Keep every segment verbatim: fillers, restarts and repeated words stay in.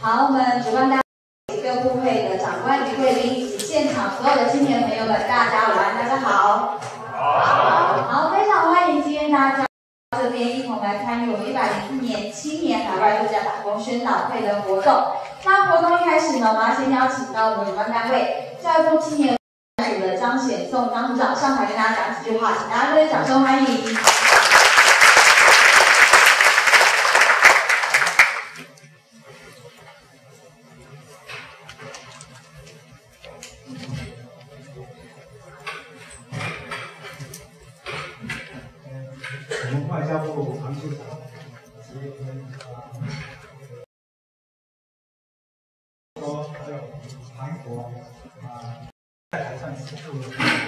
好，我们主办单位各部会的长官与贵宾以及现场所有的青年朋友们，大家午安，大家好。好，好，非常欢迎今天大家到这边一同来参与我们一百零四年青年海外度假打工宣导会的活动。那活动一开始呢，我们要先邀请到我们主办单位教育部青年署的张显颂张组长上台跟大家讲几句话，请大家热烈掌声欢迎。 我们外交部常处长及跟说还有韩国啊，在海上协助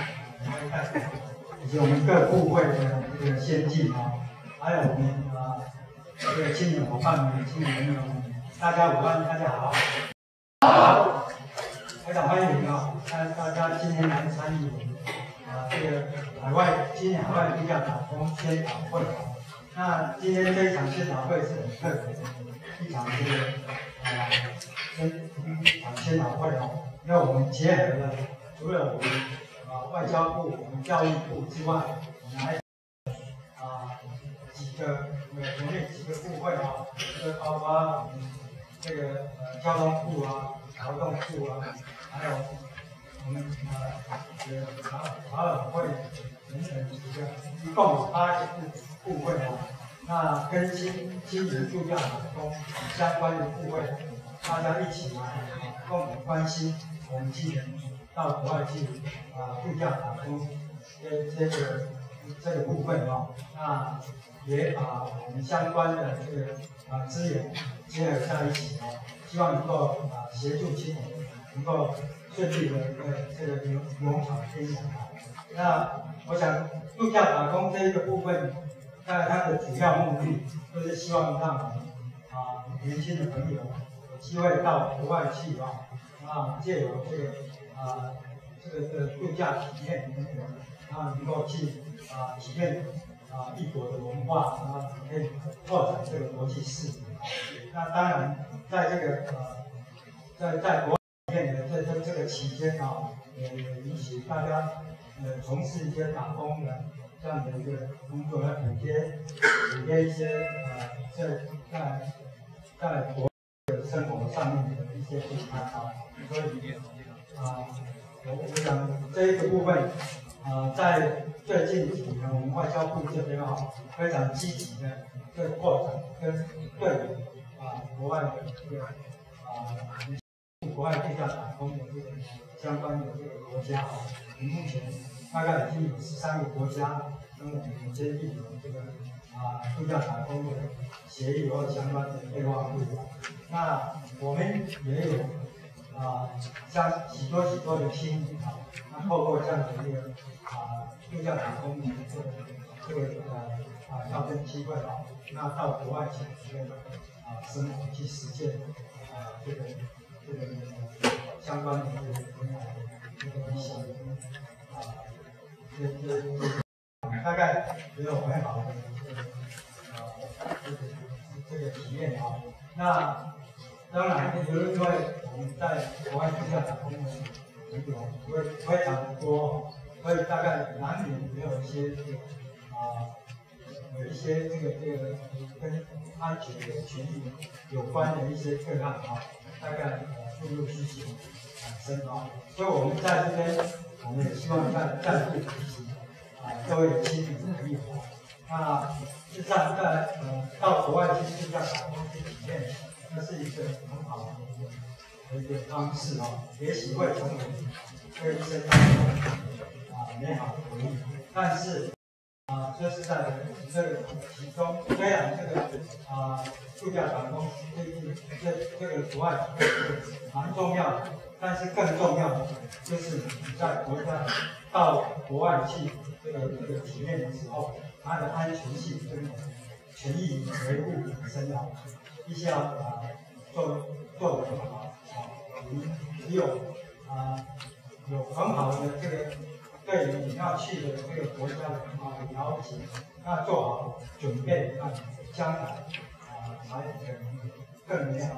以及我们各部会的这个先进啊，还有我们啊这个青年伙伴们、青年朋友们，大家午安，大家好。好，非常欢迎啊！大大家今天来参与啊这个海外青年海外度假打工宣导会。那今天这一场宣导会是很特别的一场这个啊宣一场宣导会哦，因为我们结合了除了我们啊外交部、我们教育部之外，我们还啊几个呃国内几个部会啊，这个包括我们这个呃交通部啊、劳动部啊，还有我们呃这个法法委会等等几个，一共有八个部部会啊。那跟青青年度假打工相关的部会，大家一起来共同关心我们青年到国外去啊度假打工这这个这个部分哦，那也把我们相关的这个啊资源结合在一起哦，希望能够啊协助青年能够顺利的呃这个勇勇闯天涯。那我想度假打工这一个部分。但它的主要目的就是希望让我们啊年轻的朋友有机会到国外去啊，啊借由这个啊这个这个度假体验等等，啊能够去啊体验啊异国的文化，啊可以拓展这个国际视野。那当然，在这个呃在在国外体验的这这这个期间啊，也也允许大家呃从事一些打工的。这样的一个工作来补贴补贴一些呃在在在国的生活上面的一些负担啊，所以啊，我我想这一个部分啊，在最近几年我们外交部这边啊非常积极的在扩展跟对啊国外的这个啊国外度假打工的这个相关的这个国家啊，目前大概已经有十三个国家跟我们签订了这个啊度假打工的协议或相关的备忘录。那我们也有啊像许多许多的青年啊，那透过这样的一个啊度假打工的这个这个呃啊招生机会啊，那到国外去这个啊生活去实践啊这个这个相关的这个这个一些啊。这这这大概也有很好的这个呃这个这个体验啊。那当然，因为我们在国外度假打工的朋友会非常的多，所以大概难免也有一些这个啊、呃、有一些这个这个跟安全权益有关的一些个案啊，大概呃陆陆续续产生啊。所以我们在这边。我们也希望再再度提醒啊各位的青年朋友啊，那事实上在呃到国外去度假打工去体验，那是一个很好的一个一个方式啊，也许会成为对一生当中啊美好的回忆。但是啊说实在的，这个其中虽然这个啊度假打工这这这个国外这个蛮重要的。但是更重要的就是你在国家到国外去这个这个体验的时候，它的安全性跟权益维护本身要必须要啊做做得很好啊。你只有啊有很好的这个对于你要去的这个国家的很好的了解，那做好准备，那将来啊才可能更美好的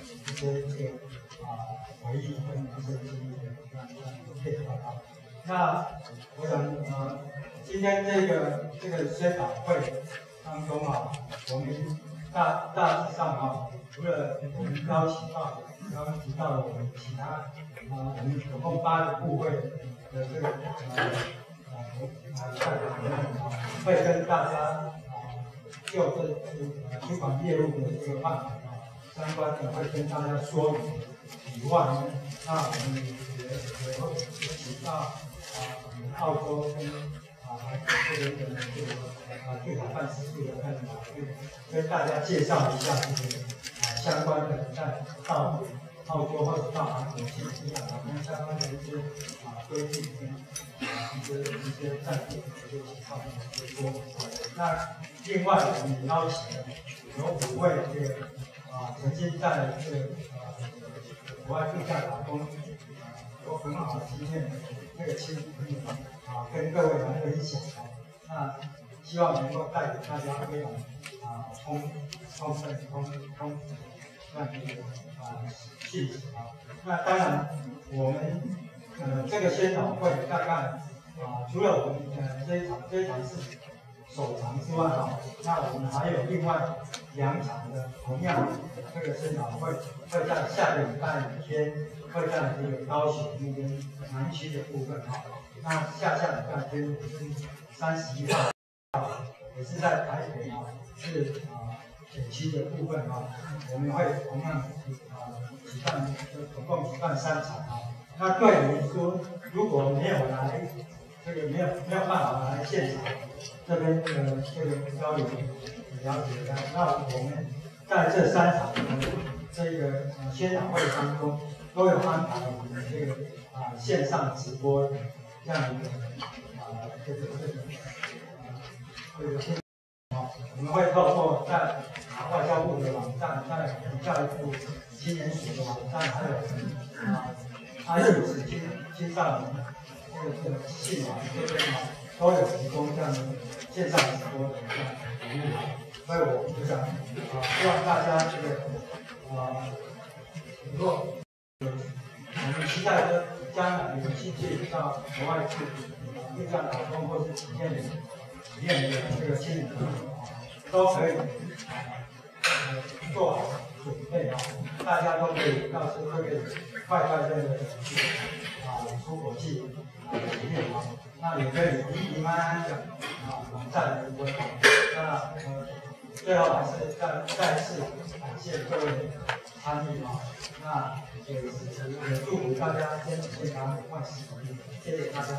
一些这个啊回忆跟一些经历的这样这样一个片段啊。那我想呃，今天这个这个宣导会当中啊，我们大大致上啊，除了我们邀请到刚刚提到的我们其他啊，我们总共八个部会的这个呃呃呃代表们啊，会跟大家啊就这呃主管业务的这个范围啊，相关的会跟大家说明以外呢，那我们也也会请到啊我们澳洲跟啊这边的这个啊对台办事处的跟啊跟大家介绍一下这个啊相关的在到澳洲或者到韩国去一样啊，跟相关的一些啊规定跟啊一些一些在地的一些情况的一些说明。那另外我们也邀请了有五位这个啊曾经在这个啊国外度假打工啊有很好的经验的这个亲戚朋友啊，跟各位来分享啊。那希望能够带给大家非常啊充充分充充这样一个啊信息啊。那当然，我们呃这个宣导会大概啊，除了我们呃这一场这一场是首场之外啊，那我们还有另外两场的同样这个宣导会，会在下个礼拜五天会在这个高雄那边南区的部分啊。那下下礼拜天也是三十一号，也是在台北啊，是啊北区的部分啊，我们会同样啊举办，总共举办三场啊。那对于说如果没有来，这个没有没有办法来现场这边的这个交流了解的，那我们在这三场的这个呃宣讲会当中，都有安排我们这个啊、呃、线上直播的这样一个啊、呃、这个这个啊这个线啊，我们会透过在啊外交部的网站，在教育部青年署的网站，还有啊爱幼子青青少年这个这个信网这边啊，都有提供这样的线上直播的这样服务啊。所以我就想啊，希望大家这个啊，如果有我们期待说将来有兴趣到国外去啊度假打工或是体验体验的这个青年朋友啊，都可以呃做好准备啊，大家都可以到时候可以快快乐乐的去啊出国去啊体验啊，那也可以平平安安的啊再回归。那呃。最后还是再再次感谢各位的参与啊，那也也祝福大家身体健康，万事如意，谢谢大家。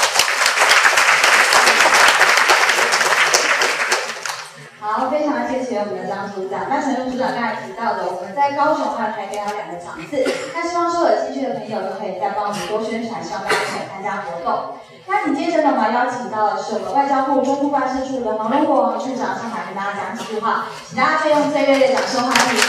好，非常谢谢我们的张组长。那陈副组长刚才提到的，我们在高雄还有台北还有两个场次，那希望说有兴趣的朋友都可以再帮我们多宣传，希望大家一起来参加活动。那紧接着呢，我们要邀请到的是我们外交部中部办事处的黄荣国处长上台跟大家讲几句话，请大家再用最热烈的掌声欢迎。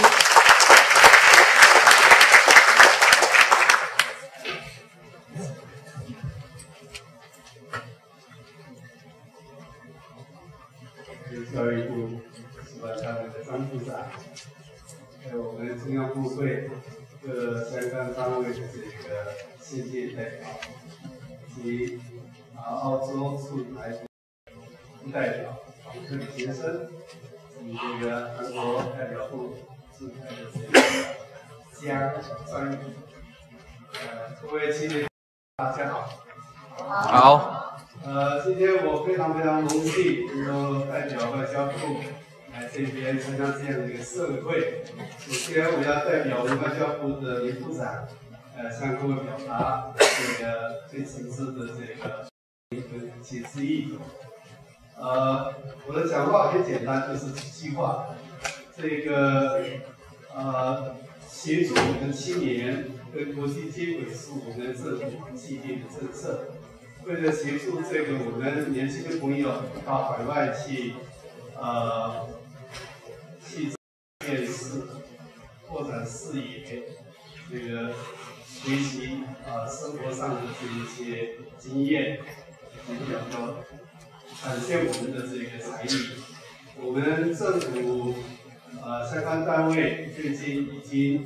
教育部主管单位的张部长，还有我们中央部会各相关单位的这个先进代表，以及啊澳洲驻台副代表访客先生，以及这个韩国代表部驻台的这个江专员，呃，各位青年，大家好。 好。 呃，今天我非常非常荣幸能够代表外交部来这边参加这样的一个盛会。首先，我要代表我们外交部的林部长，呃，向各位表达这个最诚挚的这个感谢之意。呃，我的讲话很简单，就是几句话。这个呃，协助我们青年跟国际接轨是我们政府既定的政策。为了协助这个我们年轻的朋友到海外去，呃，去见识、扩展视野，这个学习啊、呃、生活上的这一些经验，以及要展现我们的这个才艺。我们政府呃相关单位最近已经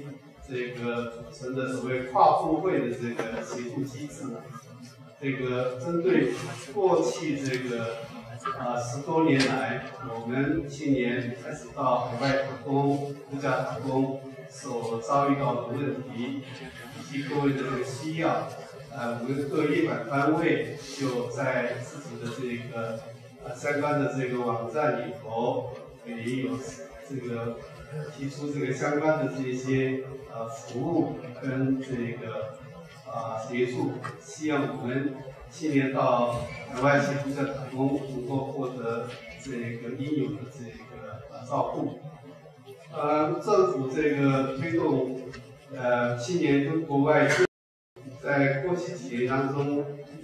这个组成的所谓跨部会的这个协助机制。这个针对过去这个啊十多年来，我们青年开始到海外打工、度假打工所遭遇到的问题，以及各位的这个需要，呃，我们各业管单位就在自己的这个呃相关的这个网站里头也有这个提出这个相关的这些呃服务跟这个。啊，协助，希望我们青年到海外去度假打工，能够获得这个应有的这个呃照顾。呃，政府这个推动呃青年跟国外，在过去几年当中，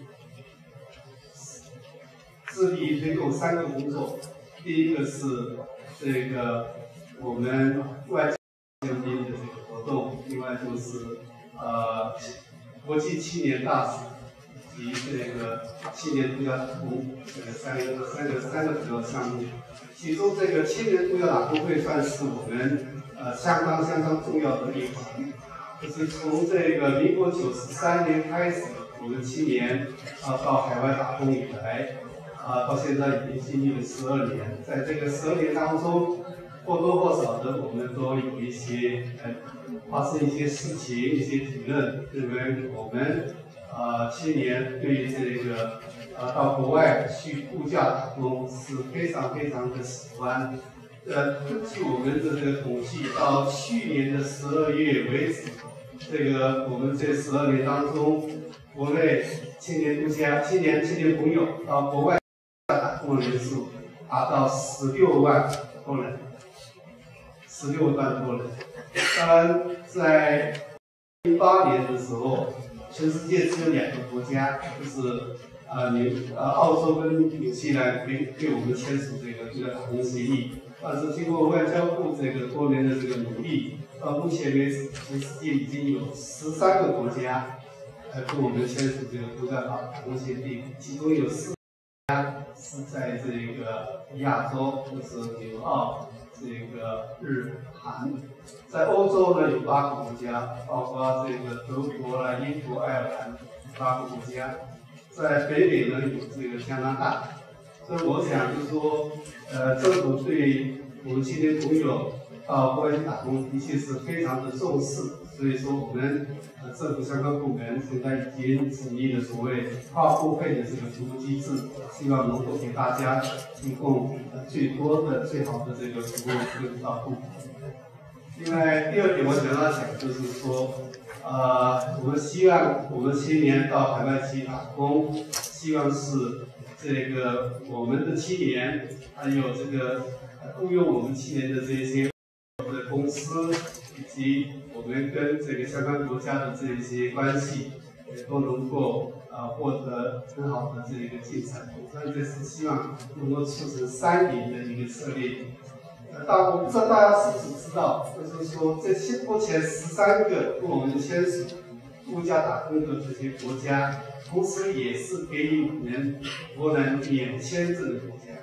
致力推动三个工作。第一个是这个我们外交相关的这个活动，另外就是呃。国际青年大使以及这个青年度假打工这个三个三个三个主要项目，其中这个青年度假打工会算是我们呃相当相当重要的一环。就是从这个民国九十三年开始，我们青年啊到海外打工以来，啊到现在已经经历了十二年，在这个十二年当中，或多或少的我们都有一些呃。发生一些事情，一些体认，认为我们呃青年对这个呃到国外去度假打工是非常非常的喜欢。呃，根据我们的这个统计，到去年的十二月为止，这个我们这十二年当中，国内青年度假、青年青年朋友到国外打工的人数达到十六万多人，十六万多人。当然，在零八年的时候，全世界只有两个国家，就是呃纽呃澳洲跟纽西兰对对我们签署这个这个打工协议。但是经过外交部这个多年的这个努力，到目前为止，全世界已经有十三个国家呃跟我们签署这个度假打工协定，其中有四个国家是在这个亚洲，就是纽澳。这个日韩，在欧洲呢有八个国家，包括这个德国啦、英国、爱尔兰八个国家，在北美呢有这个加拿大。所以我想就是说，呃，政府对我们青年朋友到国外去打工的确是非常的重视，所以说我们呃政府相关部门现在已经成立了所谓跨部会的这个服务机制，希望能够给大家提供呃最多的、最好的这个服务跟照顾。另外，第二点我想要讲就是说，呃，我们希望我们青年到海外去打工，希望是这个我们的青年还有这个雇佣我们青年的这些的公司，以及我们跟这个相关国家的这一些关系，也都能够呃获得很好的这一个进展。所以这是希望能够促成三赢的一个策略。呃，大我不知道大家是不是知道，就是说这些目前十三个跟我们签署度假打工的这些国家，同时也是给予我们国人免签证的国家。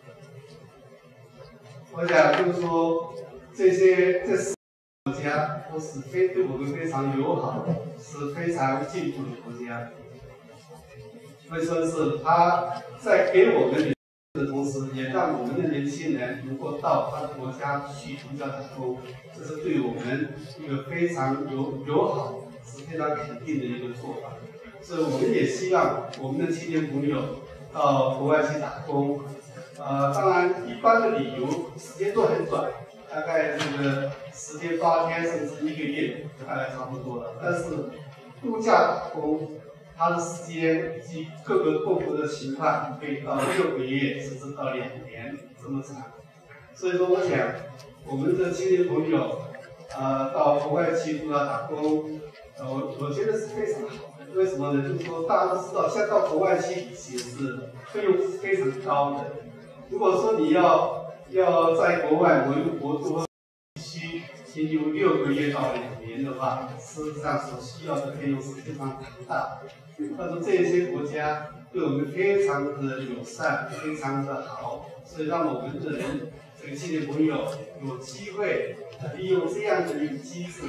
我想就是说，这些这四个国家都是非对我们非常友好，是非常进步的国家。所以说是他在给我们的同时，也让我们的年轻人能够到他的国家去度假打工，这是对我们一个非常友友好、是非常肯定的一个做法。所以我们也希望我们的青年朋友到国外去打工。呃，当然，一般的旅游时间都很短，大概这个十天八天甚至一个月，大概差不多了。但是度假打工，它的时间以及各个各国的情况，可以到六个月甚至到两年这么长。所以说，我想我们的青年朋友，呃，到国外去度假打工，呃，我我觉得是非常好的。为什么呢？就是说大家都知道，现在到国外去旅行是费用是非常高的。如果说你要要在国外某一个国度必须停留六个月到两年的话，事实上所需要的费用是非常庞大的。但是这些国家对我们非常的友善，非常的好，所以让我们的人这个青年朋友有机会利用这样的一个机制，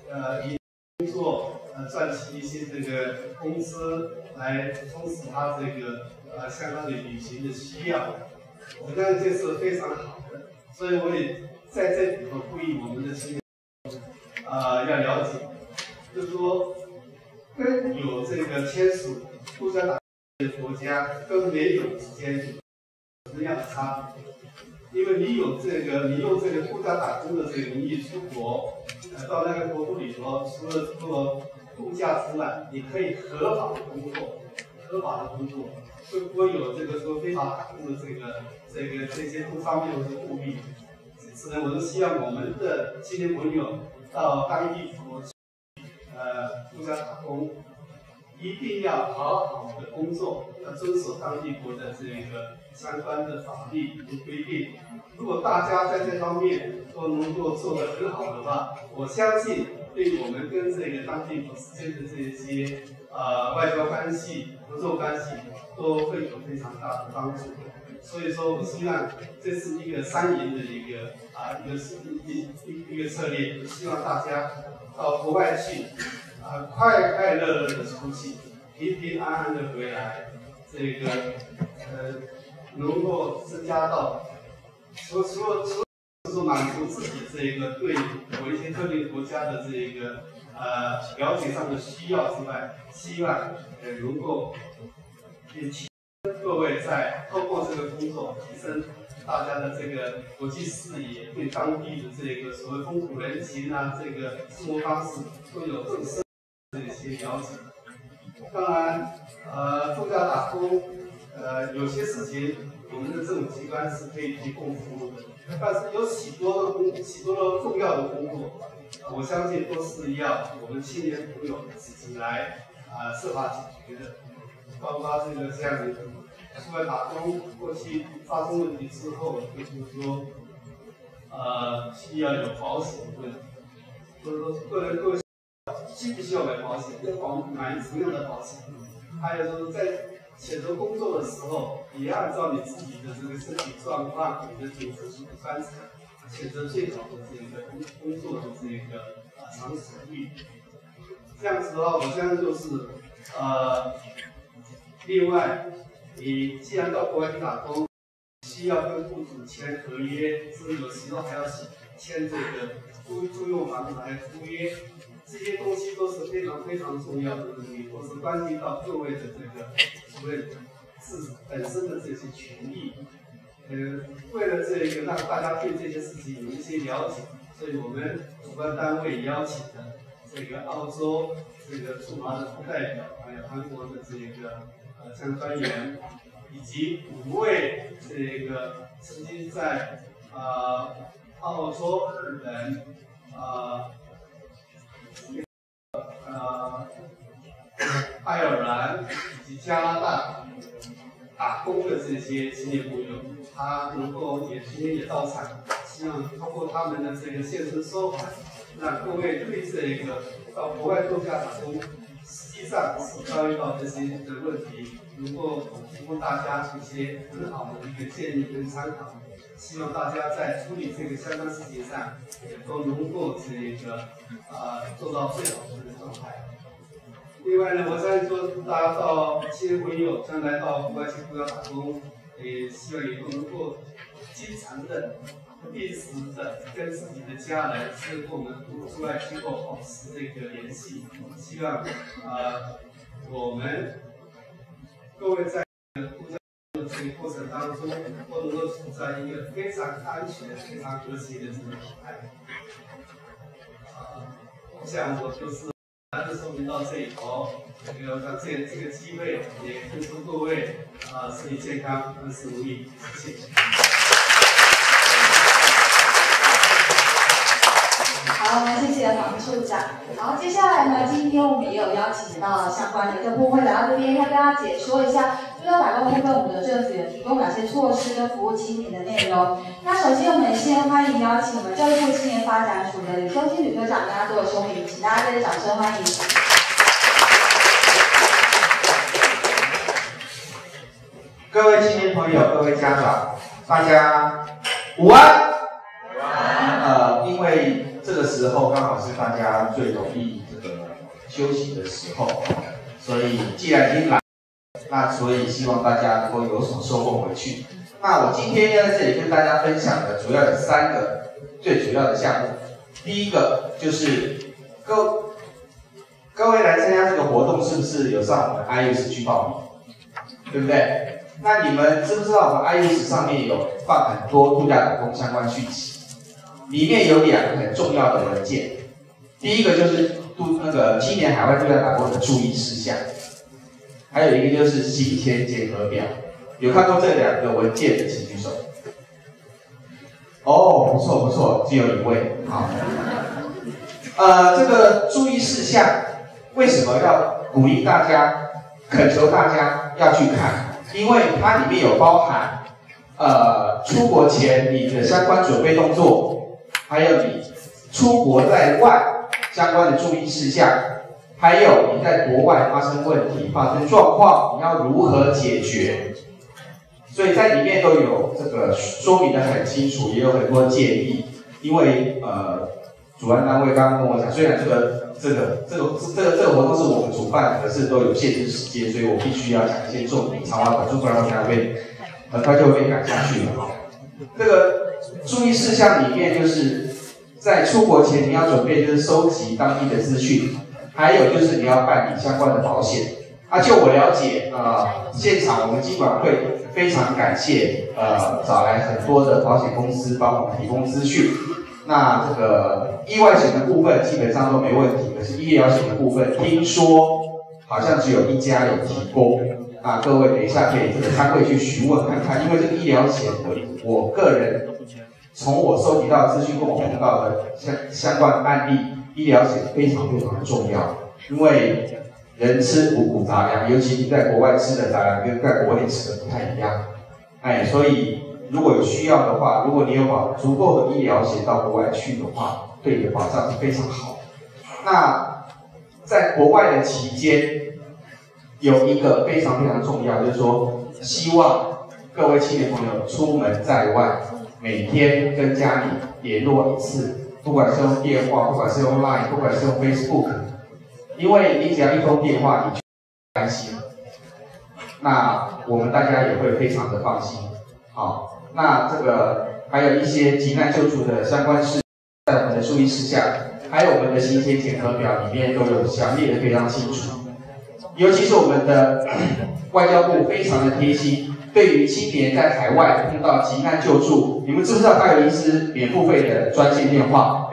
呃以工作呃赚取一些这个工资来充实他这个呃相关的旅行的需要，我相信这是非常好的，所以我也在这里头呼吁我们的青年呃要了解，就是说跟有这个签署度假打工的国家跟没有之间有什么样的差别？因为你有这个，你用这个度假打工的这个名义出国，呃，到那个国度里头，除了做度假之外，你可以合法的工作，合法的工作，会不会有这个说非法打工的这个这个这些不方便或者顾虑？因此呢，我是希望我们的青年朋友到当地头去，呃，度假打工，一定要好好的工作，要遵守当地国的这个相关的法律和规定。如果大家在这方面都能够做得很好的话，我相信对我们跟这个当地国之间的这些呃外交关系、合作关系都会有非常大的帮助。所以说，我希望这是一个三赢的一个啊、呃、一个一一一个策略，希望大家到国外去啊、呃、快快乐乐的出去，平平安安的回来，这个呃能够增加到除除了除了说满足自己这个对某一些特定国家的这个呃了解上的需要之外，希望呃能够也提各位在透过这个工作提升大家的这个国际视野，对当地的这个所谓风土人情啊，这个生活方式都有更深的一些了解。当然，呃，度假打工，呃，有些事情我们的政府机关是可以提供服务的，但是有许多的工，许多的重要的工作，我相信都是要我们青年朋友自己来啊、呃、设法解决的，包括这个这样的出来打工，过去发生问题之后，就是说，呃，需要有保险的问题，就是说个人个。需不需要买保险？要保买什么样的保险？还有就是在选择工作的时候，也按照你自己的这个身体状况、你的品质专长，选择最好的这个工工作的这个啊场所域。这样子的话，我相信就是呃，另外，你既然到国外去打工，需要跟雇主签合约，甚至有时候还要签这个租租用房子来租约。这些东西都是非常非常重要的问题，都是关系到各位的这个所谓自本身的这些权益。呃，为了这个让大家对这些事情有一些了解，所以我们主办单位邀请的这个澳洲这个驻华的副代表，还有韩国的这个呃相关员，以及五位这个曾经在呃澳洲、日本呃。呃，爱尔兰以及加拿大打工的这些青年朋友，他能够也今天也到场，希望通过他们的这个现身说法，让各位对这个到国外度假打工，实际上是遭遇到这些的问题，能够提供大家一些很好的一个建议跟参考。希望大家在处理这个相关事情上，也都能够这个啊、呃、做到最好的这个状态。另外呢，我相信说大家到青年朋友将来到国外去度假打工，也希望也都能够经常的、不定时的跟自己的家人、跟我们驻外机构保持这个联系。希望啊、呃、我们各位在度假这个过程当中，都能够处在一个非常安全、非常和谐的这个状态。啊，我想我就是单的说明到这里头，这个让这这个机会也祝福各位啊身体健康，万事如意，谢谢。 好，我们谢谢黄处长。好，接下来呢，今天我们也有邀请到相关的一个部会来到这边，要跟大家解说一下度假打工部分我们的政府有提供哪些措施跟服务青年的内容。那首先我们先欢迎邀请我们教育部青年发展署的李修基吕科长跟大家做说明，请大家再次掌声欢迎。 各位青年朋友，各位家长，大家午安。午安。呃，因为这个时候刚好是大家最容易这个休息的时候，所以既然已经来，那所以希望大家能够有所收获回去。那我今天要在这里跟大家分享的主要有三个最主要的项目。第一个就是各各位来参加这个活动，是不是有上我们 I U S 去报名？对不对？那你们知不知道我们 I U S 上面有放很多度假打工相关讯息？里面有两个很重要的文件，第一个就是度那个青年海外度假打工的注意事项，还有一个就是行前检核表。有看过这两个文件的请举手。哦，不错不错，只有一位。好，呃，这个注意事项为什么要鼓励大家、恳求大家要去看？因为它里面有包含呃出国前你的相关准备动作，还有你出国在外相关的注意事项，还有你在国外发生问题、发生状况，你要如何解决？所以在里面都有这个说明的很清楚，也有很多建议。因为呃，主办单位刚刚跟我讲，虽然这个这个这个这个这个活动是我们主办，可是都有限制时间，所以我必须要讲一些重点，长话短说，不然我才会很快就会被赶下去了。这个注意事项里面，就是在出国前你要准备就是收集当地的资讯，还有就是你要办理相关的保险。啊，就我了解，呃，现场我们金管会非常感谢，呃，找来很多的保险公司帮我们提供资讯。那这个意外险的部分基本上都没问题，可是医疗险的部分，听说好像只有一家有提供。啊，各位等一下可以这个参会去询问看看，因为这个医疗险的，我个人从我收集到的资讯跟我碰到的相相关的案例，医疗险非常非常的重要，因为人吃五谷杂粮，尤其你在国外吃的杂粮跟在国内吃的不太一样，哎，所以如果有需要的话，如果你有保足够的医疗险到国外去的话，对你的保障是非常好。那在国外的期间，有一个非常非常重要，就是说，希望各位青年朋友出门在外，每天跟家里联络一次，不管是用电话，不管是用 Line， 不管是用 Facebook。因为你只要一通电话，你就担心，那我们大家也会非常的放心。好，那这个还有一些急难救助的相关事，在我们的注意事项，还有我们的行前检核表里面都有详列的非常清楚。尤其是我们的外交部非常的贴心，对于青年在海外碰到急难救助，你们知不知道它有一支免付费的专线电话？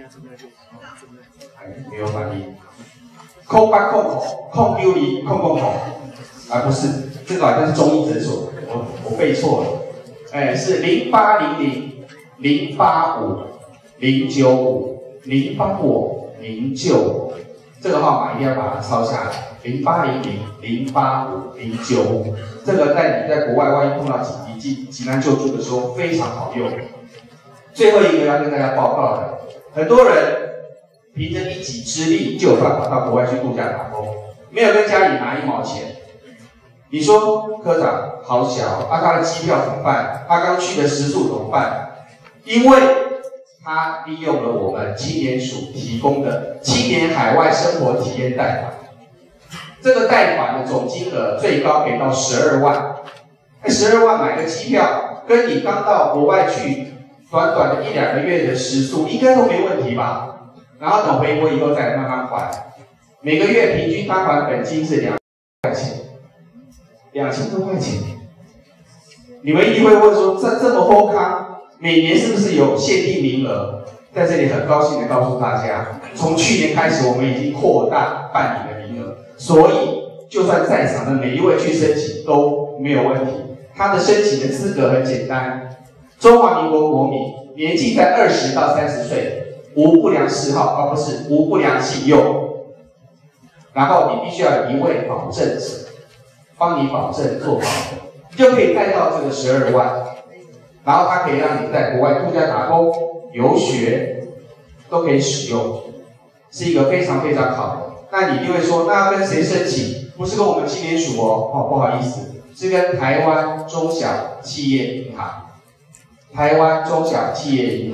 没有反应。空八空口空丢离空空口，啊不是，这个好像是中医诊所，我我背错了，哎是零八零零零八五零九五零八五零九五，这个号码一定要把它抄下来，零八零零零八五零九五，这个在你在国外万一碰到紧急急急难救助的时候非常好用。最后一个要跟大家报告的，很多人凭着一己之力就有办法到国外去度假打工，没有跟家里拿一毛钱。你说科长好小，啊他的机票怎么办？他刚去的食宿怎么办？因为他利用了我们青年署提供的青年海外生活体验贷款，这个贷款的总金额最高可以到十二万，十二万买个机票，跟你刚到国外去短短的一两个月的食宿，应该都没问题吧？然后等回国以后再慢慢还，每个月平均摊还本金是两块钱，两千多块钱。你们一定会问说，这这么厚康，每年是不是有限定名额？在这里很高兴的告诉大家，从去年开始我们已经扩大办理的名额，所以就算在场的每一位去申请都没有问题。他的申请的资格很简单，中华民国国民，年纪在二十到三十岁。无不良嗜好，而、哦、不是无不良信用。然后你必须要有一位保证者，帮你保证做保证，就可以贷到这个十二万。然后它可以让你在国外度假打工、游学都可以使用，是一个非常非常好的。那你一定会说，那要跟谁申请？不是跟我们青年署哦，哦不好意思，是跟台湾中小企业银行。台湾中小企业银行。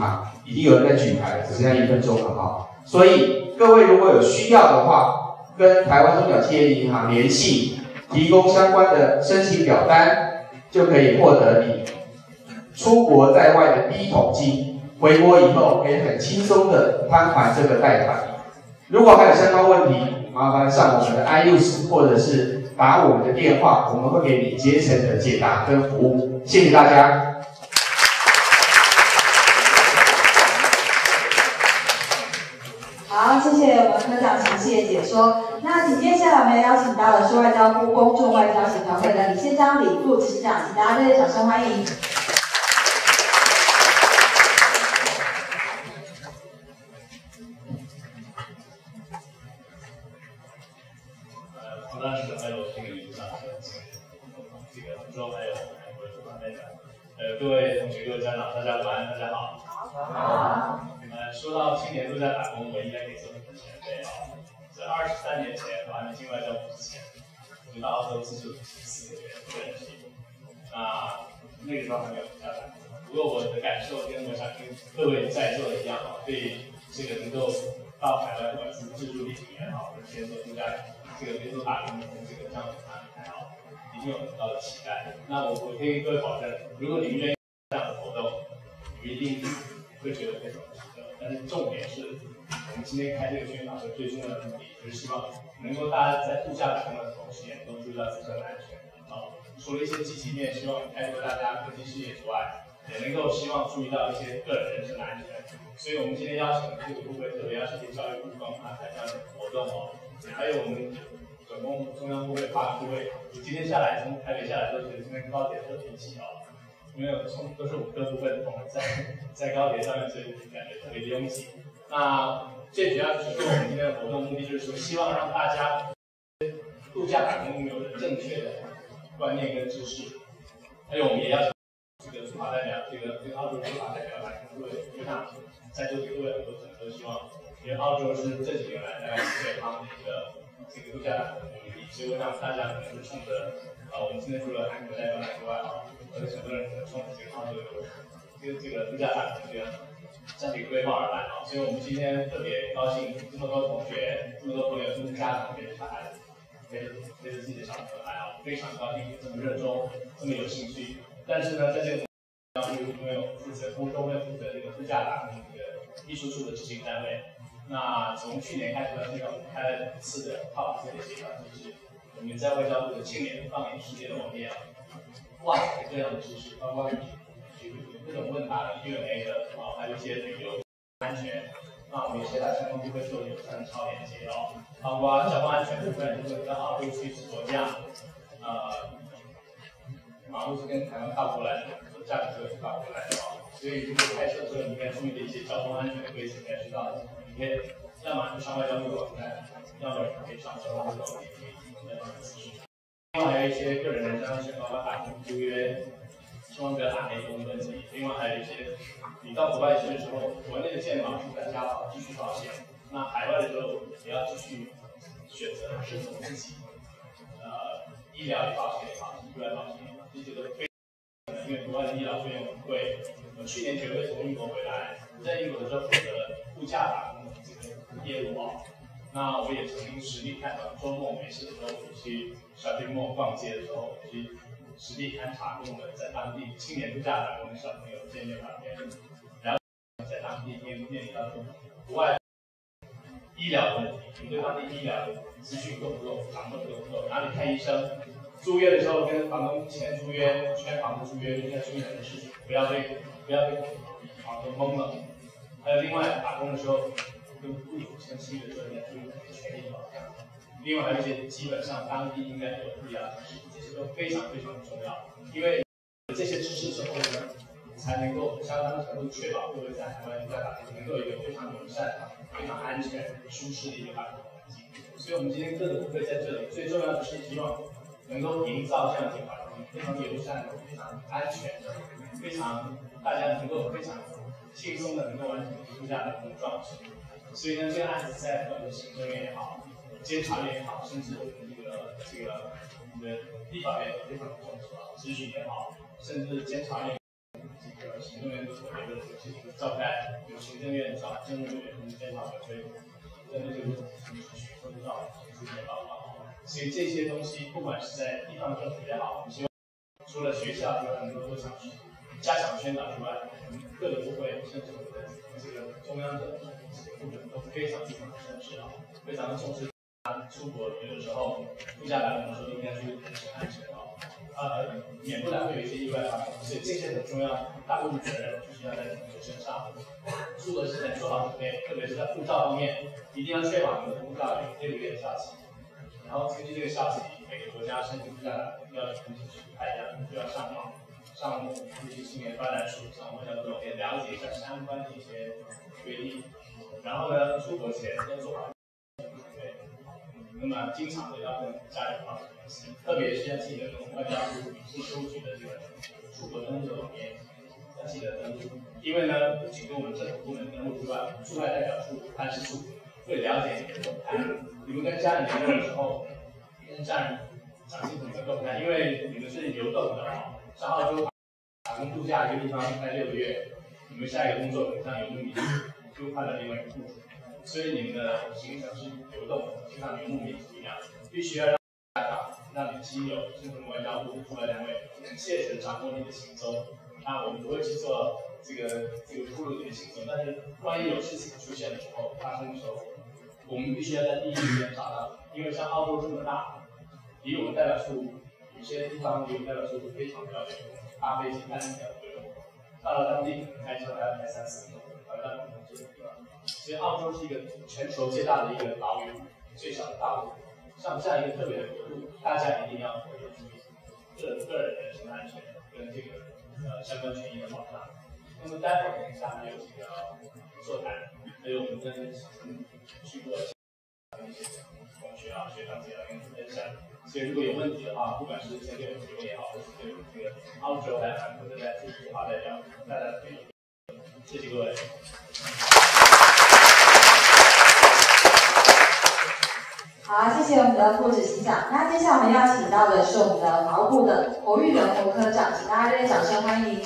已经有人在举牌了，只剩下一分钟了哈。所以各位如果有需要的话，跟台湾中小企业银行联系，提供相关的申请表单，就可以获得你出国在外的第一桶金。回国以后可以很轻松的摊还这个贷款。如果还有相关问题，麻烦上我们的 I U S 或者是打我们的电话，我们会给你竭诚的解答跟服务。谢谢大家。 好，谢谢我们科长详细的解说。那紧接下来我们邀请到了是外交部公众外交协调会的理事长李副理事长，请大家热烈掌声欢迎。 呃，当时还有这个理事长，这个同桌还有我们主办代表，呃，各位同学、各位家长，大家午安，大家好。好。呃，说到青年度假打工，我应该给做很多前辈啊。在二十三年前，我还没进外交部之前，我就到澳洲自助四个月个人体验。那那个时候还没有度假打工，不过我的感受跟我想跟各位在座的一样啊，对这个能够到海外，不管是自助旅行也好，或者先做度假，这个边做打工的这个这样的安排啊，已经有很高的期待。那我我可以跟各位保证，如果你们愿意这样的活动，你们一定会觉得非常值得。但是重点是，我们今天开这个宣讲会最重要的目的，就是希望能够大家在度假打工的同时，也能够注意到自身的安全。啊，除了一些积极面，希望开拓大家科技事业之外，也能够希望注意到一些个人人身的安全。所以我们今天邀请的这个部分，特别邀请教育部帮我们安排这样的活动哦，还有我们总共中央部委、八个部委，今天下来从台北下来都是今天高铁特别挤哦。因为从都是五个部分，我们在在高铁上面，所以感觉特别的拥挤。那最主要就是我们今天的活动目的，就是说希望让大家度假打工有了正确的观念跟知识。还有我们也要这个驻华代表，这个这个澳洲驻华代表来跟各位分享，在座的各位很多可能都希望，因为澳洲是这几年来大概是最夯的一个这个度假打工的目的地，所以我想大家可能是冲着呃我们今天除了韩国代表来之外啊。而且很多人可能冲着这个澳洲这个这个度假打工这样这样的一个规划而来啊，所以我们今天特别高兴，这么多同学、这么多朋友、这么多家长陪着小孩子，陪着陪着自己的小朋友来啊，非常高兴，这么热衷，这么有兴趣。但是呢，在这个当中，因为我负责公中会负责这个度假打工这个秘书处的执行单位，那从去年开始到现在，我们开了两次的跨部的协调机制，我们在外交部的青年放眼世界的网页啊。哇，这样的知识，包括各种问答的 Q and A 的啊，还有一些旅游安全，那我们也协调相关部会做友善的超连接哦，包括交通安全部分，如果你到澳洲去自驾，呃，马路是跟台湾倒过来的，驾驶车是倒过来的哦，所以如果开车的时候，你应该注意的一些交通安全的规则，应该知道，你可以要么就上外交部的网站，要么可以上交通部的网页，可以提供这样的资讯。另外还有一些个人人身安全，包括打工租约，希望不要打黑工的问题。另外还有一些，你到国外去的时候，国内的健保是在加保继续保险，那海外的时候也要继续选择适合自己，呃，医疗保险也好，意外保险也好，这些都非常，因为国外的医疗费用很贵。我去年九月从英国回来，在英国的时候负责度假打工的这个业务哦。那我也曾经实地看到，周末没事的时候，我去 shopping mall 逛街的时候，我去实地勘察跟我们在当地青年度假打工的小朋友见面聊天，然后在当地面面临到国外医疗的问题，你对当地医疗资讯够不够，掌握够不够？哪里看医生？租约的时候跟房东签租约，签房子租约应该注意哪些事情？不要被不要被房东蒙了。还有另外打工的时候。跟雇主签契约的时候，应该注意哪些权益保障？另外还有一些基本上当地应该有的医疗知识，这些都非常非常的重要。因为有这些知识之后呢，才能够相当程度确保各位在海外度假打工能够有一个非常友善、非常安全、舒适的一个打工环境。所以我们今天各个部会在这里，最重要的是希望能够营造这样的一个环境，非常友善、非常安全的，非常大家能够非常轻松的能够完成度假打工的状态。所以呢，这个案子在我们的行政院也好，监察院也好，甚至我们这个这个我们的立法院也非常的重视啊，咨询也好，甚至监察院这个行政院所谓的这个召开，由行政院长、政务委员跟监察委会针对这个问题去分到出现报告。所以这些东西，不管是在地方政府也好，我们希望除了学校有很多都想去加强宣导之外，各个部会甚至我们的这个中央的这个部门都非常非常的重视啊，非常的重视。出国有的时候，度假来的时候一定要去人身安全啊，呃，免不然会有一些意外发生，所以这些很重要，大部分责任就是要在你的身上。出国之前做好准备，特别是在护照方面，一定要确保你的护照有六个月的效期。然后根据这个效期，每个国家申请度假的要求是不太一样，就要上网，上这些青年发展署、上外交部也了解一下相关的一些规定。然后呢，出国前要做好。那么经常的要跟家人保持联系，特别是要记得跟外交部民事事务局的这个出国登录网页要记得登录，因为呢，不仅跟我们政府部门登录之外，驻外代表处、办事处会了解你的动态。你们跟家人联络的时候，跟家人讲清楚你的动态，因为你们是流动的啊。像澳洲打工度假一个地方待六个月，你们下一个工作可能像游牧民就换了另外一个户主。所以你们的行程是流动的，就像游牧民族一样，必须要让让你的亲友、甚至外交部驻外单位能切实掌握你的行踪。那我们不会去做这个这个铺路你的行踪，但是万一有事情出现的时候、发生的时候，我们必须要在第一时间找到。因为像澳洲这么大，离我们代表处有些地方离我们代表处非常遥远，搭飞机半天要左右，到了当地可能开车还要开三四个钟头，才到我们这个地方。其实澳洲是一个全球最大的一个岛屿，最小的大陆。像这样一个特别的国度，大家一定要特别注意个个人人身安全跟这个呃相关权益的保障。那么待会儿等一下还有几个座谈，还有我们跟去过的一些同学啊、学长姐来跟你们分享。所以如果有问题的话，不管是针对我们节目也好，或是对我们这个澳洲来韩国的在驻驻华代表，大家可以。谢谢各位。 好，谢谢我们的副执行长。那接下来我们邀请到的是我们的法务部的侯玉仁侯科长，请大家热烈掌声欢迎。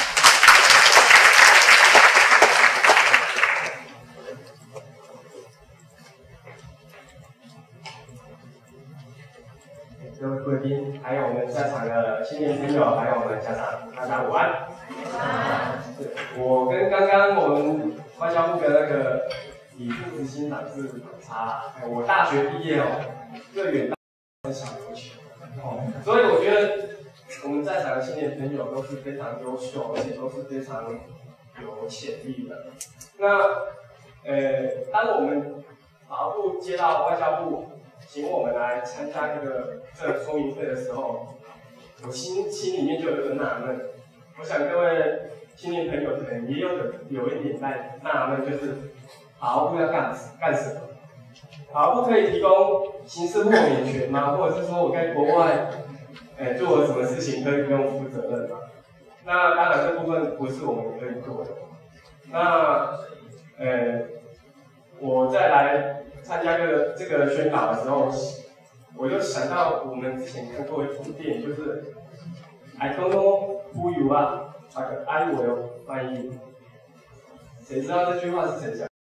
各位贵宾，还有我们在场的青年朋友，还有我们家长，大家午安。我跟刚刚我们外交部的那个李副执行长是反差，我大学毕业哦，最远大小琉球哦，所以我觉得我们在场的青年朋友都是非常优秀，而且都是非常有潜力的。那呃，当我们法务部接到外交部请我们来参加那个这个说明会的时候，我心心里面就有一个纳闷。我想各位青年朋友可能也有有一点在纳闷，就是法务部要干干什么？法务部可以提供刑事豁免权吗？或者是说我在国外，哎、欸、做了什么事情可以不用负责任吗？那当然这部分不是我们可以做的。那呃、欸，我再来参加这个这个宣导的时候，我就想到我们之前看过一部电影，就是 I don't know who you are， 那个 I will find you。谁知道这句话是谁讲？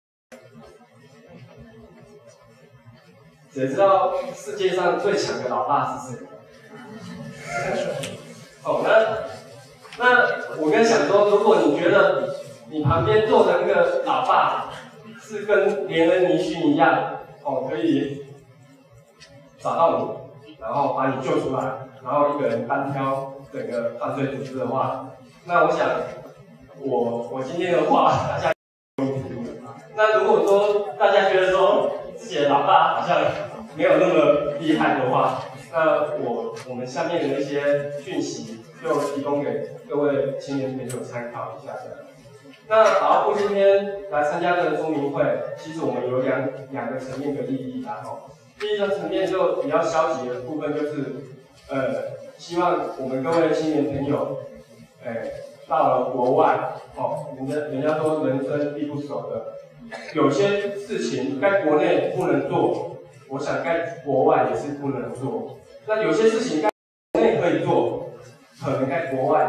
谁知道世界上最强的老爸是谁？哦，那那我跟想说，如果你觉得你旁边坐的那个老爸是跟连恩尼逊一样，哦，可以找到你，然后把你救出来，然后一个人单挑整个犯罪组织的话，那我想，我我今天的话，大家那如果说大家觉得说自己的老爸好像没有那么厉害的话，那我我们下面的一些讯息就提供给各位青年朋友参考一下的。那法务部今天来参加这个说明会，其实我们有两两个层面的意义啦。哦，第一个层面就比较消极的部分，就是呃，希望我们各位青年朋友，呃，到了国外，哦，人家人家说人生地不熟的，有些事情在国内不能做，我想在国外也是不能做。那有些事情在国内可以做，可能在国外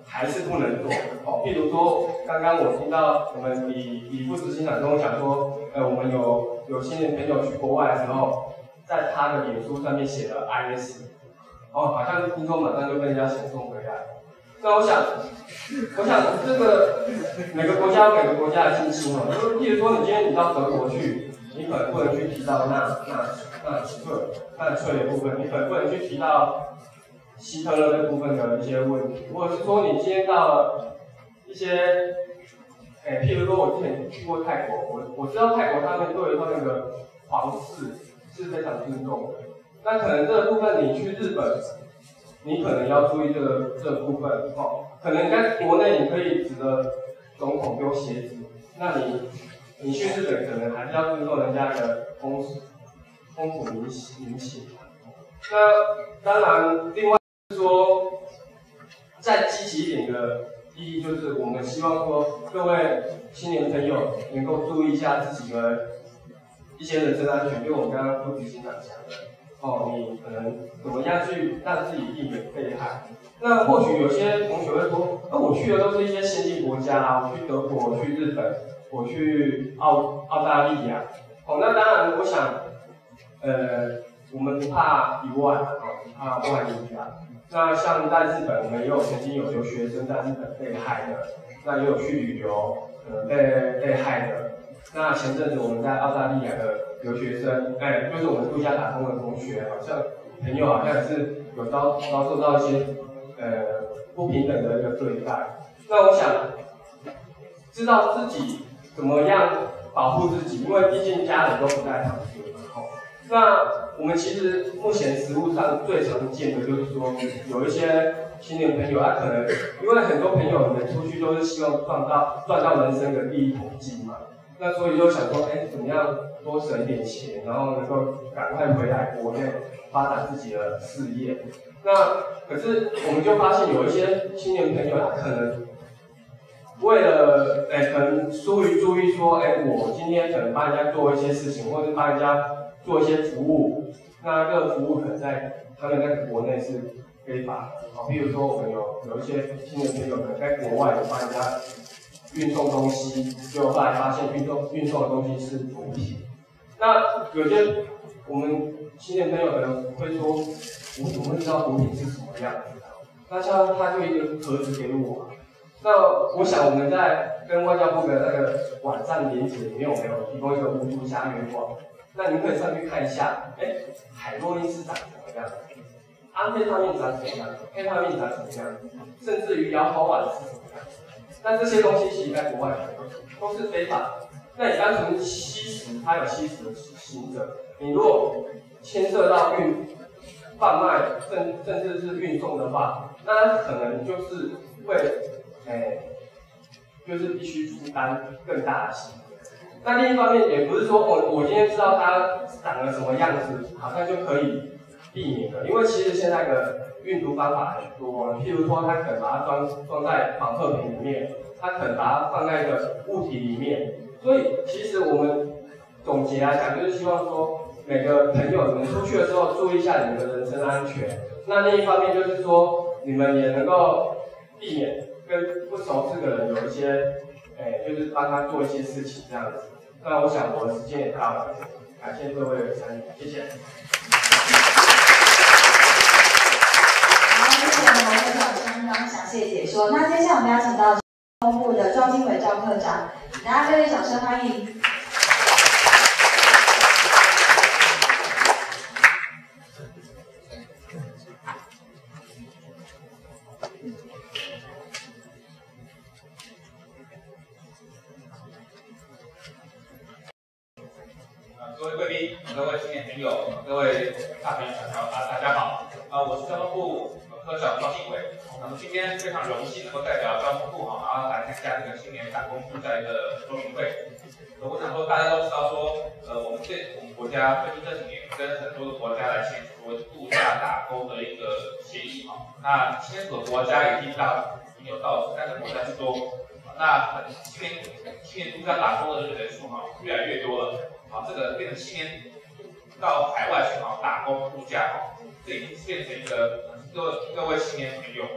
还是不能做哦。譬如说，刚刚我听到我们李李副执行长跟我讲说，呃，我们有有青年朋友去国外的时候，在他的脸书上面写了 I S， 哦，好像听说马上就被人家遣送回来。那我想，我想这个每个国家有每个国家的禁忌哦，就是譬如说，你今天你到德国去，你可能不能去提到纳纳纳粹纳粹的部分，你可能不能去提到希特勒这部分的一些问题，或者是说你今天到了一些，哎，譬如说我之前去过泰国，我我知道泰国他们对于他那个皇室是非常尊重的，那可能这个部分你去日本，你可能要注意这个这个部分哦。可能在国内你可以指着总统丢鞋子，那你你去日本可能还是要尊重人家的风风土民民情。那当然，另外是说，再积极一点的意义就是，我们希望说各位青年朋友能够注意一下自己的一些人身安全，就我们刚刚副执行长讲的。哦，你可能怎么样去让自己避免被害？那或许有些同学会说，那、啊、我去的都是一些先进国家啊，我去德国，我去日本，我去澳澳大利亚。哦，那当然，我想，呃，我们不怕一万，哦，不怕万一啊。那像在日本，我们也有曾经有留学生在日本被害的，那也有去旅游可能被被害的。那前阵子我们在澳大利亚的留学生，哎，就是我们度假打工的同学，好像朋友好像也是有遭遭受到一些呃不平等的一个对待。那我想知道自己怎么样保护自己，因为毕竟家人都不在旁边嘛。哦，那我们其实目前实务上最常见的就是说，有一些青年朋友，他可能因为很多朋友你们出去都是希望赚到赚到人生的第一桶金嘛。那所以就想说，哎，怎么样多省一点钱，然后能够赶快回来国内发展自己的事业。那可是我们就发现有一些青年朋友，他可能为了，哎，可能疏于注意说，哎，我今天可能帮人家做一些事情，或者帮人家做一些服务，那这个服务可能在他们在国内是非法的。好，比如说我们有有一些青年朋友可能在国外有帮人家运送东西，结果后来发现运送运送的东西是毒品。那有些我们青年朋友可能会说，我怎么会知道毒品是什么样子的？那像他就一个盒子给我，那我想我们在跟外交部的那个网站连结里面，我们有提供一个无毒家园网，那您可以上去看一下，哎，海洛因是长什么样？安非他命长什么样？非他命长什么样？甚至于摇头丸是什么样？那这些东西其实在国外都是非法的。那你单纯吸食，它有吸食的行者。你如果牵涉到运贩卖，甚甚至是运送的话，那可能就是会，诶、欸，就是必须负担更大的行者。那另一方面，也不是说我我今天知道它长了什么样子，好像就可以避免了，因为其实现在的运毒方法很多，譬如说，它可能把它装装在保特瓶里面，它可能把它放在一个物体里面。所以，其实我们总结来讲，就是希望说，每个朋友你们出去的时候，注意一下你们的人身安全。那另一方面就是说，你们也能够避免跟不熟识的人有一些，哎，就是帮他做一些事情这样子。那我想我的时间也到了，感谢各位的参与，谢谢。 好，谢谢我们会长相当详细的解说。那接下来我们邀请到公部的庄经纬赵科长，大家热烈掌声欢迎。 各位贵宾、各位青年朋友、各位大朋友小朋友啊，大家好！啊，我是交通部科长庄经纬。那么今天非常荣幸能够代表交通部啊，然后来参加这个青年打工度假的说明会。我想说，大家都知道说，呃，我们这我们国家最近这几年跟很多的国家来签署度假打工的一个协议啊。那签署的国家已经到已经有到三个国家之多。那青年青年度假打工的这个人数哈、啊、越来越多了。好，这个变成青年到海外去哈打工度假哈，这已经变成一个各位各位青年朋友，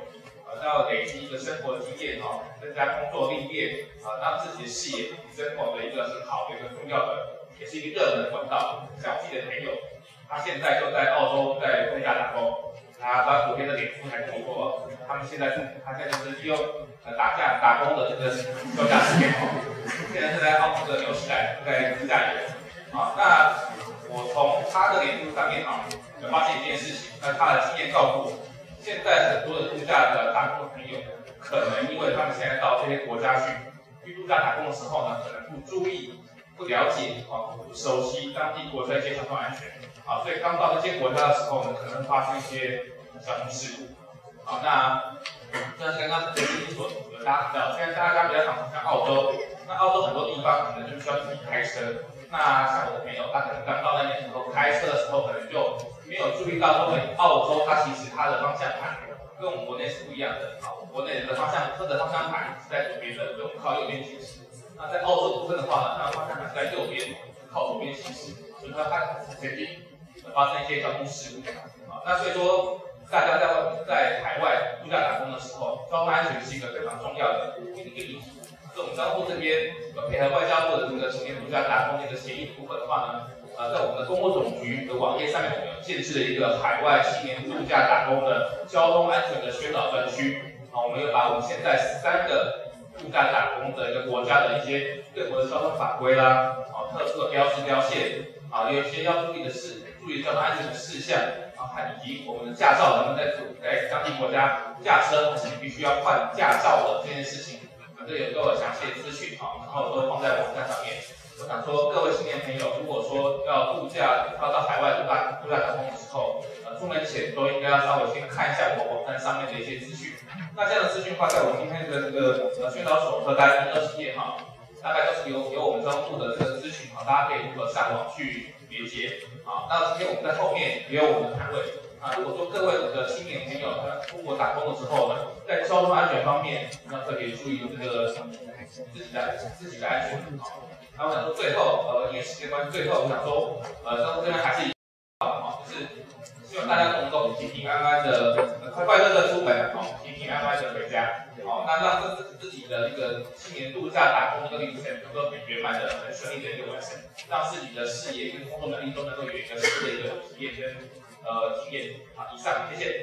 呃，要累积一个生活经验哦，增加工作历练啊，让自己的视野提升哦的一个很好的一个重要的，也是一个热门的管道。像我自己的朋友，他现在就在澳洲在度假打工，他他昨天的脸书还跟我说，他们现在是他现在就是利用呃打架打工的这个休假时间哦，现在是在澳洲的纽西兰在自驾游啊。那我从他的脸书上面啊，有发现一件事情，那他的经验告诉我，现在很多的度假的打工的朋友，可能因为他们现在到这些国家去去度假打工的时候呢，可能不注意、不了解啊、不熟悉当地国家一些交通安全啊，所以刚到这些国家的时候呢，可能发生一些交通事故啊。那就像刚刚这个所有大家提到，现在大家比较常像澳洲，那澳洲很多地方可能就需要自己开车。那像我的朋友，他可能刚到那边时候开车的时候，可能就没有注意到说，澳洲它其实它的方向盘跟我们国内是不一样的。啊，国内的方向车的方向盘是在左边的，所以我们靠右边行驶。那在澳洲部分的话呢，它的方向盘是在右边，靠左边行驶，所以它它曾经发生一些交通事故。啊，那所以说大家在在海外度假打工的时候，交通安全是一个非常重要的一个议题。所以我们交通部这边呃配合外交部的这个青年度假打工的一个协议部分的话呢，呃，在我们的公路总局的网页上面，我们有建置了一个海外青年度假打工的交通安全的宣导专区。啊，我们有把我们现在十三个度假打工的一个国家的一些各国的交通法规啦，啊，特殊的标志标线，啊，有一些要注意的事，注意交通安全的事项，啊，以及我们的驾照能不能在在当地国家驾车，是必须要换驾照的这件事情。这里有都有详细的资讯啊，然后都放在网站上面。我想说，各位青年朋友，如果说要度假，要到海外度假度假打工的时候，呃，出门前都应该要稍微先看一下我网站上面的一些资讯。那这样的资讯的话，在我今天的这个呃宣导手册大概二十页哈，大概都是有有我们交通部的这个资讯啊，大家可以如何上网去连接啊。那今天我们在后面也有我们的摊位。啊，如果说各位的青年朋友他出国打工的时候呢，在交通安全方面，那特别注意这个自己的自己的安全啊。那我想说最后，呃，因为时间关系，最后我想说，呃，在这边还是啊，就是希望大家都能够平平安安的、快快乐乐出门，哦，平平安安的回家，哦，那让自自己的一个青年度假打工这个历程能够很圆满的、很顺利的一个完成，让自己的事业跟工作能力都能够有一个新的一个体验跟。呃，体验好，以上，谢谢。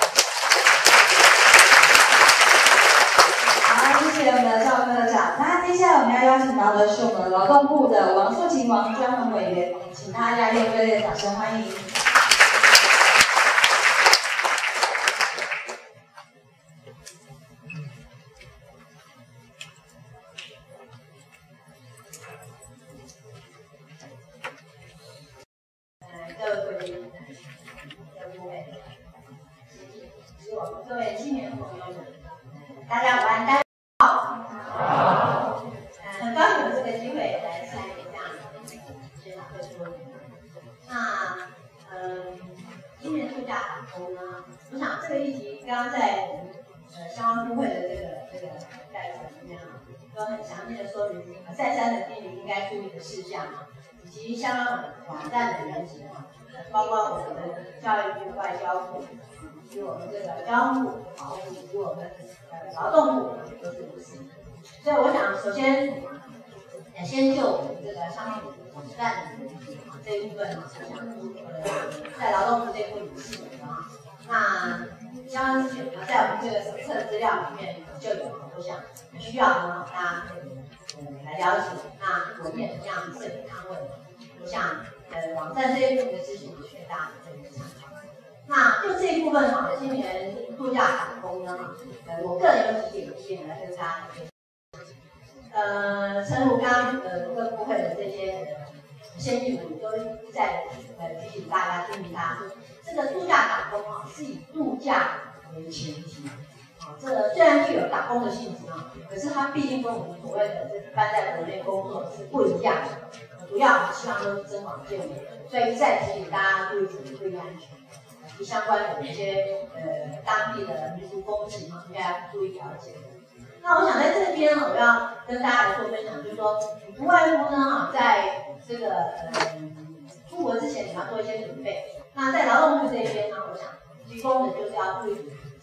好，谢谢我们的赵科长。那接下来我们要邀请到的是我们劳动部的王素琴王专门委员，请大家用热烈的掌声欢迎。各位青年朋友们，大家午安，大家好。好。呃，很高兴有这个机会来参与这样的宣讲会说明。那，嗯，青年度假打工呢，我想这个议题刚刚在我们呃相关部会的这个这个带子里面啊，都很详细的说明，再三的叮咛应该注意的事项啊，以及相关网站的原则啊，包括我们的教育部、外交部。以及我们这个交通部、法务部以及我们呃劳动部都是如此。所以我想，首先，呃，先就我们这个相关网站这一部分啊，我想呃，在劳动部这一部分是啊，那相关资讯啊，在我们这个手册资料里面就有，我想需要呢，大家可以呃来了解。那我们也同样设计摊位，我想呃网站这一部分的资讯，也许大家可以参考。那就这一部分哈，今年度假打工呢，呃，我个人有几点意见来跟大家分享。呃，诚如刚刚呃各部会的这些先进们都在呃提醒大家、叮咛大家说，这个度假打工啊是以度假为前提。啊，这个虽然具有打工的性质啊，可是它毕竟跟我们所谓的这一般在国内工作是不一样的。主要我们希望都是增广见闻，所以一再提醒大家注意注意注意安全。相关的一些呃当地的民俗风情啊，应该要注意了解。那我想在这边呢，我要跟大家来做分享，就是说，不外乎呢哈，在这个呃出国之前你要做一些准备。那在劳动部这边呢，我想提供的就是要注意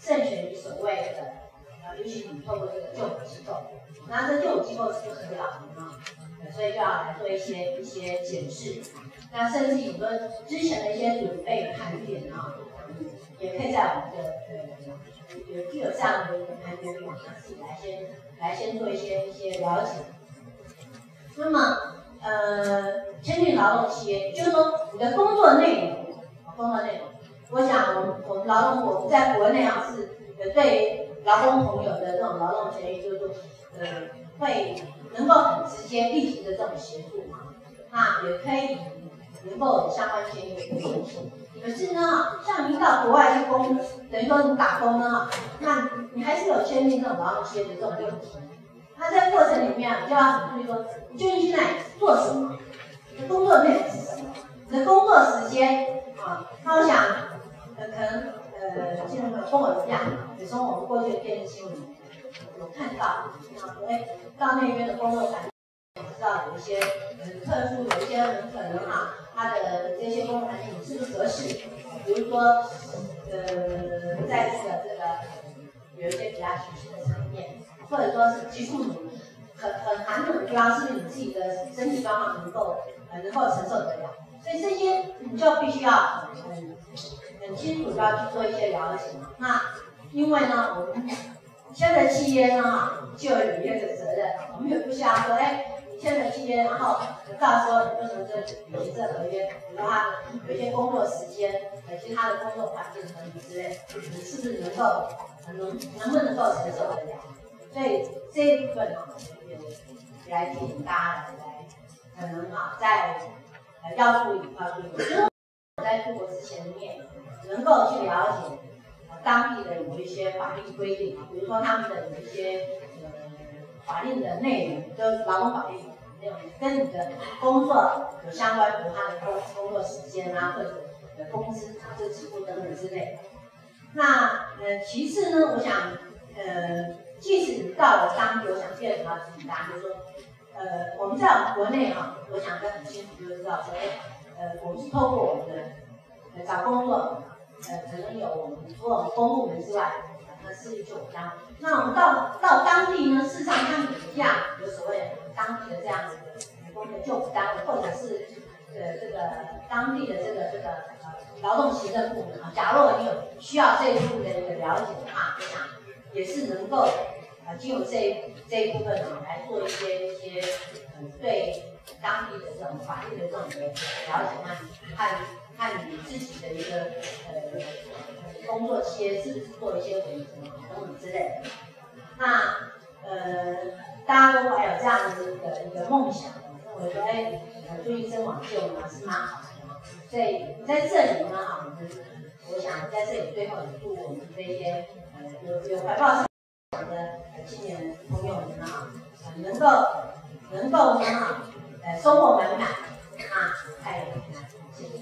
慎选你所谓的呃，尤其你透过这个救护机构，那这救护机构是不是很老呢？所以就要来做一些一些检视，那甚至有个之前的一些准备盘点啊，也可以在我们的呃有具有这样的一个盘点里面，自己来先来先做一些一些了解。那么呃，签订劳动契约，就是说你的工作内容，工作内容，我想我们我们劳动部我们在国内啊是呃对劳工朋友的这种劳动权益，就是说呃会能够很直接立即的这种协助嘛，那也可以能够有相关签约的申请。可是呢，像你到国外去工，等于说你打工呢，那你还是有签订这种劳动契约的这种问题。那在过程里面，你就要很注意说，你究竟现在做什么？你的工作内容是什么？你的工作时间啊？那我想，呃，可能呃，听众朋友跟我一样，有时候我们过去的电视新闻有看到，啊，哎，到那边的工作环境，知道有一些很特殊，有一些很可能啊，他的这些工作环境你是不是合适？比如说，呃，在这个这个有一些比较熟悉的产业。或者说是技术你很很寒冷的地方，是不是你自己的身体状况能够呃能够承受得了？所以这些你就必须要很很清楚要去做一些了解嘛。那因为呢，我们签了契约呢，就有约的责任，我们也不需要说，哎，你签了契约，然后到时候你为什么就履行这合约？比如说他有一些工作时间，呃，其他的工作环境等等之类，你是不是能够能能不能够承受得了？所以这一部分呢，也来提醒大家来来，可能啊，在呃要注意要注意，就是在出国之前你也能够去了解呃当地的有一些法律规定，比如说他们的有一些呃法令的内容，就是劳动法律内容跟你的工作有相关，比如他的工工作时间啊，或者呃工资啊、这支付等等之类的。那呃，其次呢，我想呃。即使你到了当地，我想第二条提醒大家，就是说，呃，我们在我们国内哈，我想很清楚就是知道说，呃，我们是透过我们的呃找工作，呃，可能有我们除了我们公部门之外，那私立就有单位。那我们到到当地呢，事实上他们一样有所谓当地的这样子的工作就服单位，或者是呃这个当地的这个这个呃劳动行政部门啊。假如你有需要这一部分的一个了解的话，我想。也是能够呃经由这这一部分呢来做一些一些呃对当地的这种法律的这种的了解，和和你自己的一个呃工作契约是不是做一些维护等等之类的。那呃大家如果还有这样的一个一个梦想，认为说哎呃注意增网救呢是蛮好的，所以在这里呢啊，我们我想在这里最后也祝我们这些。有有怀抱梦想的青年朋友们啊，能够能够呢呃收获满满啊，太谢谢。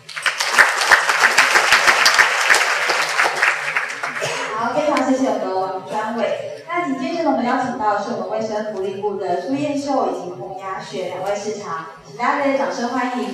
好，非常谢谢我们的王专委。那紧接着呢，我们邀请到的是我们卫生福利部的朱燕秀以及洪雅雪两位市长，请大家热烈掌声欢迎。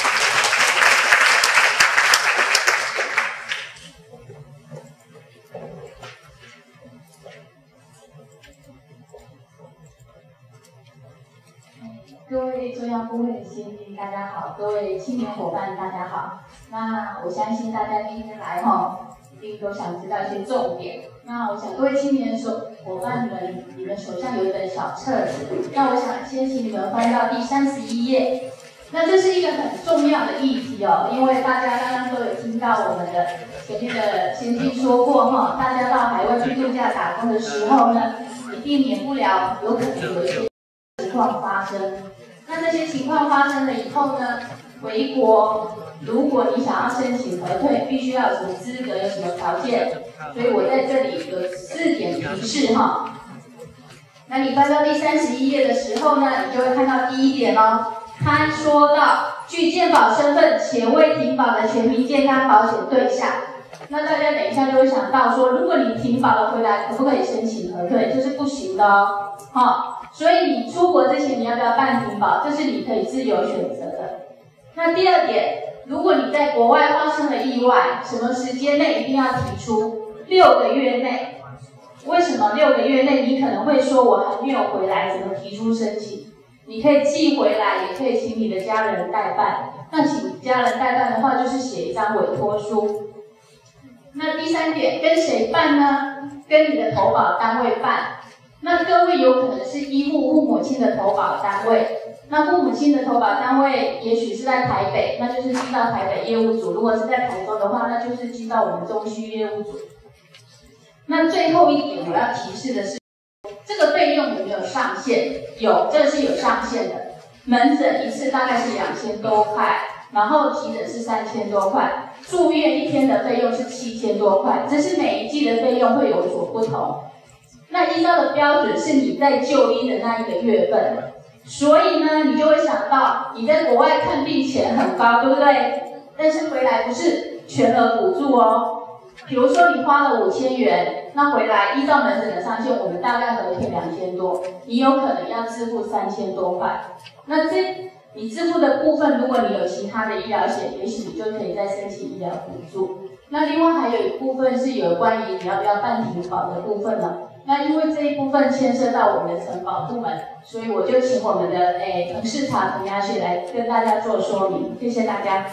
各位中央工会的先进，大家好；各位青年伙伴，大家好。那我相信大家今天来哈，一定都想知道一些重点。那我想各位青年手伙伴们，你们手上有一本小册子，那我想先请你们翻到第三十一页。那这是一个很重要的议题哦，因为大家刚刚都有听到我们的前面的先进说过哈，大家到海外去度假打工的时候呢，一定免不了有可能有一些情况发生。那这些情况发生了以后呢，回国如果你想要申请核退，必须要有什么资格，有什么条件？所以我在这里有四点提示哈。那你翻到第三十一页的时候呢，你就会看到第一点哦，他说到具健保身份且未停保的全民健康保险对象。那大家等一下就会想到说，如果你停保了回来，可不可以申请核退？这是不行的哦，哈。所以你出国之前你要不要办停保，这是你可以自由选择的。那第二点，如果你在国外发生了意外，什么时间内一定要提出？ 六个月内。为什么六个月内？你可能会说我还没有回来，怎么提出申请？你可以寄回来，也可以请你的家人代办。那请家人代办的话，就是写一张委托书。那第三点，跟谁办呢？跟你的投保单位办。那各位有可能是医护父母亲的投保单位。那父母亲的投保单位也许是在台北，那就是寄到台北业务组；如果是在台中的话，那就是寄到我们中区业务组。那最后一点我要提示的是，这个费用有没有上限？有，这是有上限的。门诊一次大概是两千多块，然后急诊是三千多块，住院一天的费用是七千多块，只是每一季的费用会有所不同。那依照的标准是你在就医的那一个月份，所以呢，你就会想到你在国外看病钱很高，对不对？但是回来不是全额补助哦。比如说你花了五千元，那回来依照门诊的上限，我们大概合填两千多，你有可能要支付三千多块。那这你支付的部分，如果你有其他的医疗险，也许你就可以再申请医疗补助。那另外还有一部分是有关于你要不要办停保的部分了。那因为这一部分牵涉到我们的承保部门，所以我就请我们的诶彭世茶彭雅雪来跟大家做说明。谢谢大家。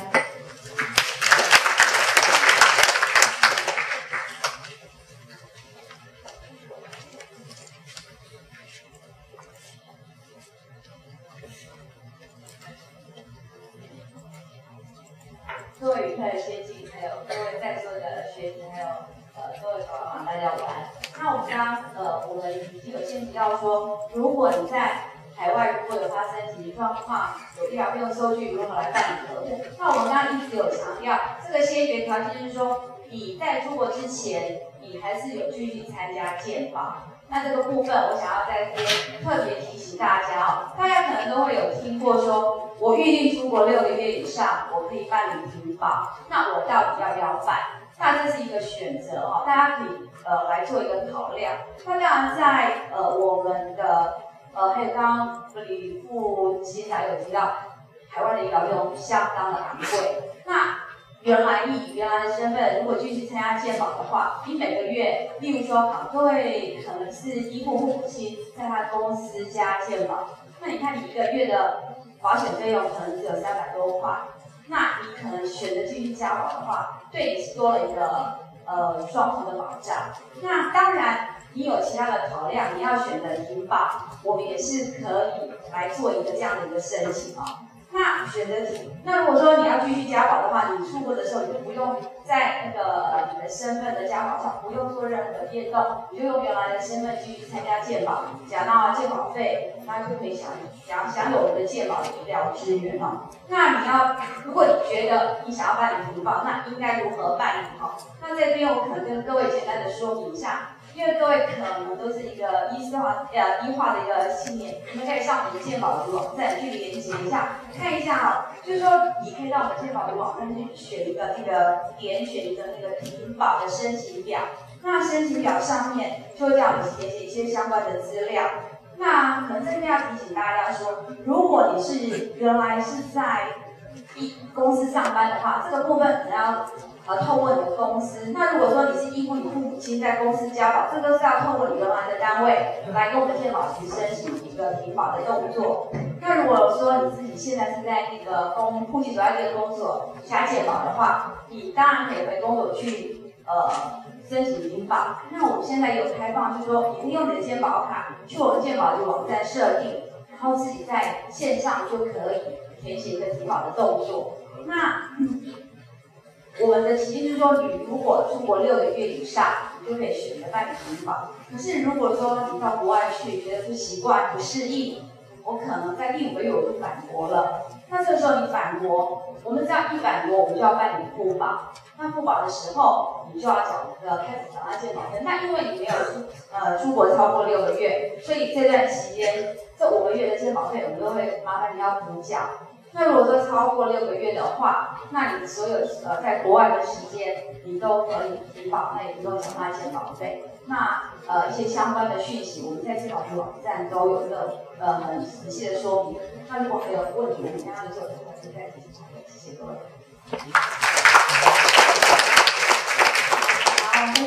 各位与会的先进，还有各位在座的学子，还有呃各位宝宝们，大家晚安。那我们刚刚呃我们已经有先提到说，如果你在海外如果有发生紧急状况，有医疗费用收据如何来办理核户？那我们刚刚一直有强调，这个先决条件就是说，你在出国之前，你还是有继续参加健保。那这个部分，我想要在这边特别提醒大家哦，大家可能都会有听过说，我预定出国六个月以上，我可以办理停保，那我到底要不要办？那这是一个选择哦，大家可以呃来做一个考量。那当然在呃我们的呃还有刚刚李副执行长有提到，台湾的医疗费用相当的昂贵，那原来以原来的身份，如果继续参加健保的话，你每个月，例如说，好，各位可能是医护父母亲在他公司加健保，那你看你一个月的保险费用可能只有三百多块，那你可能选择继续加保的话，对你是多了一个呃双重的保障。那当然，你有其他的考量，你要选择停保，我们也是可以来做一个这样的一个申请哦。那选择题，那如果说你要继续加保的话，你出国的时候你就不用在那个呃你的身份的加保上不用做任何的变动，你就用原来的身份继续参加健保，缴纳健保费，那就可以享享享有我们的健保的医疗资源哦。那你要，如果你觉得你想要办理停保，那应该如何办理哦？那这边我可能跟各位简单的说明一下。因为各位可能都是一个医师化、呃医化的一个信念，你们可以上我们健保的网站去连接一下，看一下哦。就是说，你可以到我们健保的网站去选一个那个点选一个那个停保的申请表，那申请表上面就会叫你填写一些相关的资料。那可能这边要提醒大家说，如果你是原来是在一公司上班的话，这个部分你要。呃，透过你的公司。那如果说你是依附你父母亲在公司加保，这个是要透过你原来的单位来跟我们健保局申请一个停保的动作。那如果说你自己现在是在那个公户籍所在地的公所加健保的话，你当然可以回公所去呃申请停保。那我们现在有开放，就是说你可以用你的健保卡去我们健保局网站设定，然后自己在线上就可以填写一个停保的动作。那嗯我们的提议是说，你如果出国六个月以上，你就可以选择办理停保。可是如果说你到国外去，觉得不习惯、不适应，我可能在第五个月我就返国了。那这个时候你返国，我们这样一返国，我们就要办理复保。那复保的时候，你就要缴呃开始缴纳健保费。那因为你没有出呃出国超过六个月，所以这段期间这五个月的健保费，我们都会麻烦你要补缴。那如果说超过六个月的话，那你所有呃在国外的时间，你都可以停保，那也不用缴纳健保费。那呃一些相关的讯息，我们在健保局网站都有一个呃很仔细的说明。那如果还有问题，我们刚刚的时候还是再继续讨论。谢谢各位。好，非常谢谢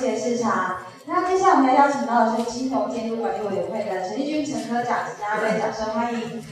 谢市长。那接下来我们要邀请到的是金融监督管理委员会的陈立军陈科长，请大家为掌声欢迎。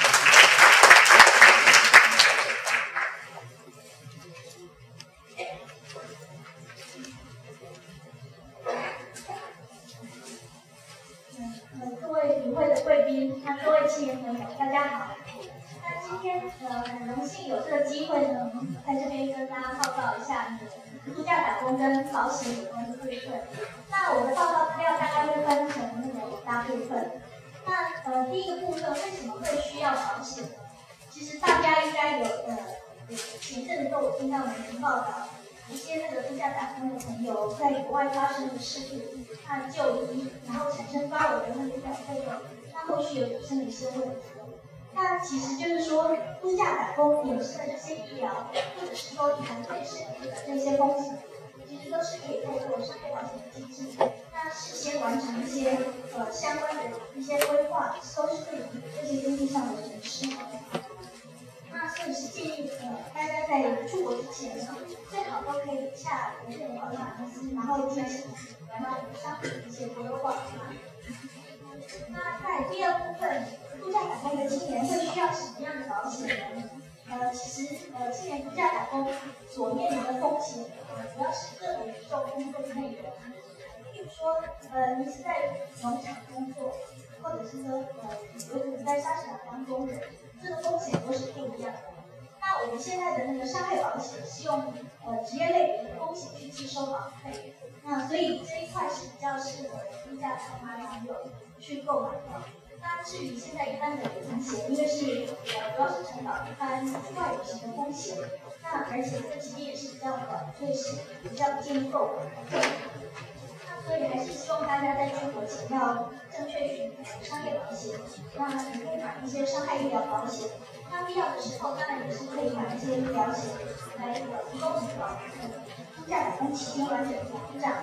各位与会的贵宾，那各位青年朋友，大家好。那今天呃很荣幸有这个机会呢，在这边跟大家报告一下度假打工跟保险有关的部分。那我的报告资料大概会分成那个五大部分。那呃第一个部分为什么会需要保险呢？其实大家应该有呃前阵子都有听到媒体报道，一些那个度假打工的朋友在国外发生的事故，那就医然后产生高额的那个医疗费用，那后续有产生了一些问题。那其实就是说，度假打工衍生的这些医疗，或者是说团队身体的这些风险，其实都是可以透过商业保险的机制，那事先完成一些呃相关的一些规划，都是对于这些经济上的损失。那所以是建议呃大家在出国之前呢，最好都可以洽国内的保险公司，然后进行然后商品的一些规划。那在第二部分，度假打工的青年会需要什么样的保险呢？呃，其实呃，青年度假打工所面临的风险，呃，主要是各种宇宙工作内容。比如说，呃，你是在农场工作，或者是说，呃，有可能在沙场当工人，这个风险都是不一样的。那我们现在的那个伤害保险是用呃职业类别的风险去计收保费，那所以这一块是比较适合度假打工朋友去购买的。那至于现在一般的风险，因为是呃主要是承保一般外旅行的风险，那而且这个期间也是比较短，所以是比较不建议购买的。那所以还是希望大家在出国前要正确选择商业保险，那你可以买一些伤害医疗保险。那必要的时候，当然也是可以买一些医疗险来提供你的度假打工期间完整的保障。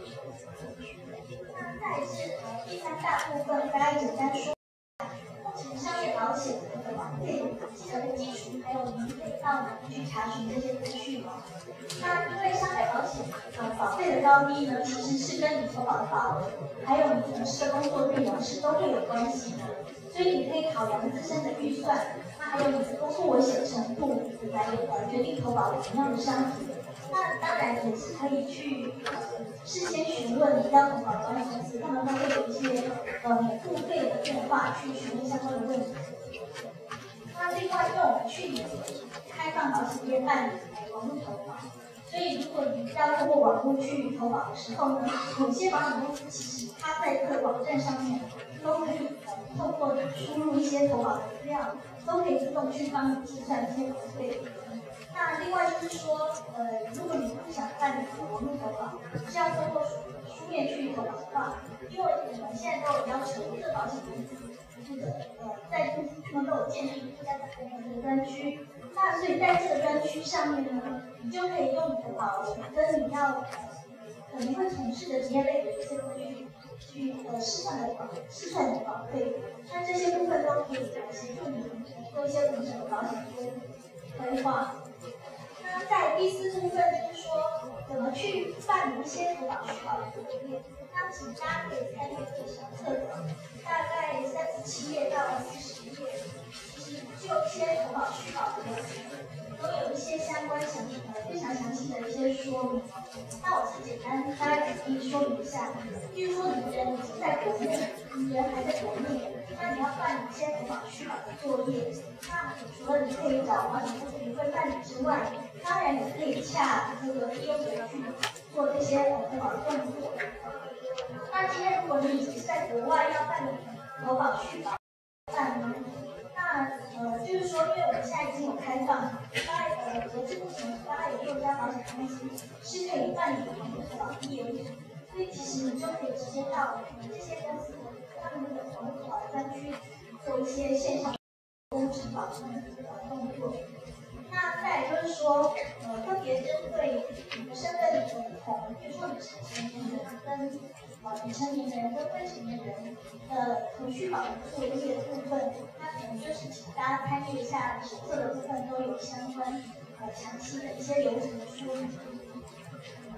那再是呃第三大部分，大概简单说，目前商业保险的保费基本的基础，还有您可以到哪里去查询这些资讯吗？那因为商业保险呃保费的高低呢，其实是跟你投保的保额，还有你从事的工作内容是都会有关系的，所以你可以考量自身的预算，那还有你的工作危险程度来呃决定投保什么样的商品。那当然也是可以去事先询问你要投保的保险公司，他们都会有一些呃免付费的电话去询问相关的问题。那另外，因为我们去年开放保险业办理网络投保，所以如果你要透过网络去投保的时候呢，有些保险公司其实它在这个网站上面都可以呃透过输入一些投保的资料，都可以自动去帮你计算这些保费。那另外就是说，呃，如果你不想办理网络投保，是要通过书面去投保的话，因为我们现在都有要求各保险公司这个呃，在公司他们都有建立度假打工的这个专区，那所以在这个专区上面呢，你就可以用你的保额跟你要呃可能会从事的职业类别的这些工具去呃试算的保试算你的保费，那这些部分都可以来协助你做一些完整的保险规规划。那在第四部分就是说，怎么去办理一些投保续保的作业。那请大家可以参阅这个小册子，大概三十七页到四十页，其实就一些投保续保的都有一些相关详呃非常详细的一些说明。那我是简单大概举例说明一下，比如说你的人已经在国内，你人还在国内，那你要办理一些投保续保的作业，那除了你可以找保险公司会办理之外，当然也可以洽这个业务员去做这些呃投保的动作。那今天如果你已经是在国外要办理投保续保办呢，那呃就是说，因为我们现在已经有开放，大概呃截至目前大概有六家保险公司是可以办理投保业务，所以其实你就可以直接到这些公司他们的投保专区做一些线上工程保险的动作。那再来就是说，呃，特别针对你的身份的不同，比如说你是成年人跟呃未成年人跟未成年人的储蓄保的作业的部分，那可能就是请大家参阅一下手册的部分，都有相关呃详细的一些流程的说明。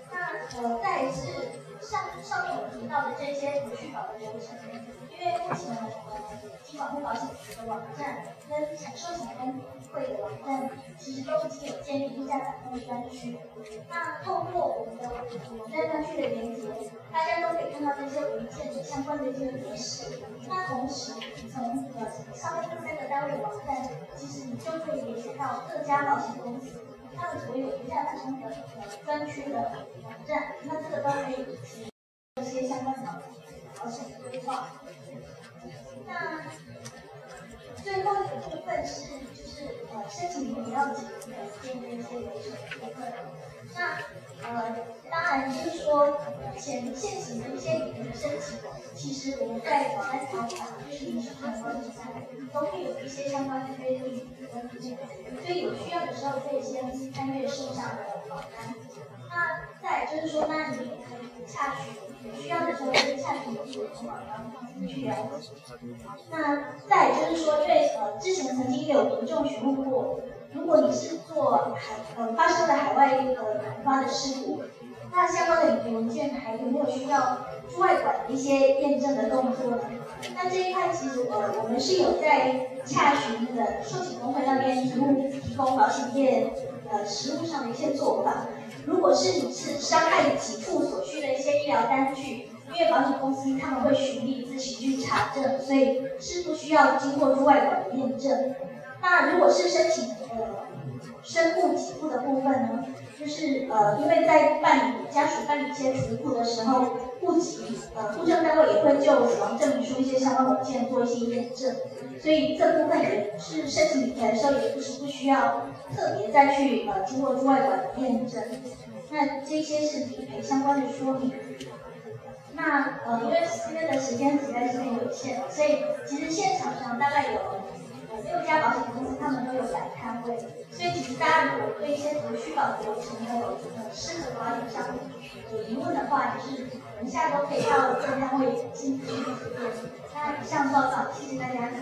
那呃，再来是上上面我提到的这些储蓄保的流程，因为目前呃，金管会保险局的网站跟产寿险公会的网站，其实都已经有建立度假打工的专区。那透过我们的网站专区的连接，大家都可以看到这些文件的相关的一些历史。那同时，从呃上面这三个单位的网站，其实你就可以连接到各家保险公司他们所有度假打工的呃专区的网站，那这个都可以提一些相关的保险的规划。那最后一个部分是就是呃申请你要解决的建立一些流程的部分。那呃当然就是说前现行的一些理赔的申请，其实我们在保单条款就是民事相关的上都会有一些相关的约定跟规定，所以有需要的时候可以先参阅手上的保单。那再来就是说，那你也可以洽询，有需要的时候可以洽询我们的保单公司去了解。那再来就是说，因为呃之前曾经有民众询问过，如果你是做海呃发生了海外呃突发的事故，那相关的理赔文件还有没有需要驻外馆的一些验证的动作呢？那这一块其实呃我们是有在洽询那个寿险公会那边提供提供保险业呃实务上的一些做法。如果是你是伤害给付所需的一些医疗单据，因为保险公司他们会循例自行去查证，所以是不需要经过驻外馆的验证。那如果是申请呃身故给付的部分呢，就是呃因为在办理家属办理一些除户的时候，户籍呃户政单位也会就死亡证明书一些相关文件做一些验证，所以这部分也是申请理赔的时候也不是不需要特别再去呃经过驻外馆的验证。那这些是理赔相关的说明。那呃因为今天的时间实在是很有限，所以其实现场上大概有呃六家保险公司他们都有来开会，所以其实大家如果对一些储蓄保的流程还有呃适合保险上有疑问的话，就是我们下周可以到这个单位亲自去体验。那以上报告，谢谢大家。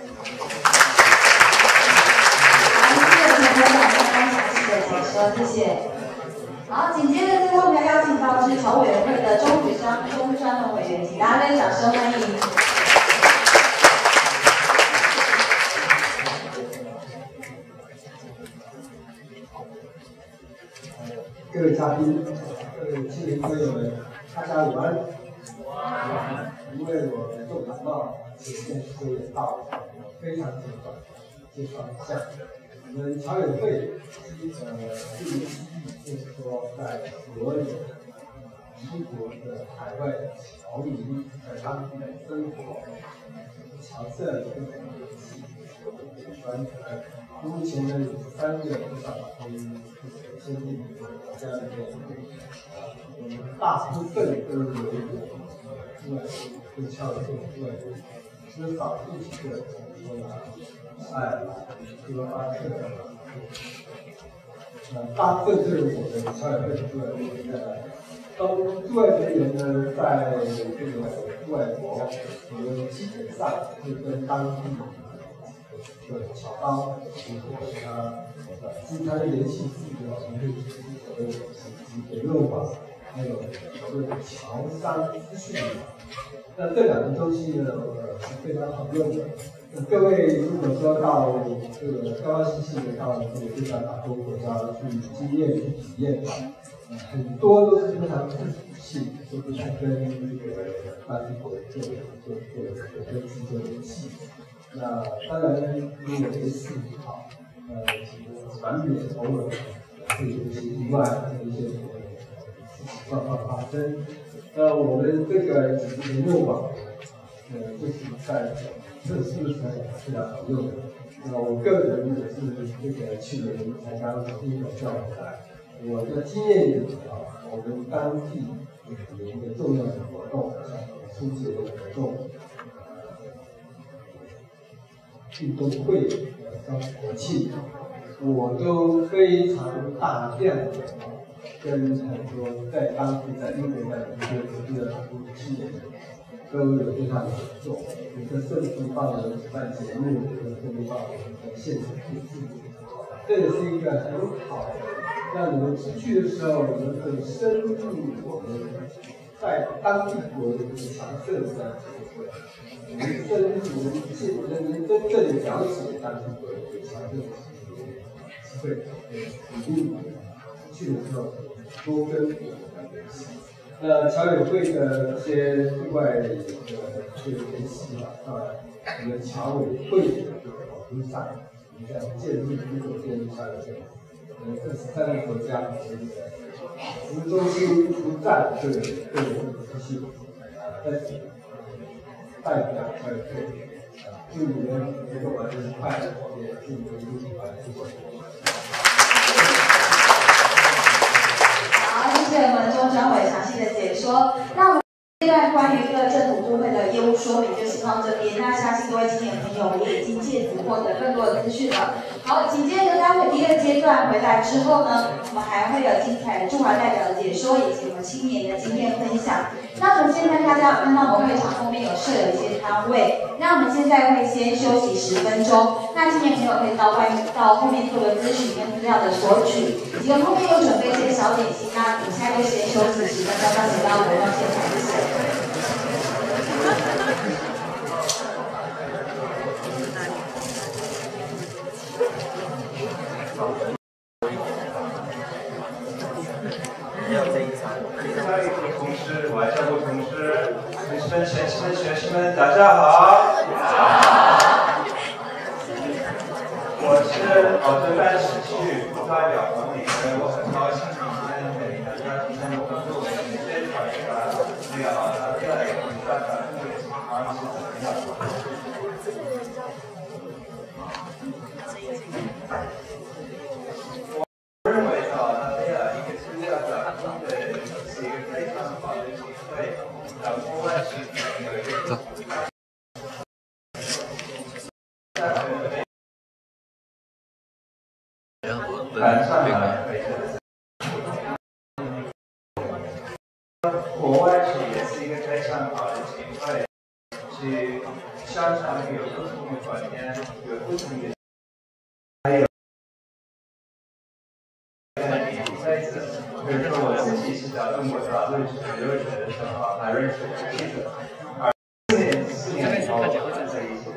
好，谢谢田科长刚刚详细的解说，谢谢。好，紧接着最后我们要邀请到是筹委员会的钟举章钟专门委员，请大家跟掌声欢迎。 各位嘉宾，各位青年朋友们，大家午安。因为我重感冒，时间有点到了，非常简短介绍一下。我们侨委会呃这个基地就是说，在所有出国的海外侨民在当地的生活、侨社跟联系、传承。目前呢有三个不少可以签订这样的我们大部分都有一个出来跟侨委会出来的，只少数几个说呢，爱尔兰、哥巴克。呃，大部分是我们侨委会出来的。当驻外人员呢，在这个驻外国，我们基本上会跟当地的侨胞，或者他呃经常联系自己的团队，所谓的联络网，还有所谓的侨商资讯网。那这两个东西呢，呃是非常好用的。各位如果说到这个高高兴兴的到这个度假打工国家去经验去体验，呃，很多都是非常自主性，都是跟这个当地国做做做做跟自做联系。那当然，如果没事好，呃，难免偶尔会有一些意外的一些事情状况发生。那我们这个紧急联络网，呃，就是在特殊的时候非常好用的。那我个人也是这个去年才刚听有叫回来，我的经验里啊，我们当地有一个重要的活动，像春节的活动，运动会，像国庆，我都非常大量的跟很多在当地在英国在一些国际的很多青年都有非常的合作，有的甚至帮我们办节目，有的甚至帮我们在现场录制，这也是一个很好的那你们出去的时候，你们可以深入我们在当地有一个常设的这样机会，你们深入能见能真正的了解当地有一个常设的机会，鼓励出去的时候多跟我们联系。那侨委会的一些对外的这个联系啊，当然我们侨委会的这个网络上，我们在建立工作建立上的这个。呃，这十三个国家的这个服务中心出站这个这个资讯，呃，在此代表侨委会，呃，祝你们这个完成快乐，也祝你们一起完成。 好，谢谢我们钟专委详细的解说。那我们这段关于各政府部会的业务说明就先到这边。那相信各位青年朋友也已经借此获得更多的资讯了。好，紧接着待会第二阶段回来之后呢，我们还会有精彩的驻华代表的解说，以及我们青年的经验分享。那我们现在大家有看到我们会场后面有设有一些摊位，那我们现在会先休息十分钟。那青年朋友可以到外面到后面做个咨询跟资料的索取，以及后面有准备一些小点心。那你现在就先休息十分钟，到时到活动现场就行。 同事，外交部同事，同事们、学生们、学生们，大家好。我是澳洲办事区代表黄礼生，我很高兴今天给大家提前关注宣传一下这个澳大利亚的大家中的情况是怎么样的。我认为澳大利亚一个是这样的，是一个非常好的机会，让国外市场的一个。谈上来，国外是也是一个非常好的机会，去商场有不同的观念，有不同的，还有在此，比如说我自己是在中国大陆留学的时候，还认识记者，而四年四年后在一起，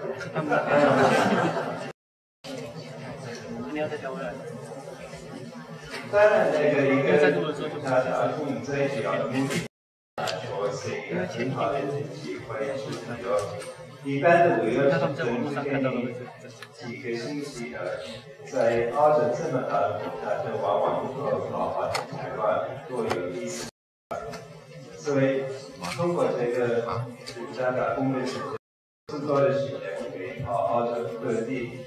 你要再讲回来。当然，那个一个大家共最主要的目的来说是一个很好的机会，是有一般的旅游是整体给你几个星期的，在澳洲这么大的国家，就往往不够好好的台湾多有意思。所以通过这个暑假打工的时间，更多的时间可以到澳洲各地。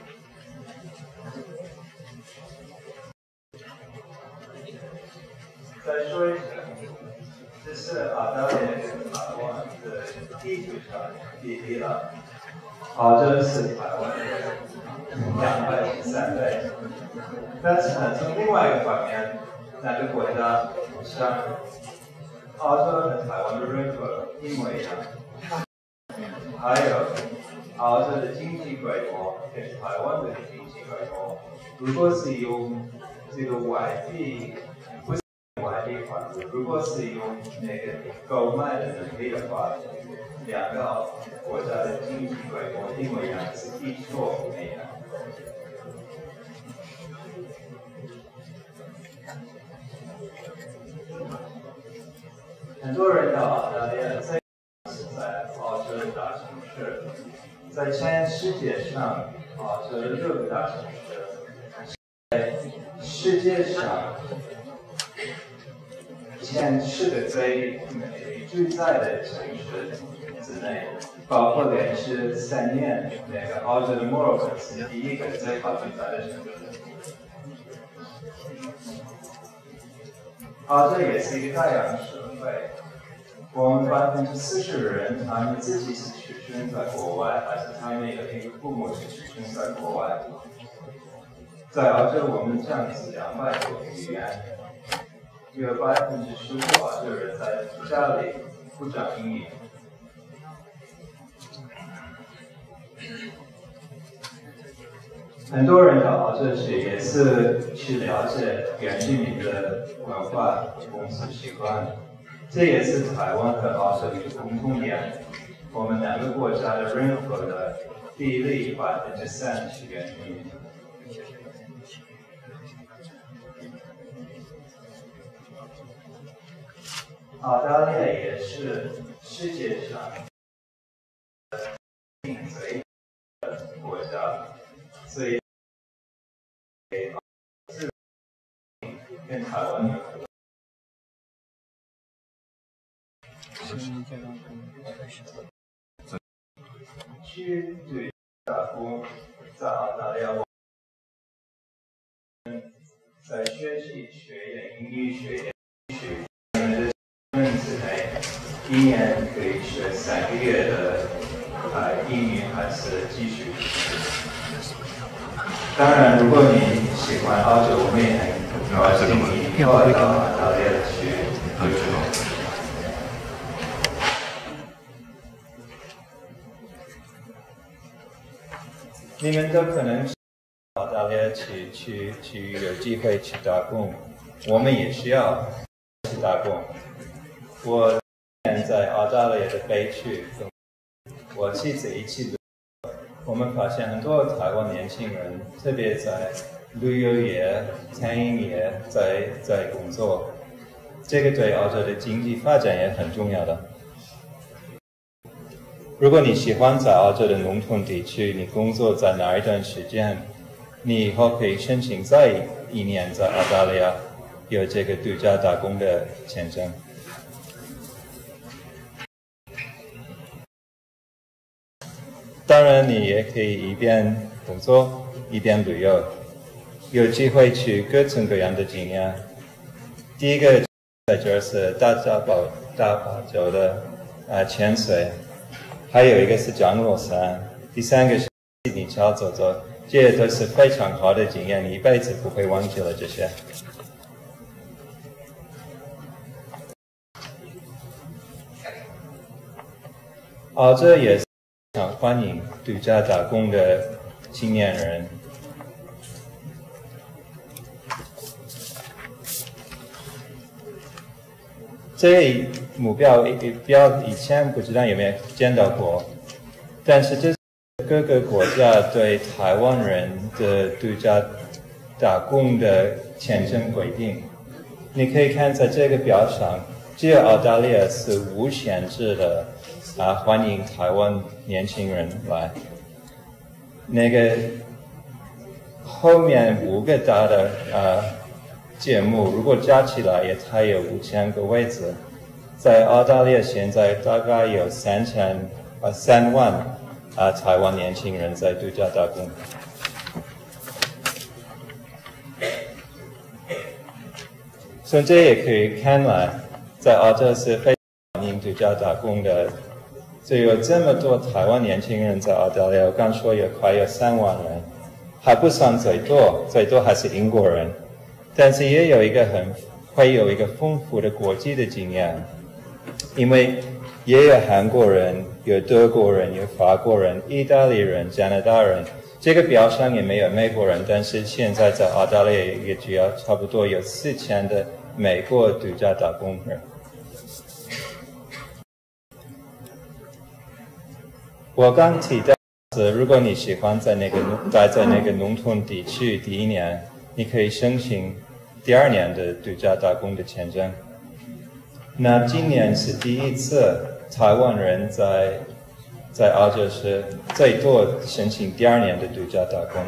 再说一下，这是澳大利亚跟台湾的地图上比例了。澳洲是台湾的两倍、三倍。但是呢，从另外一个方面，哪个国家像澳洲和台湾的人口一模一样，还有澳洲的经济规模跟台湾的经济规模，如果是用这个外币。外地款，如果是用那个购买的能力的话，两个国家的经济规模一模一样，是一错不一样。很多人到澳大利亚，在是在澳洲的大城市，在全世界上，澳洲的六个大城市，在世界上。前十个最美最在的城市之内，包括连续三年那个澳洲的墨尔本是第一个最好最在的城市。澳洲也是一个大洋社会，我们百分之四十的人，他们自己是出生在国外，还是他们有一个父母是出生在国外。在澳洲，我们讲是两百多个语言。有百分之十五啊，就是在家里不讲英语。 很多人到澳洲去也是去了解原住民的文化、风俗习惯，这也是台湾和澳洲一个共同点。我们两个国家的人口的比例百分之三是原住民。澳大利亚也是世界上最的国家，所以跟台湾有很多。去对打工在澳大利亚，在学习学业、英语学业、学之内，一年可以学三个月的呃英语还是继续。当然，如果你喜欢澳洲，我们也很高兴你以后到澳大利亚去旅游。你们都可能澳大利亚去去去有机会去打工，我们也需要去打工。我在澳大利亚的北区，我妻子一起旅游，我们发现很多台湾年轻人，特别在旅游业、餐饮业在在工作，这个对澳洲的经济发展也很重要的。如果你喜欢在澳洲的农村地区，你工作在哪一段时间，你以后可以申请再一年在澳大利亚有这个度假打工的签证。当然，你也可以一边工作一边旅游，有机会去各种各样的经验。第一个在这是大甲堡大堡礁的呃潜水。还有一个是降落伞，第三个是你桥走走，这些都是非常好的经验，你一辈子不会忘记了这些。澳洲也是非常欢迎度假打工的青年人。这目标标以前不知道有没有见到过，但是这是各个国家对台湾人的度假打工的签证规定。你可以看在这个表上，只有澳大利亚是无限制的啊欢迎台湾年轻人来。那个后面五个大的啊节目，如果加起来也才有五千个位置。在澳大利亚现在大概有三千啊三万啊台湾年轻人在度假打工。从这也可以看来，在澳洲是非常欢迎度假打工的。所以有这么多台湾年轻人在澳大利亚，我刚说有快有三万人，还不算最多，最多还是英国人。但是也有一个很会有一个丰富的国际的经验，因为也有韩国人、有德国人、有法国人、意大利人、加拿大人。这个表上也没有美国人，但是现在在澳大利亚也只要差不多有四千的美国度假打工人。我刚提到是，如果你喜欢在那个待在那个农村地区第一年，你可以申请第二年的度假打工的签证。那今年是第一次台湾人在在澳洲是最多申请第二年的度假打工。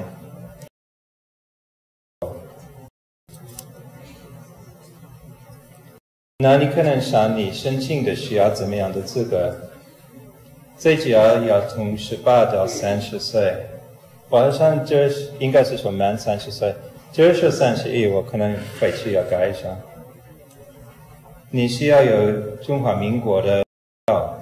那你可能想你申请的需要怎么样的资格？最主要要从十八到三十岁，我好像这应该是说满三十岁。这是三十一，我可能回去要改一下。你需要有中华民国的照，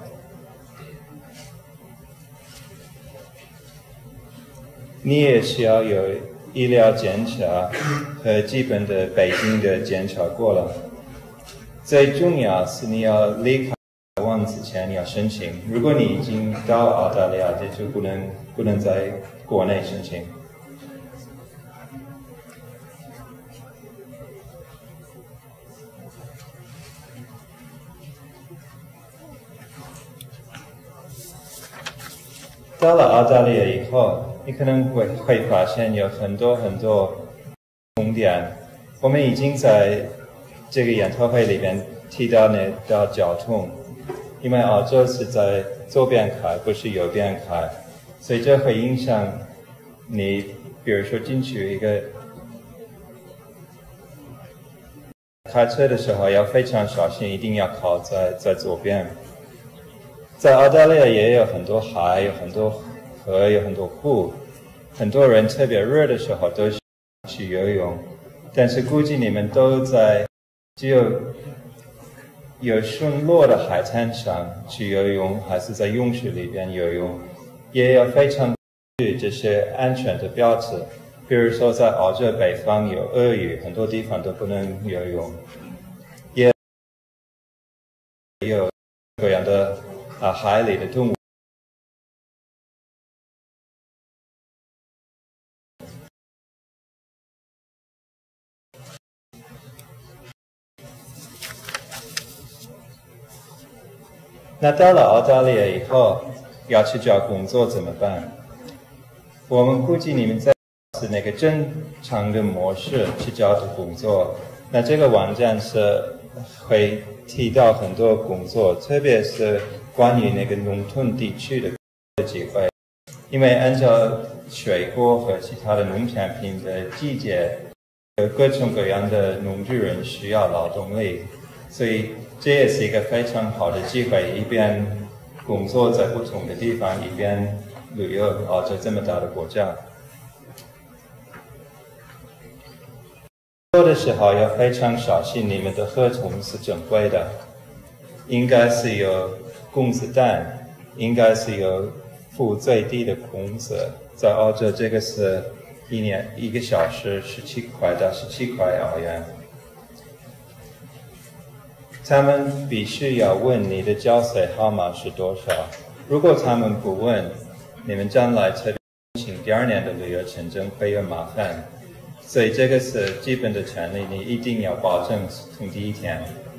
你也需要有医疗检查和基本的北京的检查过了。最重要是你要离开台湾之前你要申请，如果你已经到澳大利亚，这就不能不能在国内申请。 到了澳大利亚以后，你可能会会发现有很多很多重点。我们已经在这个研讨会里边提到那到交通，因为澳洲是在左边开，不是右边开，所以这会影响你，比如说进去一个开车的时候要非常小心，一定要靠在在左边。在澳大利亚也有很多海，有很多河，有很多湖，很多人特别热的时候都去游泳，但是估计你们都在只有有顺落的海滩上去游泳，还是在泳池里边游泳，也要非常注意这些安全的标志。比如说在澳洲北方有鳄鱼，很多地方都不能游泳，也有各样的啊海里的动物。那到了澳大利亚以后，要去找工作怎么办？我们估计你们在是那个正常的模式去找的工作。那这个网站是会提到很多工作，特别是关于那个农村地区的机会，因为按照水果和其他的农产品的季节，有各种各样的农具人需要劳动力，所以这也是一个非常好的机会，一边工作在不同的地方，一边旅游澳洲这么大的国家。做的时候要非常小心，你们的合同是正规的，应该是有工资单，应该是有付最低的工资。在澳洲，这个是一年一个小时十七块到十七块澳元。他们必须要问你的缴税号码是多少，如果他们不问，你们将来特别申请第二年的旅游签证会有麻烦。所以这个是基本的权利，你一定要保证从第一天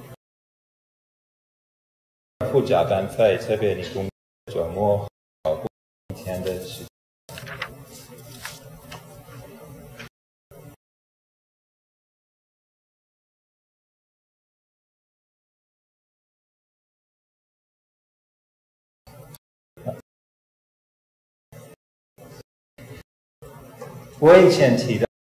付加班费，特别你工作周末超过一天的时间。我以前提到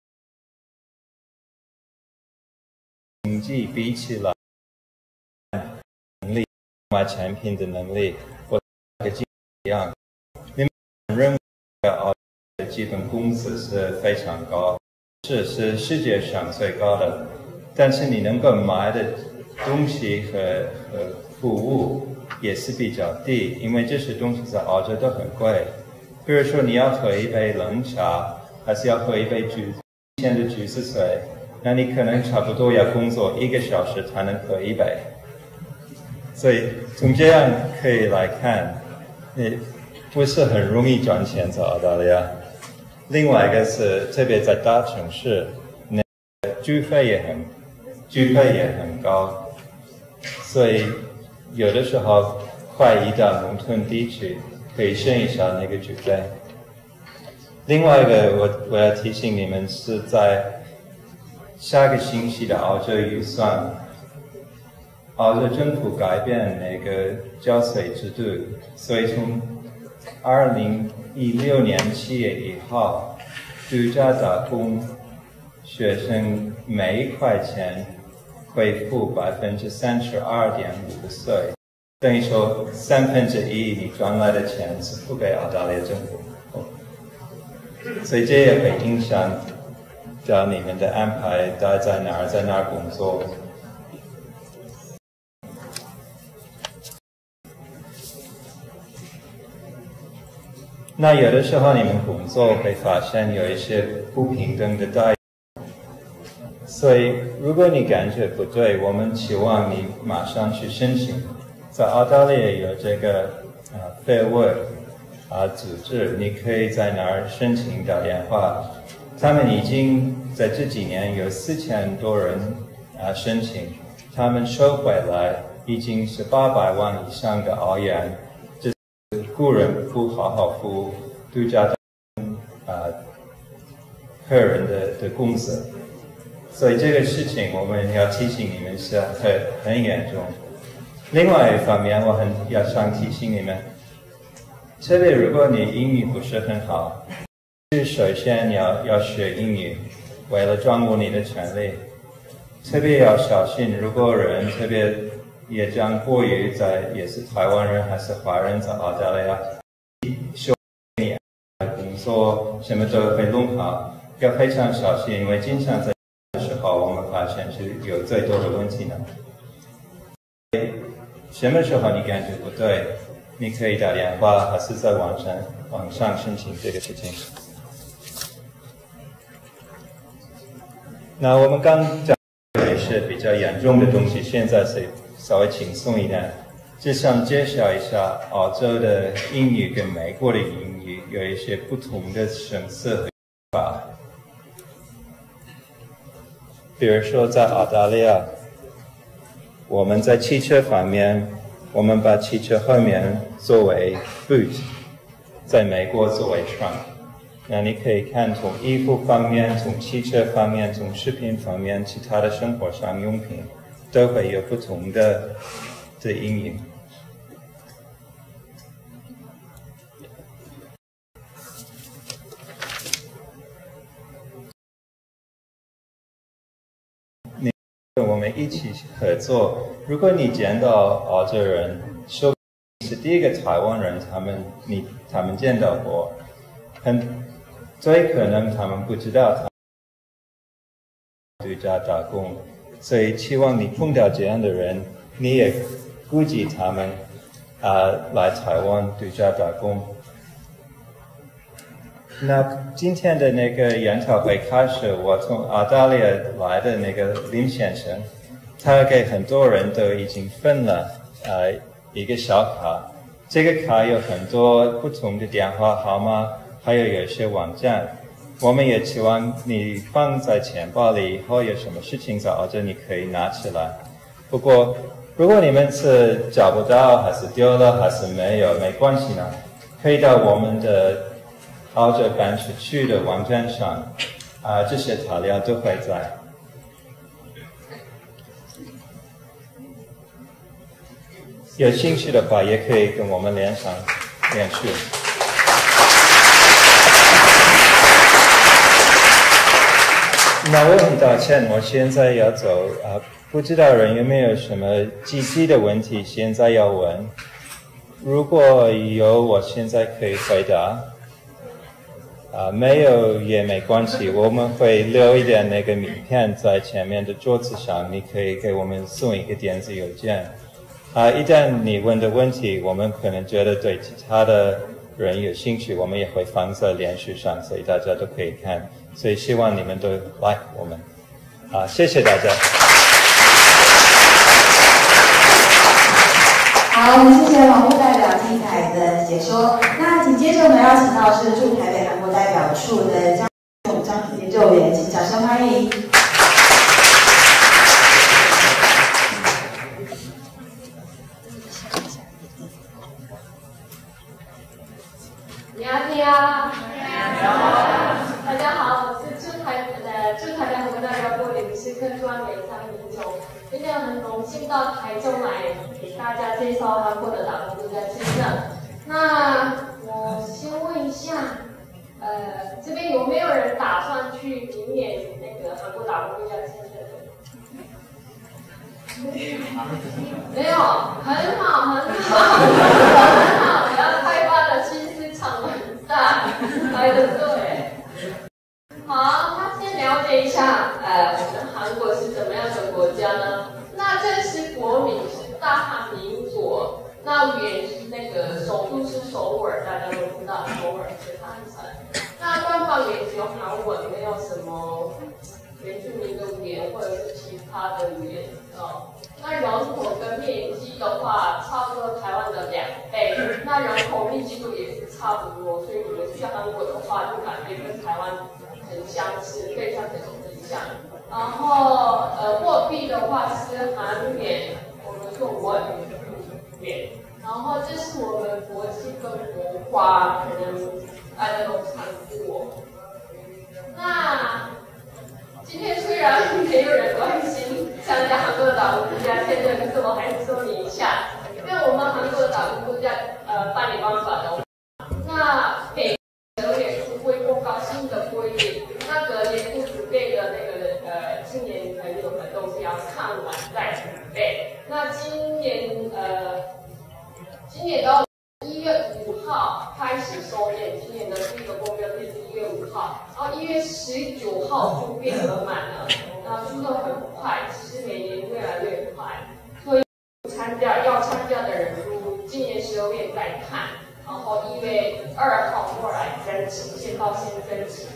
经济比起来能力买产品的能力，我跟一样，你们认为澳洲的基本工资是非常高，是是世界上最高的，但是你能够买的东西和和服务也是比较低，因为这些东西在澳洲都很贵。比如说你要喝一杯冷茶，还是要喝一杯橘现的橘子水，那你可能差不多要工作一个小时才能喝一杯。所以从这样可以来看，你不是很容易赚钱在澳大利亚。另外一个是，特别在大城市，那居费也很居费也很高，所以有的时候快移到农村地区，可以省一下那个居费。另外一个我我要提醒你们是在下个星期的澳洲预算，澳洲政府改变那个缴税制度，所以从二零一六年七月一号，度假打工学生每一块钱会付百分之三十二点五的税，等于说三分之一你赚来的钱是付给澳大利亚政府。所以这也会影响到你们的安排，待在哪儿，在哪儿工作。那有的时候你们工作会发现有一些不平等的待遇，所以如果你感觉不对，我们期望你马上去申请。在澳大利亚有这个啊 Fair Work 啊组织，你可以在那儿申请打电话。他们已经在这几年有四千多人啊申请，他们收回来已经是八百万以上的澳元，这是雇人不好好付度假的啊客人的的工资，所以这个事情我们要提醒你们是很很严重。另外一方面，我很要想提醒你们，特别如果你英语不是很好，是首先要要学英语，为了掌握你的权利，特别要小心，如果人特别也讲国语，在也是台湾人还是华人，在澳大利亚修你工作什么都会弄好，要非常小心，因为经常在的时候我们发现是有最多的问题呢。什么时候你感觉不对，你可以打电话还是在网上网上申请这个事情。那我们刚讲的是比较严重的东西，现在是稍微轻松一点，就想介绍一下澳洲的英语跟美国的英语有一些不同的声色和法。比如说在澳大利亚，我们在汽车方面，我们把汽车后面作为 boot， 在美国作为 trunk。那你可以看从衣服方面，从汽车方面，从食品方面，其他的生活上用品，都会有不同的的英语。我们一起合作。如果你见到澳洲人，说你是第一个台湾人，他们你他们见到过，很最可能他们不知道他度假打工，所以希望你碰到这样的人，你也估计他们啊、呃、来台湾度假打工。那今天的那个研讨会开始，我从澳大利亚来的那个林先生，他给很多人都已经分了呃一个小卡，这个卡有很多不同的电话号码，还有有一些网站。我们也希望你放在钱包里，以后有什么事情在澳洲你可以拿起来。不过如果你们是找不到，还是丢了，还是没有，没关系呢，可以到我们的澳洲办事处的网站上，啊、呃，这些材料都会在。有兴趣的话，也可以跟我们连上联系。那我很抱歉，我现在要走啊、呃，不知道人有没有什么具体的问题现在要问？如果有，我现在可以回答。啊，没有也没关系，我们会留一点那个名片在前面的桌子上，你可以给我们送一个电子邮件。啊，一旦你问的问题，我们可能觉得对其他的人有兴趣，我们也会放在脸书上，所以大家都可以看。所以希望你们都来我们。啊，谢谢大家。 好，我们谢谢网务代表精彩的解说。那紧接着我们邀请到是驻台北韩国代表处的张张研究员，请掌声欢迎。 你好，你好，大家好，我是驻台呃驻台北韩国代表部领事科专员张明总。今天很荣幸到台中来给大家介绍韩国的打工度假签证。那我先问一下，呃，这边有没有人打算去明年那个韩国打工度假签证？没有，很好，很好，很好，不要太发的心思场很大，来得对。好，那先了解一下，呃，我们韩国是怎么样的国家呢？那正式国名是大韩民国，那原是那个首都是首尔，大家都知道首尔是汉城。那官方也只有韩文，没有什么原住民的语言或者是其他的语言哦。那人口跟面积的话，差不多台湾的两倍。那人口密集度也是差不多，所以你们去韩国的话，就感觉跟台湾很相似，非常的很像。然后呃，货币的话是韩元，我们用文元。然后这是我们国际生活化，可能大家都看过。那今天虽然没有人关心参加韩国的打工度假签证，可是我还是说明一下，因为我们韩国的打工度假呃办理方法的话，那每隔年初会公告新的规定，那隔年不准备的那个呃青年朋友们都是要看完再准备。那今年呃今年到一月五号开始收件，今年的第一个公标日是一月五号，然后一月十九号就变额满了，那速度很快，其实每年越来越快，所以参加要参加的人数，今年十二月再看，然后一月二号过来申请，先到先申请。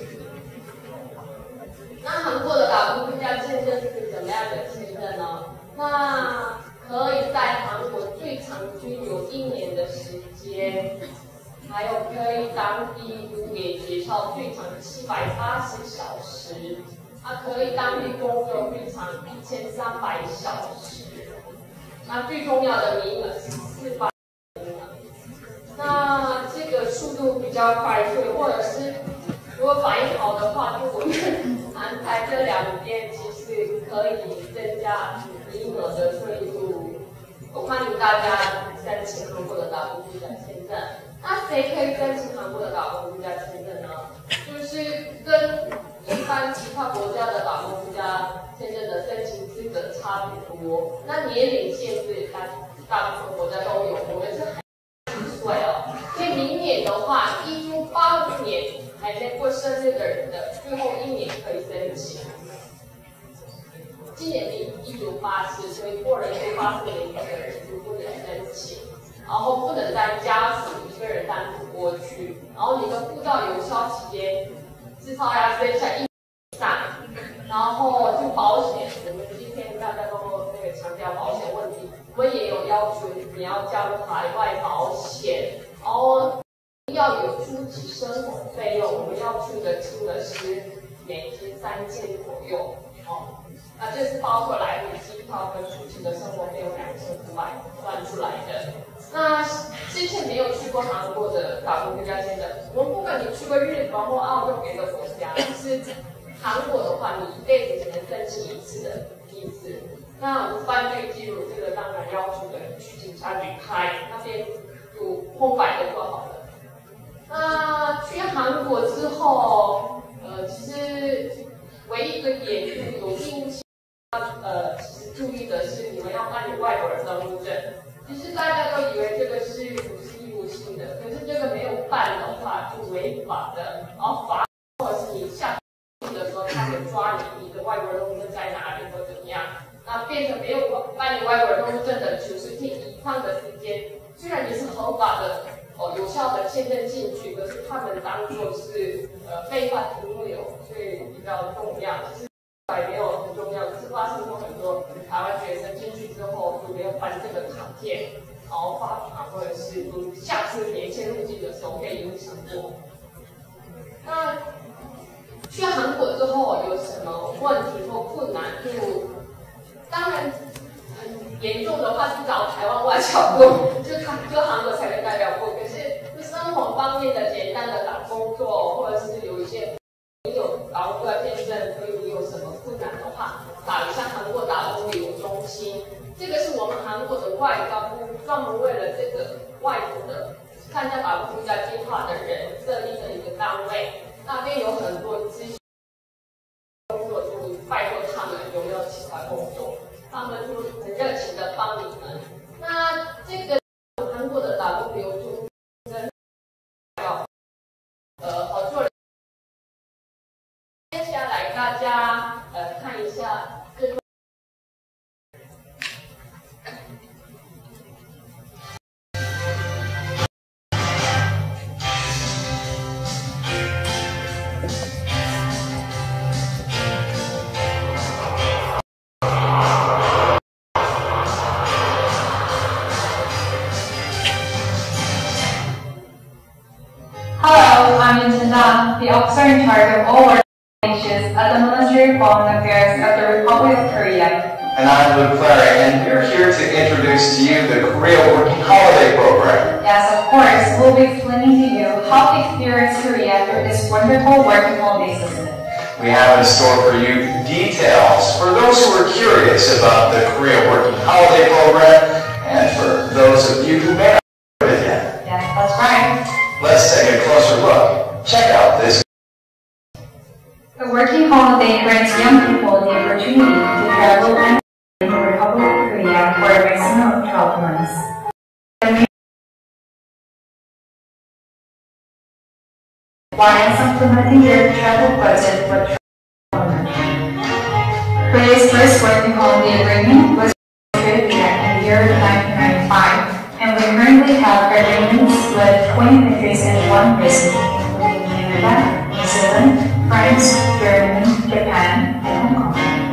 那韩国的打工度假签证是怎么样的签证呢？那可以在韩国最长居留一年的时间，还有可以当地读给学校最长七百八十小时，啊，可以当地工作最长一千三百小时。那最重要的名额是四百名额。那这个速度比较快速，或者是如果反应好的话，就我们安排这两边其实可以增加名额的，所以就我欢迎大家申请韩国的打工度假签证。那谁可以申请韩国的打工度假签证呢？就是跟一般其他国家的打工度假签证的申请资格差不多。那年龄限制大大部分国家都有，我们是十岁哦。所以明年的话，一九八五年还没过生日的人的最后一年可以申请。今年是一九八四，所以过了一九八四年的人就不能申请，然后不能带家属一个人单独过去，然后你的护照有效期间至少要剩下一年以上，然后就保险，我们今天大家都那个强调保险问题，我们也有要求你要交海外保险，然后要有初级生活费用，我们要出的金额是每天三千左右哦。那这是包括来回机票跟出去的生活费用两千五百算出来的。那之前没有去过韩国的打工度假签证，我们不管你去过日本或澳洲别的国家，是韩国的话，你一辈子只能申请一次的一次。那无犯罪记录这个当然要求的去警察局开，那边就空白的就好了。那去韩国之后，呃，其实唯一一个点就是有定期。呃，其实注意的是，你们要办理外国人登录证。其实大家都以为这个是不是义务性的，可是这个没有办的话就违法的，然后罚或者是你下的时候他会抓你，你的外国人登录证在哪里或怎么样，那变成没有办理外国人登录证的九十天以上的时间，虽然你是合法的哦有效的签证进去，可是他们当作是呃非法停留，所以比较重要。其实也没有很重要，可是发生过很多台湾学生进去之后就没有办这个卡片，然后罚款或者是下次免签入境的时候被影响过。那去韩国之后有什么问题或困难？就当然很严重的话是找台湾外交部，就他就韩国才能代表部。可是就生活方面的简单的找工作，或者是有一些。你有打工度假签证，所以你有什么困难的话，打一下韩国打工旅游中心。这个是我们韩国的外交部专门为了这个外国的参加打工度假计划的人设立的一个单位。那边有很多咨询工作，就拜托他们有没有其他工作，他们就很热情的帮你们。那这个韩国的打工旅游中心跟要呃合作。接下来大家呃看一下这个。 Hello, I'm Yinchen, the officer in charge of all work issues at the Ministry of Foreign Affairs of the Republic of Korea. And I'm Luke Clary, and we're here to introduce to you the Korea Working Holiday Program. Yes, of course. We'll be explaining to you how to experience Korea through this wonderful working holiday system. We have in store for you details for those who are curious about the Korea Working Holiday Program, and for those of you who may not have heard it yet. Yes, that's right. Let's take a closer look. Check out this. The working holiday grants young people the opportunity to travel and in the Republic of Korea for a maximum of twelve months. While supplementing their travel budget with travel. Korea's first working holiday agreement was in the year nineteen ninety-five, and we currently have agreements with twenty countries and one prison, including Canada, New Zealand, France, Germany, Japan, and Hong Kong.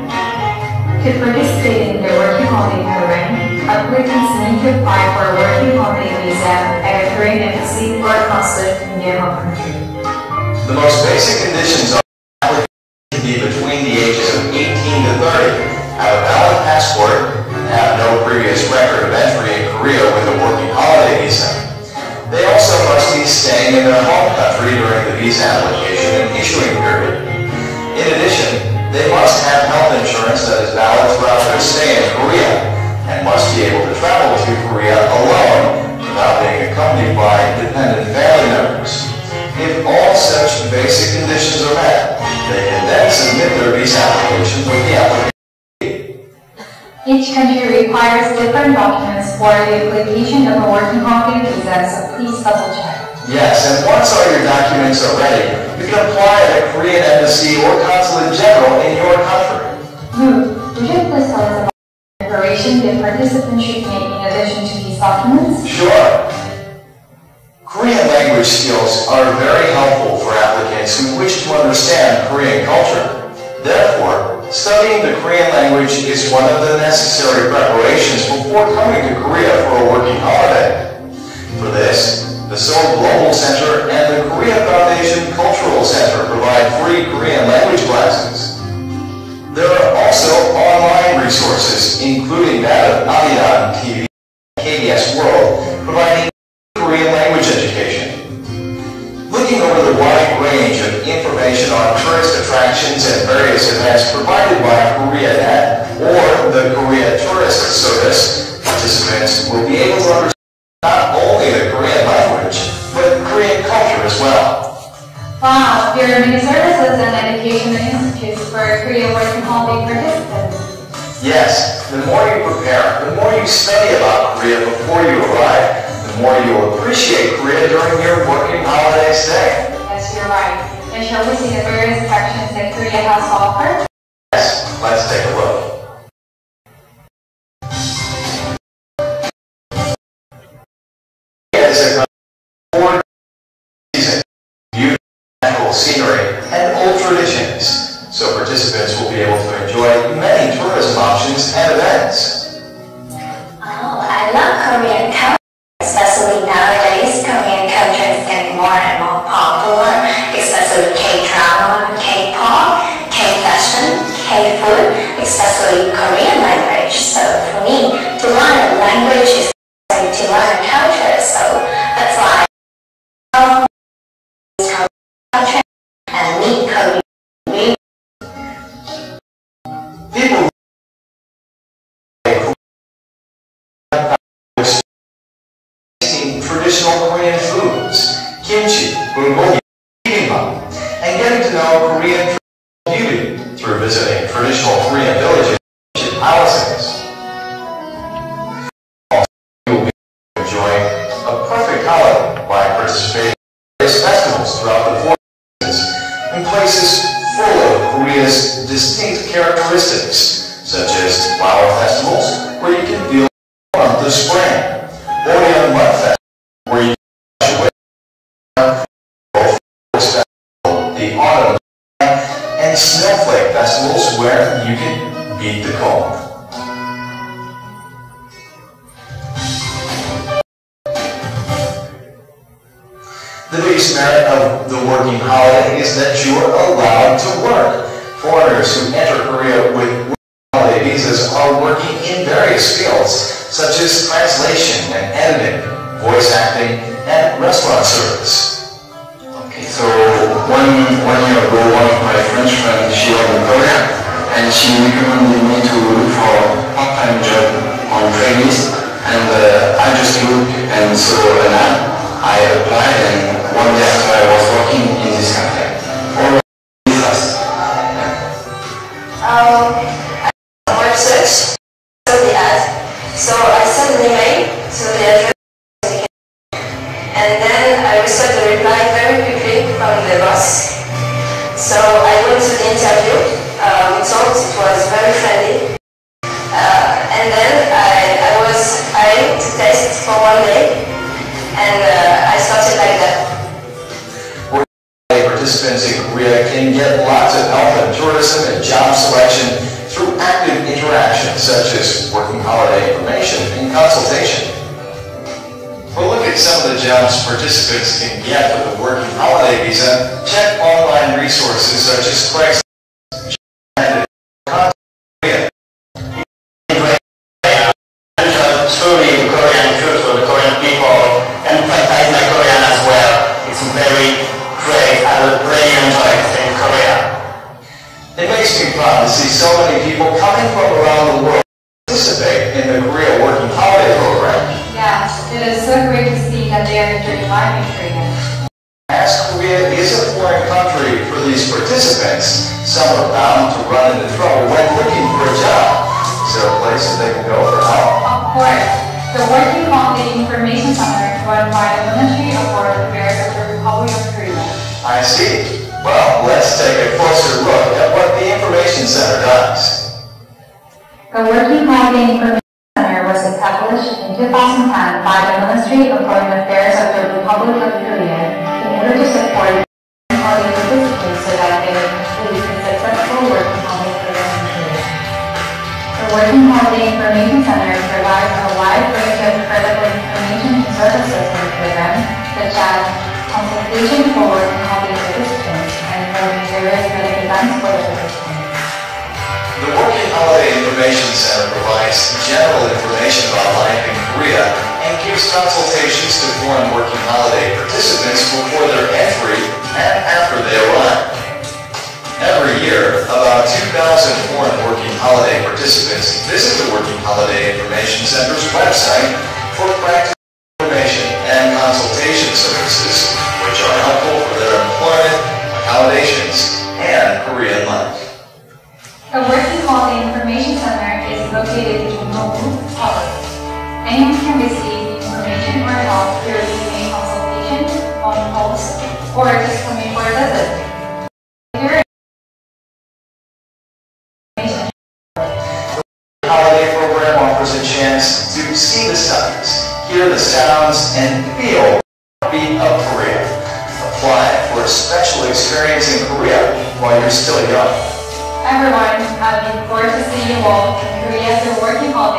To participate in the working holiday program, applicants need to apply for a working holiday visa at a Korean embassy or consulate in their home country. The most basic conditions are applicants to be between the ages of eighteen to thirty, have a valid passport, and have no previous record of entry in Korea with a working holiday visa. They also must be staying in their home country during the visa application and issuing period. In addition, they must have health insurance that is valid throughout their stay in Korea, and must be able to travel to Korea alone without being accompanied by dependent family members. If all such basic conditions are met, they can then submit their visa application with the application. Each country requires different documents for the application of a working holiday visa, so please double check. Yes, and once all your documents are ready, you can apply at a Korean embassy or consulate general in your country. Luke, would you please tell us about the preparation the participants should make in addition to these documents? Sure. Korean language skills are very helpful for applicants who wish to understand Korean culture. Therefore, studying the Korean language is one of the necessary preparations before coming to Korea for a working holiday. For this, the Seoul Global Center and the Korea Foundation Cultural Center provide free Korean language classes. There are also online resources, including that of Arirang T V and K B S World, providing Korean language education. Looking over the wide range of information on tourist attractions and various events provided by KoreaNet or the Korea Tourist Service, participants will be able to understand not only the Korean language, but Korean culture as well. Wow, there are many services and educational institutes for Korea working holiday participants. Yes, the more you prepare, the more you study about Korea before you arrive, the more you will appreciate Korea during your working holiday stay. Yes, you're right. And shall we see the various attractions that Korea has to offer? Yes, let's take a look. Korea is a country season, beautiful natural scenery, and old traditions, so participants will be able to enjoy many tourism options and events. Oh, I love Korean culture. Especially nowadays, Korean culture is getting more and more popular, especially K-drama, K-pop, K-fashion, K-food, especially Korean language. So for me, to learn a language is to learn a culture. So that's why I love Korean culture and meet Korean music. People traditional Korean foods, kimchi, bulgogi, bibimbap, and getting to know Korean beauty through visiting traditional Korean villages and palaces. Also, you will be enjoying a perfect holiday by participating in various festivals throughout the four seasons in places full of Korea's distinct characteristics, such as flower festivals, where you can feel the warmth of spring, or Oyeon Mud Festival, where you can away the autumn, and snowflake festivals where you can beat the cold. The biggest merit of the working holiday is that you are allowed to work. Foreigners who enter Korea with working holiday visas are are working in various fields, such as translation and editing, voice acting, and restaurant service. Okay, so one, one year ago, one of my French friends, she was in Korea, and she recommended me to look for a part-time job on Craigslist, and uh, I just looked and saw an ad. I applied, and one day after I was working in this cafe. All really fast. Um, I website, saw the ad, so I sent an email to the address, and then I received a reply very quickly from the boss. So I went to the interview. Uh, we talked. It was very friendly, uh, and then I, I was hired to test for one day, and uh, I started like that. Participants in Korea can get lots of help in tourism and job selection through active interaction such as working holiday information and consultation. For a look at some of the jobs participants can get with a working holiday visa, check online resources such as Craigslist. Truly the Korean culture, the Korean people, and practice my Korean as well. It's very great. I really enjoy it in Korea. It makes me proud to see so many people coming from around the world participate in the Korea Working Holiday Program. Yeah, it is so great to see that they are enjoying life in Korea. As Korea is a foreign country for these participants, some are bound to run into trouble when looking for a job. Is there a place that they can go for help? Of course. The Working Holiday Information Center run by the Ministry of Foreign Affairs of the Republic of Korea. I see. Well, let's take a closer look at what the Information Center does. The Working Holiday Information Center was established in two thousand ten by the Ministry of Foreign Affairs of the Republic of Korea in order to support working holiday participants so that they would lead a successful working holiday program in Korea. The Working Holiday Information Center provides a wide range of critical information and services in the program, such as consultation for working holiday participants and holding various related events for the participants. The Working Holiday Information Center provides general information about life in Korea and gives consultations to foreign working holiday participants before their entry and after they arrive. Every year, about two thousand foreign working holiday participants visit the Working Holiday Information Center's website for practical information and consultation services, which are helpful for their employment, accommodations, and Korean life. The Working Holiday Information Center is located in Jongno-gu, Seoul. Anyone can receive information or help through email consultation, phone calls, or just coming for a visit. The holiday program offers a chance to see the sights, hear the sounds, and feel the beat of Korea. Apply for a special experience in Korea while you're still young. Everyone, I look forward to see you all in Korea through Working Holiday.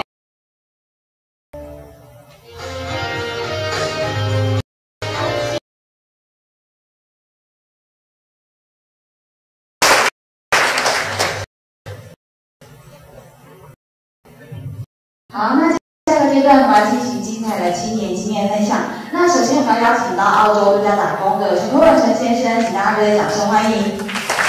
好，那下个阶段我们要进行精彩的青年经验分享。那首先我们要邀请到澳洲度假打工的陈国文陈先生，请大家热烈掌声欢迎。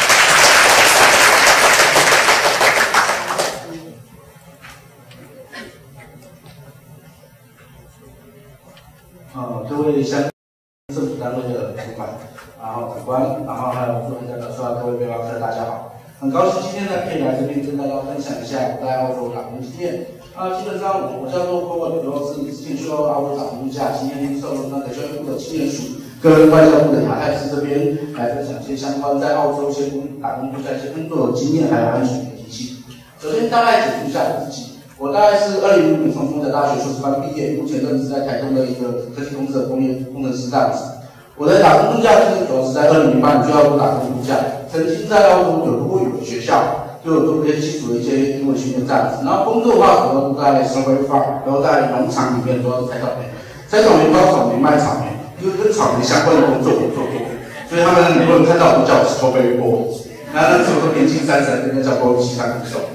呃，各位乡政府单位的主管，然后长官，然后还有部门代表，各位背包客，大家好。很高兴今天呢可以来这边跟大家分享一下我在澳洲打工经验。啊，基本上我我叫做郭文，主要是之前去到澳洲打工度假，今天受那个教育部的青年署跟外交部的亚太司这边来分享一些相关在澳洲一些工打工度假一些工作的经验，还有安全的提醒。首先大概简述一下我自己，我大概是二零零五年从中国大学硕士班毕业，目前任职在台东的一个科技公司的工业工程师这样子。我的打工度假经验主要是在二零零八年去澳洲打工度假，曾经在澳洲有过语的学校，就有做一些基础的一些英文训练这样子。然后工作的话，主要都在 Subway Farm， 然后在农场里面主要是采草莓，采草莓、包草莓、卖草莓，因为跟草莓相关的工作我做过，所以他们很多人看到我都叫我 Strawberry Boy。然后那时候都年近三十，跟人家叫过其他歌手。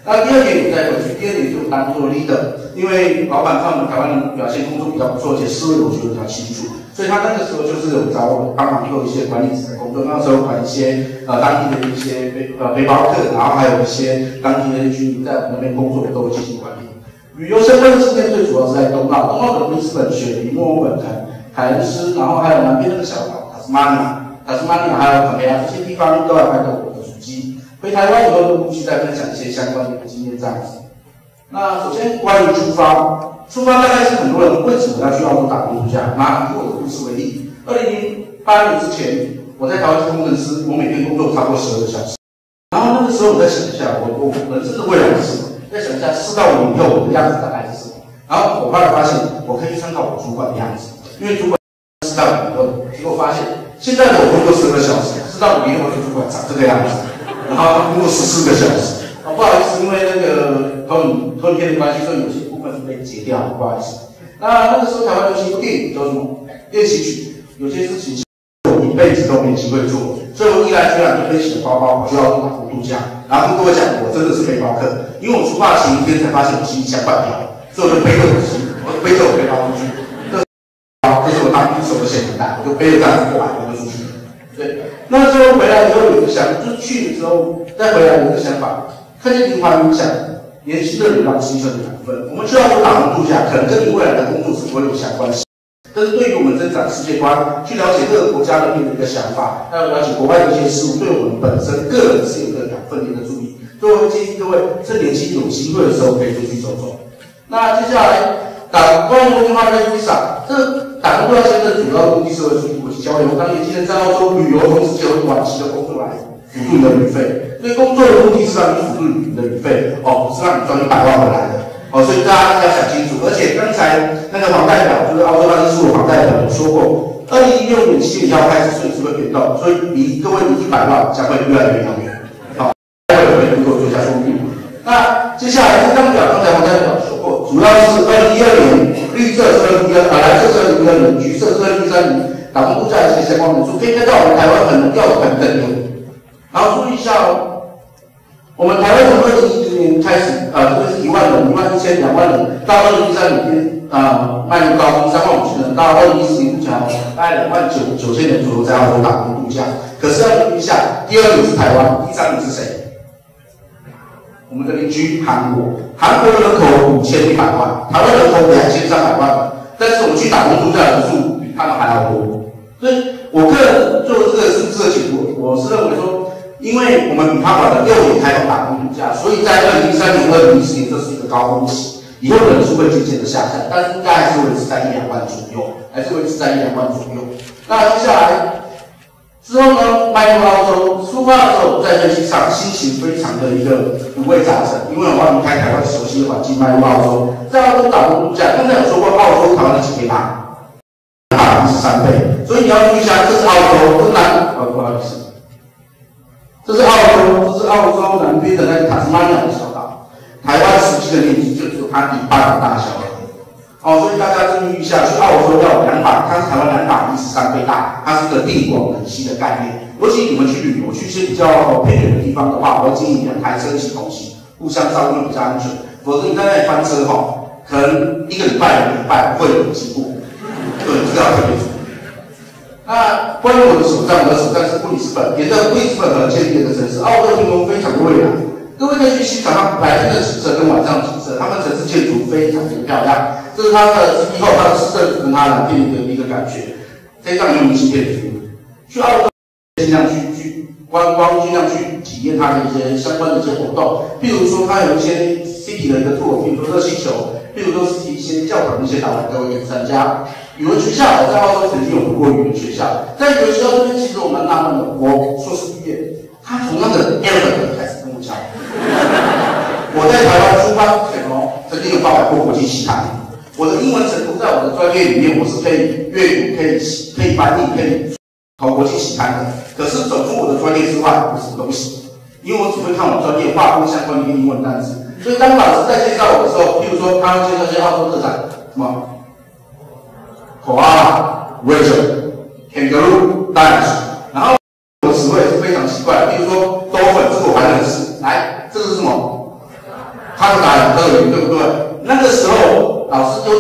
那第二点我再回去，第二点就当做 leader， 因为老板看我们台湾人表现工作比较不错，而且思维我觉得比较清楚，所以他那个时候就是有找我帮忙做一些管理职的工作。那时候管一些呃当地的一些背呃背包客，然后还有一些当地的居民在我们那边工作都会进行管理。旅游相关的经验最主要是在东澳，东澳的布里斯本、雪梨、墨尔本、凯恩斯，然后还有南边那个小岛塔斯马尼亚、塔斯马尼亚还有坎培拉这些地方都有拍到我的足迹。回台湾以后就陆续再分享一些相关的经验这样子。那首先关于出发，出发大概是很多人为什么要去澳洲打工度假？拿以我的故事为例，二零零八年之前，我在台湾是工程师，我每天工作超过十二个小时。然后那个时候我再想一下，我我人生的未来是什么？再想一下四到五年以后我的样子大概是什么？然后我后来发现，我可以参考我主管的样子，因为主管四到五年后，结果发现现在的我工作十二个小时，四到五年后的主管长这个样子，然后他工作十四个小时。哦，不好意思，因为那个投影投影片的关系，所以有些部分是被截掉，不好意思。那那个时候台湾流行一部电影叫什么？练习曲，有些事情我一辈子都没机会做，所以我毅然决然就背起了包包，跑去澳洲打工度假。然后跟各位讲，我真的是背包客，因为我出发前一天才发现我行李箱坏掉，所以我就背着我的行李，我背着我背包出去。这这是我当第一手的显领带，我就背着这样子过来，我就出去。对，那时候回来以后有个想，就是去的时候再回来有个想法，看见林华云讲，年轻的人让新生的养分。我们去澳洲打工度假，可能跟你未来的工作是不会有相关性。但是对于我们增长世界观，去了解各个国家的面的一个想法，还有了解国外的一些事物，对我们本身个人是有一个养分的一个注意。所以我会建议各位，趁年轻有机会的时候可以出去走走。那接下来打关于国际化跟 visa， 这打工度假签证主要目的是为了促进国际交流。当年轻人在澳洲旅游，同时就有短期的工作来辅助你的旅费。所以工作的目的是让你辅助你的旅费，哦，不是让你赚一百万回来的。哦，所以大家要想清楚。而且刚才那个黄代表，就是澳洲办事处的黄代表有说过，二零一六年七月一号开始税制会变动，所以离各位离一百万将会越来越遥远。好，待会我会给我做一下说明。那接下来这张表，刚才黄代表说过，主要是二零一二年绿色是二零一二，呃，蓝色是二零一二年，橘色是二零一三年，打工度假的一些相关人数，可以看到我们台湾很能调的很等优。然后注意一下哦。我们台湾从二零一零年开始，呃，这个是一万人、一万一千、两万人，到二零一三年，呃，迈入高峰三万五千人，到二零一四年目前大概两万九九千人左右在澳洲打工度假。可是要注意一下，第二名是台湾，第三名是谁？我们的邻居韩国，韩国人口五千一百万，台湾人口两千三百万，但是我们去打工度假的人数比他们还要多。所以我个人做这个数字的解读，我是认为说。因为我们比他晚了六年开放打工度假，所以在二零一三年、二零一四年这是一个高峰期，以后人数会渐渐的下降，但是应该还是维持在一两万左右，还是维持在一两万左右。那接下来之后呢，迈入澳洲，出发的时候在飞机上心情非常的一个五味杂陈，因为我要离开台湾熟悉的环境，迈入澳洲，在澳洲打工度假，刚才有说过澳洲台湾的几倍大，大一十三倍，所以你要注意一下，这是澳洲，这是南，呃，不好意思。这是澳洲，这是澳洲南边的那个塔斯马尼亚的小岛，台湾实际的面积就只有它一半的大小而已。哦，所以大家注意一下，去澳洲要两百，它是台湾两百一十三倍大，它是一个地广人稀的概念。尤其你们去旅游，去一些比较偏远的地方的话，我会建议两台车一起同行，互相照顾比较安全。否则你在那里翻车哈，可能一个礼拜、两个礼拜不会有经过，对，这个要特别注意。那关于我的首站，我的首站是布里斯本，沿着布里斯本河建立的城市，澳洲天空非常的蔚蓝。各位可以去欣赏它白天的景色跟晚上的景色，它们城市建筑非常的漂亮。这是它的以后它的市政府跟它蓝片的一个感觉，非常有明信片的 feel。去澳洲尽量去去观光，尽量去体验它的一些相关的一些活动，譬如说它有一些 city 的一个 tour， 譬如说热气球，譬如说是一些教堂的一些导览，各位可以参加。语文学校，我在澳洲曾经有读过语文学校，在语文学校这边，其实我蛮纳闷的。我硕士毕业，他从那个 elephant 开始跟我教。我在台湾出发之前哦，曾经有报考过国际期刊。我的英文程度在我的专业里面，我是可以阅读、可以可以翻译、可以考国际期刊的。可是走出我的专业之外，我什么都不行，因为我只会看我专业划分相关的英文单词。所以当老师在介绍我的时候，譬如说他会介绍一些澳洲特产，什么？Koala, Rachel, Kangaroo, Danish， 然后我的词汇是非常奇怪的，比如说 dolphin， 这个我还认识。来，这个是什么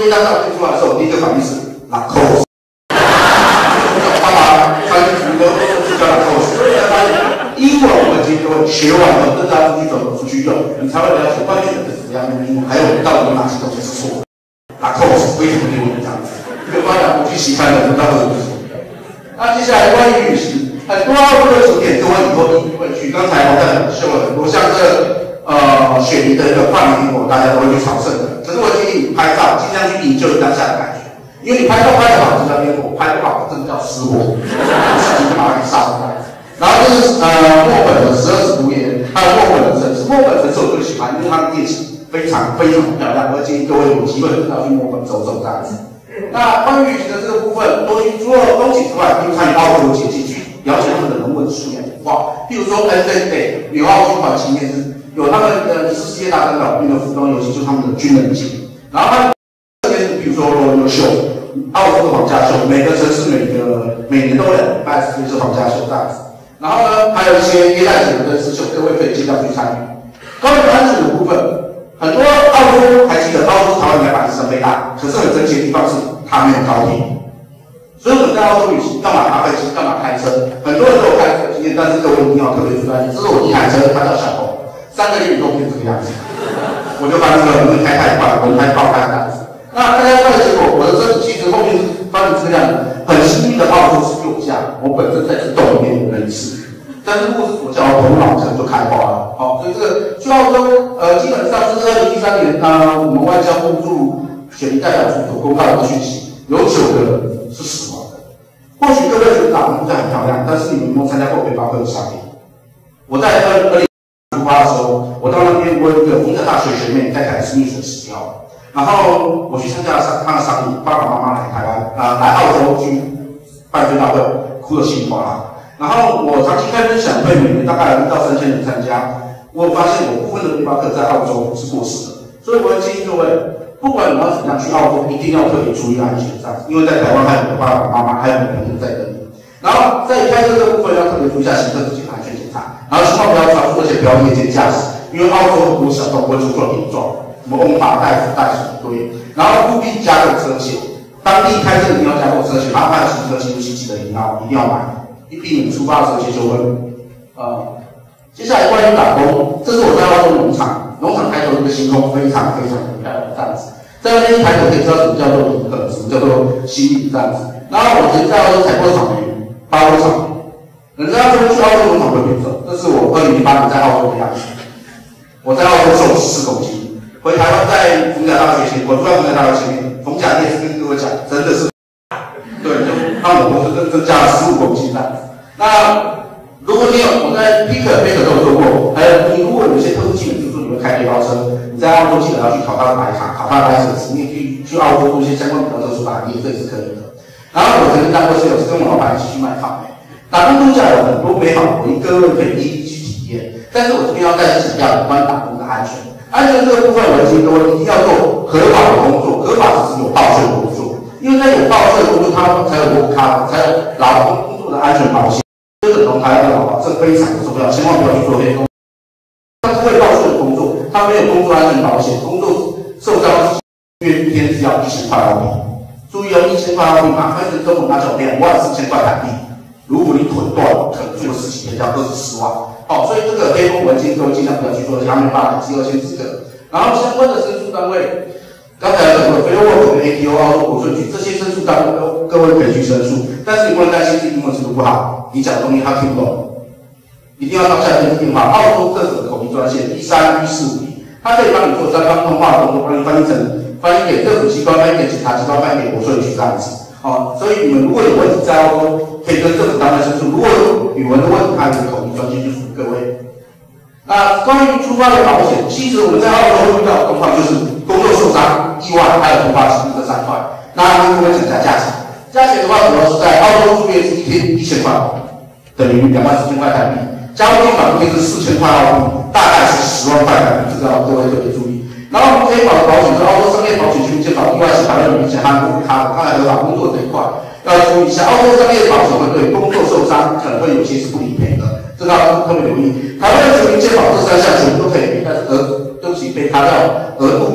一张照片出来的时候，我第一个反应是拉扣斯，爸爸翻译图都是叫拉扣斯。所以才发现，英文我们今天都学完了，真的要出去走出去用，你才会了解关键的是怎么样用英文，还有到底有哪些东西是错的。拉扣斯为什么英文这样子？这个发展不去习惯的，不知道会不会。那接下来关于旅行，很多澳洲的景点各位以后一定会去。刚才我在秀了很多，像这个。呃，雪梨的一个幻明苹果，大家都会去朝圣的。可是我建议你拍照，尽量去营救当下的感觉，因为你拍照拍得好，就叫苹果；拍不好，真的叫失火，事情就把它给杀出来。然后这是呃墨本的十二使徒岩，还有墨本的城市。墨本城市我最喜欢，因为它的夜景非常非常漂亮，我建议各位有机会真的要去墨本走走这样子。那关于旅行的这个部分，多去除了风景之外，比如参与澳洲的节气去了解他们的人文素养文化，譬如说 N Day Day 纽澳军团纪念日。有他们的是世界大征讨兵的服装游戏，就是他们的军人节。然后他们这边是比如说罗牛秀，澳洲的皇家秀，每个城市每个每年都有两礼拜是是皇家秀这样子。然后呢，还有一些耶诞节的灯饰秀，各位可以尽量去参与。关于安全的部分，很多澳洲还记得澳洲是台湾两百一十三倍大，可是很神奇的地方是它没有高铁。所以我们在澳洲旅行，干嘛搭飞机，干嘛开车？很多人都有开车经验，但是各位一定要特别注意，这是我第一台车，它叫小红。三个月都变这个样子，我就把这个轮胎太快，轮胎爆开这样子。那大家看的结果，我的车子其实后面是发生这个样子。很幸运的澳洲是右驾，我本身在这洞里面有人次，但是路是左驾，我头脑可能就开花了。好、哦，所以这个去澳洲，呃，基本上是二零一三年，呃，我们外交部驻雪梨代表处所公告的讯息，有九个人是死亡的。或许各位觉得打工这样很漂亮，但是你们有没有参加过背包客的夏天？我在二二零。出发的时候，我到那边我有一个丰特大学学妹在凯斯密所死掉了，然后我去参加了她的丧礼，爸爸妈妈来台湾啊、呃，来澳洲去办追悼会，哭得稀里哗啦。然后我长期开分享会，每年大概有一到三千人参加，我发现有部分的背包客在澳洲是过世的，所以我要建议各位，不管你要怎样去澳洲，一定要特别注意安全上，因为在台湾还有你的爸爸妈妈，还有你的朋友在等你。然后在开车这个部分要特别注意一下行车之前的安全检查，然后千万不要超速，而且不要夜间驾驶，因为澳洲很多小偷会出错点撞，什么翁马袋子袋鼠一堆。然后务必加购车险，当地开车一定要加购车险，然后还有行车记录器记得一定要一定要买，避免出发的时候一些纠纷。呃，接下来关于打工，这是我在澳洲农场，农场抬头一个星空，非常非常的漂亮这样子。在那边抬头可以知道什么叫做银河，什么叫做西域这样子。然后我曾经在澳洲采过草莓。巴州草莓，人家说去澳洲农场会变瘦，这是我二零零八年在澳洲的样子。我在澳洲瘦十四公斤，回台湾在逢甲大学前，我住在逢甲大学前面，逢甲夜市跟各位讲，真的是，对，就按我公司增增加了十五公斤这样子。那如果你有我在 Pick Pick 都有做过，还有你如果有一些特殊技能，比如说你会开背包车，你在澳洲记得要去考他的白卡，考他的 license， 你也可以去澳洲做一些相关比较特殊的行业，这也是可以的。然后我曾经当过室友，是跟我老板一起去卖草莓。打工度假有很多美好的回忆，各位可以一一去体验。但是我这边要再次强调有关打工的安全。安全这个部分，我建议各位一定要做合法的工作，合法是指有报税的工作，因为在有报税的工作，它才有work cover，才有劳工工作的安全保险。这个同台湾的劳保，这非常的重要，千万不要去做黑工。他是为报税的工作，他没有工作安全保险，工作受伤约一天只要一千块澳币。注意哦，一千块澳币嘛，换成中文那叫两万四千块台币。如果你腿断了，可能做十几天要二十四万。好、哦，所以这个黑工文件各位尽量不要去做，他没办法积二千资格。然后相关的申诉单位，刚才有讲过 Fairwork 跟 A T O 澳洲国税局这些申诉单位都各位可以去申诉，但是你不能担心自己英文程度不好，你讲的东西他听不懂，一定要当下电话。澳洲政府的口译专线一三一四五零，它可以帮你做三方通话的动作，帮你翻译成翻译给政府机关、翻译给检察机关、翻译给国税局这样子。哦，所以你们如果有问题在澳洲，可以跟政府单位申诉。如果有语文的问题，还有口译专线去服务各位。那关于出发的保险，其实我们在澳洲会遇到的状况就是工作受伤、意外还有突发疾病这三块。那跟各位讲一下价钱，价钱的话主要是在澳洲住院是一天一千块，等于两万四千块台币。加护病房一天是四千块澳币，大概是十万块台币，这个要各位特别注意。然后我们可以保的保险是澳洲商业保险区健保，意外是百万以前还不卡，刚才合法工作这一块要注意一下。澳洲商业保险会对工作受伤可能会有些是不理赔的，这个要特别留意。台湾的全民健保这三项全部都可以赔，但是额对不起被卡掉额度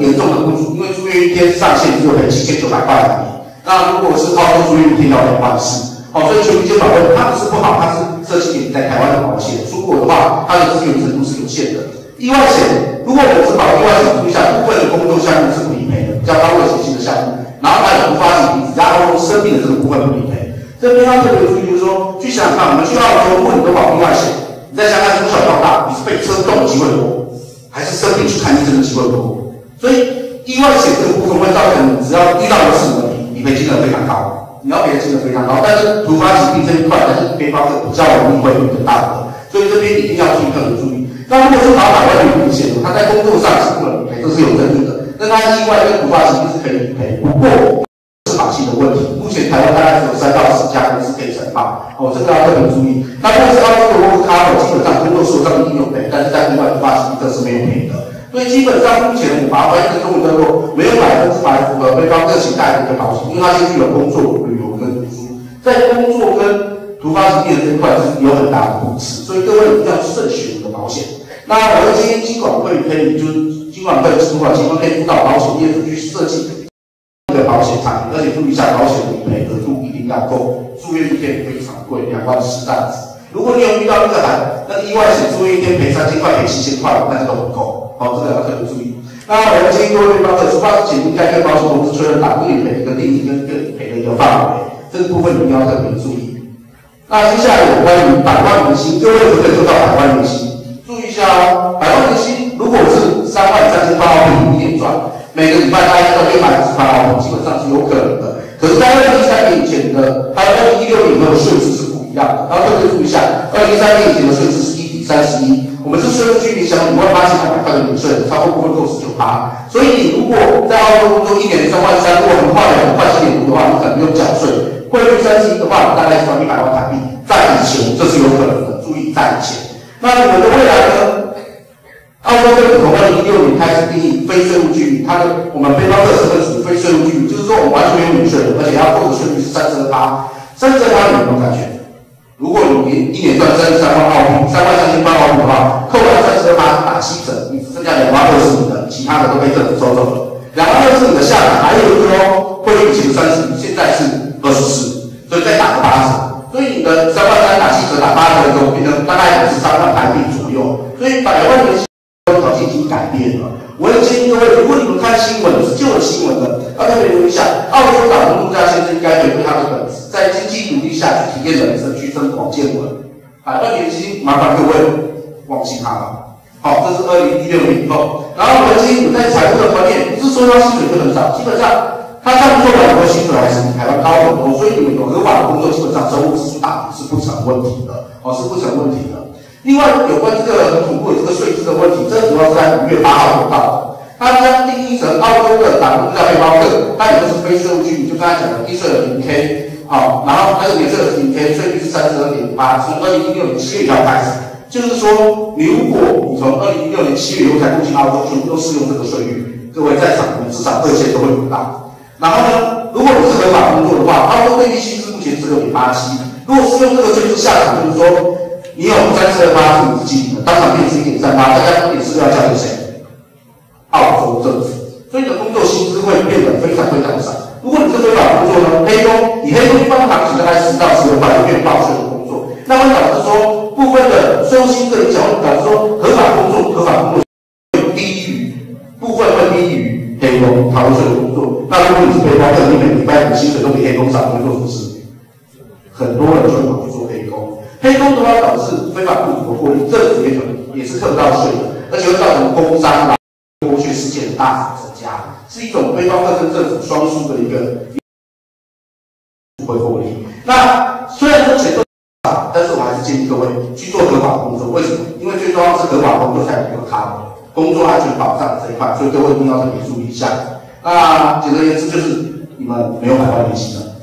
严重的不足，因为住院一天上限只有赔七千九百块而已。那如果是澳洲住院一天要两万四，哦，所以全民健保会它不是不好，它是设计给在台湾的保险。出国的话，它的资源程度是有限的。意外险，如果我只保意外险出下部分的工作项目是不理赔的，比较高危险性的项目，然后还有突发疾病，只要澳洲生病的这个部分不理赔。这边要特别注意，就是说，去想想看，我们去澳洲，如果你都保意外险，你再想想从小到大，你是被车撞的机会多，还是生病去看医生的机会多？所以意外险这个部分会造成，只要遇到的是问题，理赔金额非常高，你要赔的金额非常高。但是突发疾病这一块，还是背包客比较容易会有一个大额，所以这边一定要注意特别注意。那如果是保百万元保险，他在工作上是不能理赔，这是有争议的。那他意外跟突发疾病是可以理赔，不过是法性的问题。目前台湾大概只有三到四家公司可以承保，哦，这个要特别注意。那如果是澳洲的 work cover， 基本上工作受伤一定有赔，但是在意外突发疾病这是没有赔的。所以基本上目前我把它翻译成中文叫做没有百分之百符合背包客携带的一个保险，因为它先具有工作、旅游跟读书，在工作跟突发疾病的这一块是有很大的不适，所以各位一定要慎选你的保险。那我们今天金管会可以就是金管会主管机关可以辅导保险业主去设计一个保险产品，而且注意一下保险理赔额度一定要够，住院一天非常贵，两万四这样子。如果你有遇到那个还那个意外险住院一天赔三千块赔七千块，那这都不够，好、哦，这个要特别注意。那我们今天各位背包客出发之前应该跟保险公司确认打不理赔一个定义跟理赔的一个范围，这个部分一定要特别注意。那接下来有关于百万年薪，各位可不可以做到百万年薪？注意一下哦，百万年薪如果是三万三千八毫币一年赚，每个礼拜大概到一百五十八毫币，基本上是有可能的。可是，在二零一三年以前的，还有二零一六年以后的税制是不一样的。然后特别注意一下，二零一三年以前的税制是一比三十一，我们是税务局影响五万八千两百块的免税，超过部分扣十九趴。所以，你如果在澳洲工作一年三万三，如果很快的很快七点五的话，你可能不用缴税。汇率三十一的话，大概是到一百万台币，在以前这是有可能的。注意，在以前。那你们的未来呢？澳洲政府从二零一六年开始定义非税务居民，它的我们背包客身份属于非税务居民，就是说我们完全没有免税的，而且要扣的税率是三十二趴，三十二趴你有没有感觉？如果你年一年赚三十三万澳币，三万三千八澳币的话，扣完三十二趴打七折，你只剩下两万二是你的，其他的都被政府收走了。两万二是你的下来，还有一个哦，汇率以前三十，现在是二十四，所以再打个八折。所以你的三万三打七折打八折的时候，变成大概五十三万台币左右。所以百万年薪条件已经改变了。我也建议各位，如果你们看新闻是旧的新闻的，要特别留意一下，澳洲打工度假先生应该回归他的本质，在经济努力下去体验人生，去增广见闻。百万年薪，麻烦各位忘记它了。好，这是二零一六年以后。然后我们今天在财务的观念，不是说他薪水就很少，基本上。他这样做的很多薪水还是比台湾高很多，所以你们有合法的工作，基本上收入支出大幅是不成问题的，哦，是不成问题的。另外，有关这个很恐怖的这个税制的问题，这主要是在五月八号有到的。它将定义成澳洲的打工度假背包客，它也就是非税务居民，就刚才讲的低税额零 K， 好，然后那个免税额零 K， 税率是三十二点八，从二零一六年七月一号开始，就是说，你如果你从二零一六年七月以后才入境澳洲，全部都适用这个税率，各位在场的至少二千都会有到。然后呢，如果你是合法工作的话，澳洲最低薪资目前是六点八七。如果是用这个税制下场，就是说你有三十二趴是你自己的，当场变成一点三趴，大家一点四要交给谁？澳洲政府。所以你的工作薪资会变得非常非常少。如果你是非法工作呢，黑工，你黑工一般行情大概十到十六块，就变报税的工作，那会导致说部分的收薪的影响，会导致说合法工作、合法工作会低于部分会低于。黑工逃税的工作，那如果你是背包客，你每礼拜的薪水都比黑工少，工作不是？很多人就会跑去做黑工。黑工的话导致非法雇主的获利，政府也可能也是课不到税的，而且会造成工伤啊、剥削事件的大幅增加，是一种背包客跟政府双输的一个会获利。那虽然说钱都少，但是我还是建议各位去做合法工作。为什么？因为最重要是合法工作才能够卡。工作安全保障这一块，所以各位一定要特别注意一下。那简而言之，就是你们没有百万年薪了。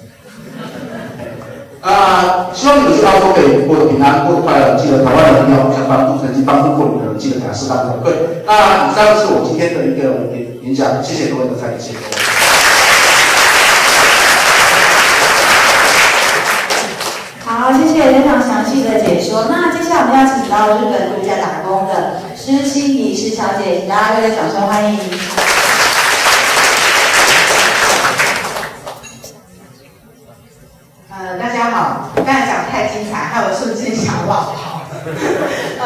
啊，希望你们去澳洲可以过得平安，过得快乐。记得台湾人要互相帮助，曾经帮助过你的人，记得给他适当的回馈。那以上是我今天的一个演演讲，谢谢各位的参与，谢谢各位。 好，谢谢非常详细的解说。那接下来我们要请到日本度假打工的施心怡施小姐，请大家热烈掌声欢迎。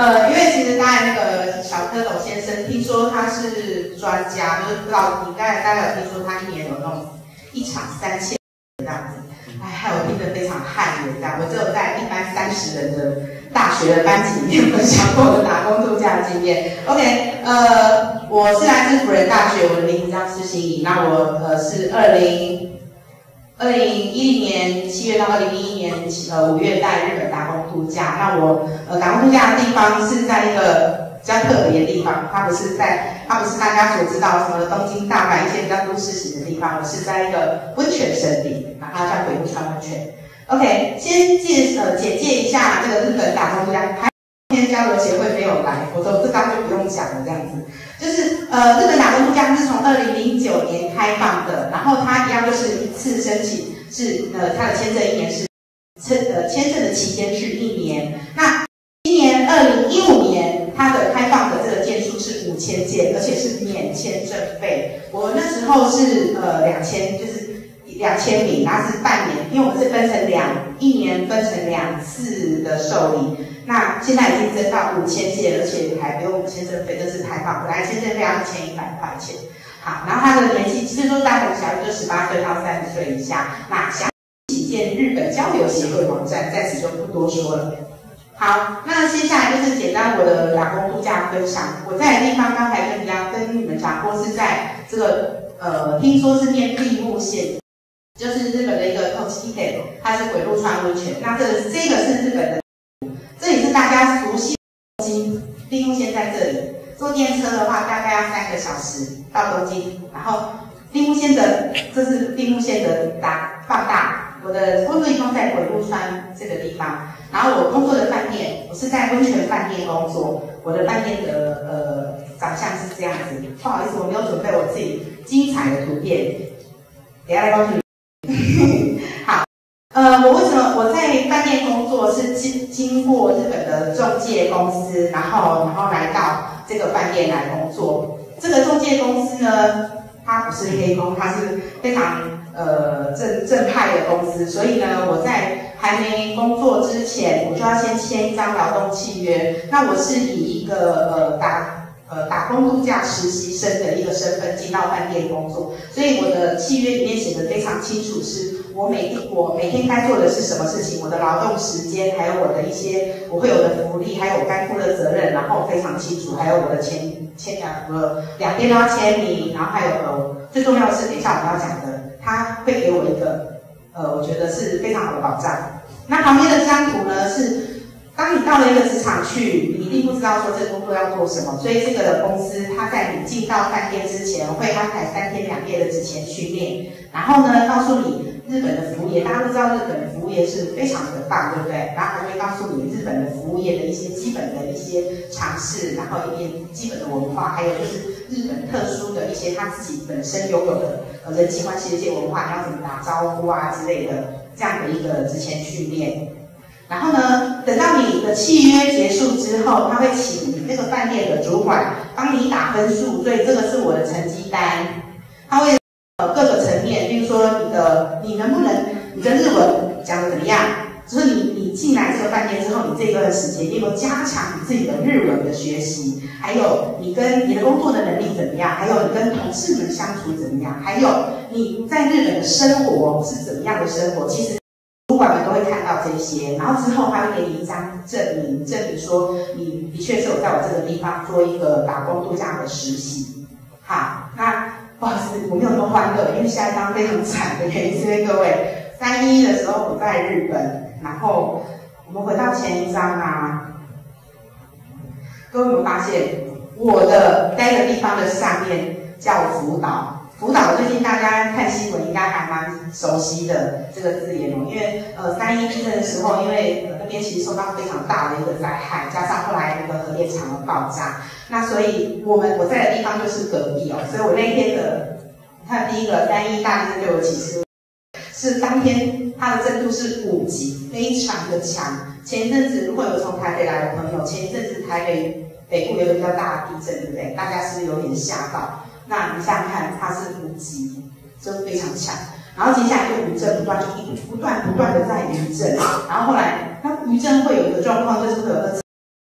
呃，因为其实刚才那个小蝌蚪先生，听说他是专家，就是不知道你刚才大概有听说他一年有那种一场三千这样子，哎，害我听得非常汗颜这样。我只有在一般三十人的大学的班级里面分享过我的打工度假的经验。OK， 呃，我是来自辅仁大学，我的名字叫施心怡。那我呃是二零二零一零年七月到二零一一年呃五月在日本打工度假。那我呃打工度假的地方是在一个比较特别的地方，它不是在它不是大家所知道什么东京、大阪一些比较都市型的地方，而是在一个温泉圣地，然后它叫鬼屋川温泉。OK， 先介呃简介一下这个日本打工度假。还天交流协会没有来，我说这刚就不用讲了，这样子。就是呃，日本打工度假是从二零零九年开放的，然后它一样就是一次申请是呃，它的签证一年是签呃签证的期间是一年。那今年二零一五年它的开放的这个件数是五千件，而且是免签证费。我那时候是呃两千，就是两千名，然后是半年，因为我们是分成两一年分成两次的受理。那现在已经增到五千件，而且还不用签证费，这是太棒！本来签证费要一千一百块钱。好，然后他的年纪其实说大同小异，就十八岁到三十岁以下。那详细见日本交流协会网站，在此就不多说了。好，那接下来就是简单我的打工度假分享。我在的地方刚才跟一样跟你们讲过，是在这个呃，听说是念立木县，就是日本的一个 Tochigi， 它是鬼路川温泉。那这个这个是日本的。这里是大家熟悉的东京，立木县在这里。坐电车的话，大概要三个小时到东京。然后立木县的，这是立木县的大放大。我的工作地方在鬼路川这个地方。然后我工作的饭店，我是在温泉饭店工作。我的饭店的呃长相是这样子。不好意思，我没有准备我自己精彩的图片，等一下来告诉你。好。呃，我为什么我在饭店工作是经经过日本的中介公司，然后然后来到这个饭店来工作。这个中介公司呢，它不是黑工，它是非常呃正正派的公司，所以呢，我在还没工作之前，我就要先签一张劳动契约。那我是以一个呃打呃打工度假实习生的一个身份进到饭店工作，所以我的契约里面写的非常清楚是。我每天我每天该做的是什么事情，我的劳动时间，还有我的一些我会有的福利，还有我该负的责任，然后非常清楚，还有我的签签两个两边都要签名，然后还有呃最重要的是，等一下我们要讲的，他会给我一个呃我觉得是非常好的保障。那旁边的这张图呢是，当你到了一个职场去，你一定不知道说这个工作要做什么，所以这个公司它在你进到饭店之前会安排三天两夜的职前训练，然后呢告诉你。日本的服务业，大家都知道日本的服务业是非常的棒，对不对？然后还会告诉你日本的服务业的一些基本的一些常识，然后一些基本的文化，还有就是日本特殊的一些他自己本身拥有的呃人际关系的一些文化，你要怎么打招呼啊之类的这样的一个职前训练。然后呢，等到你的契约结束之后，他会请你这个饭店的主管帮你打分数，所以这个是我的成绩单，他会。呃，各个层面，比如说你的你能不能你的日文讲的怎么样？就是你你进来这个饭店之后，你这段时间你有没有加强你自己的日文的学习？还有你跟你的工作的能力怎么样？还有你跟同事们相处怎么样？还有你在日本的生活是怎么样的生活？其实主管们都会看到这些，然后之后他会给你一张证明，证明说你的确是有在我这个地方做一个打工度假的实习。好，那。不好意思，我没有那么欢乐，因为下一张非常惨的原因是因为各位三一的时候我在日本，然后我们回到前一张啊，各位有没有发现我的待的地方的上面叫福岛？福岛最近大家看新闻应该还蛮熟悉的这个字眼哦，因为呃三一地震的时候，因为呃那边其实受到非常大的一个灾害，加上后来那个核电厂的爆炸。那所以我们我在的地方就是隔壁哦，所以我那一天的，你看第一个三一大地震对我启示是当天它的震度是五级，非常的强。前一阵子如果有从台北来的朋友，前一阵子台北北部有一个比较大的地震，对不对？大家是不是有点吓到？那你想想看，它是五级，就非常强。然后接下来就余震不断，就一不断不断的在余震。然后后来，那余震会有一个状况，就是会有个灾害。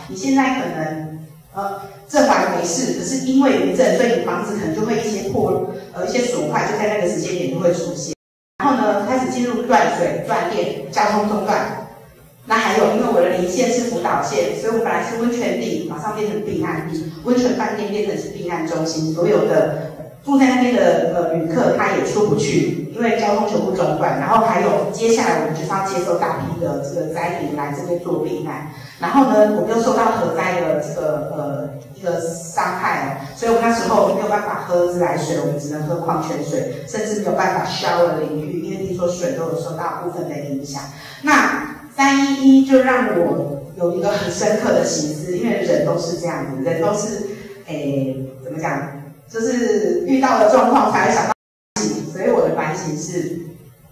你现在可能呃挣完没事，可是因为余震，所以你房子可能就会一些破呃一些损坏，就在那个时间点就会出现。然后呢，开始进入断水、断电、交通中断。那还有，因为我的邻线是福岛县，所以我本来是温泉地，马上变成避难地，温泉饭店变成是避难中心，所有的住在那边的呃旅客他也出不去，因为交通全部中断。然后还有接下来我们就是要接受大批的这个灾民来这边做避难，然后呢，我们又受到核灾的这个呃一个伤害哦，所以我们那时候没有办法喝自来水，我们只能喝矿泉水，甚至没有办法shower淋浴，因为听说水都有受到部分的影响。那三一一就让我有一个很深刻的省思，因为人都是这样子，人都是诶怎么讲，就是遇到了状况才会想到反省，所以我的反省是，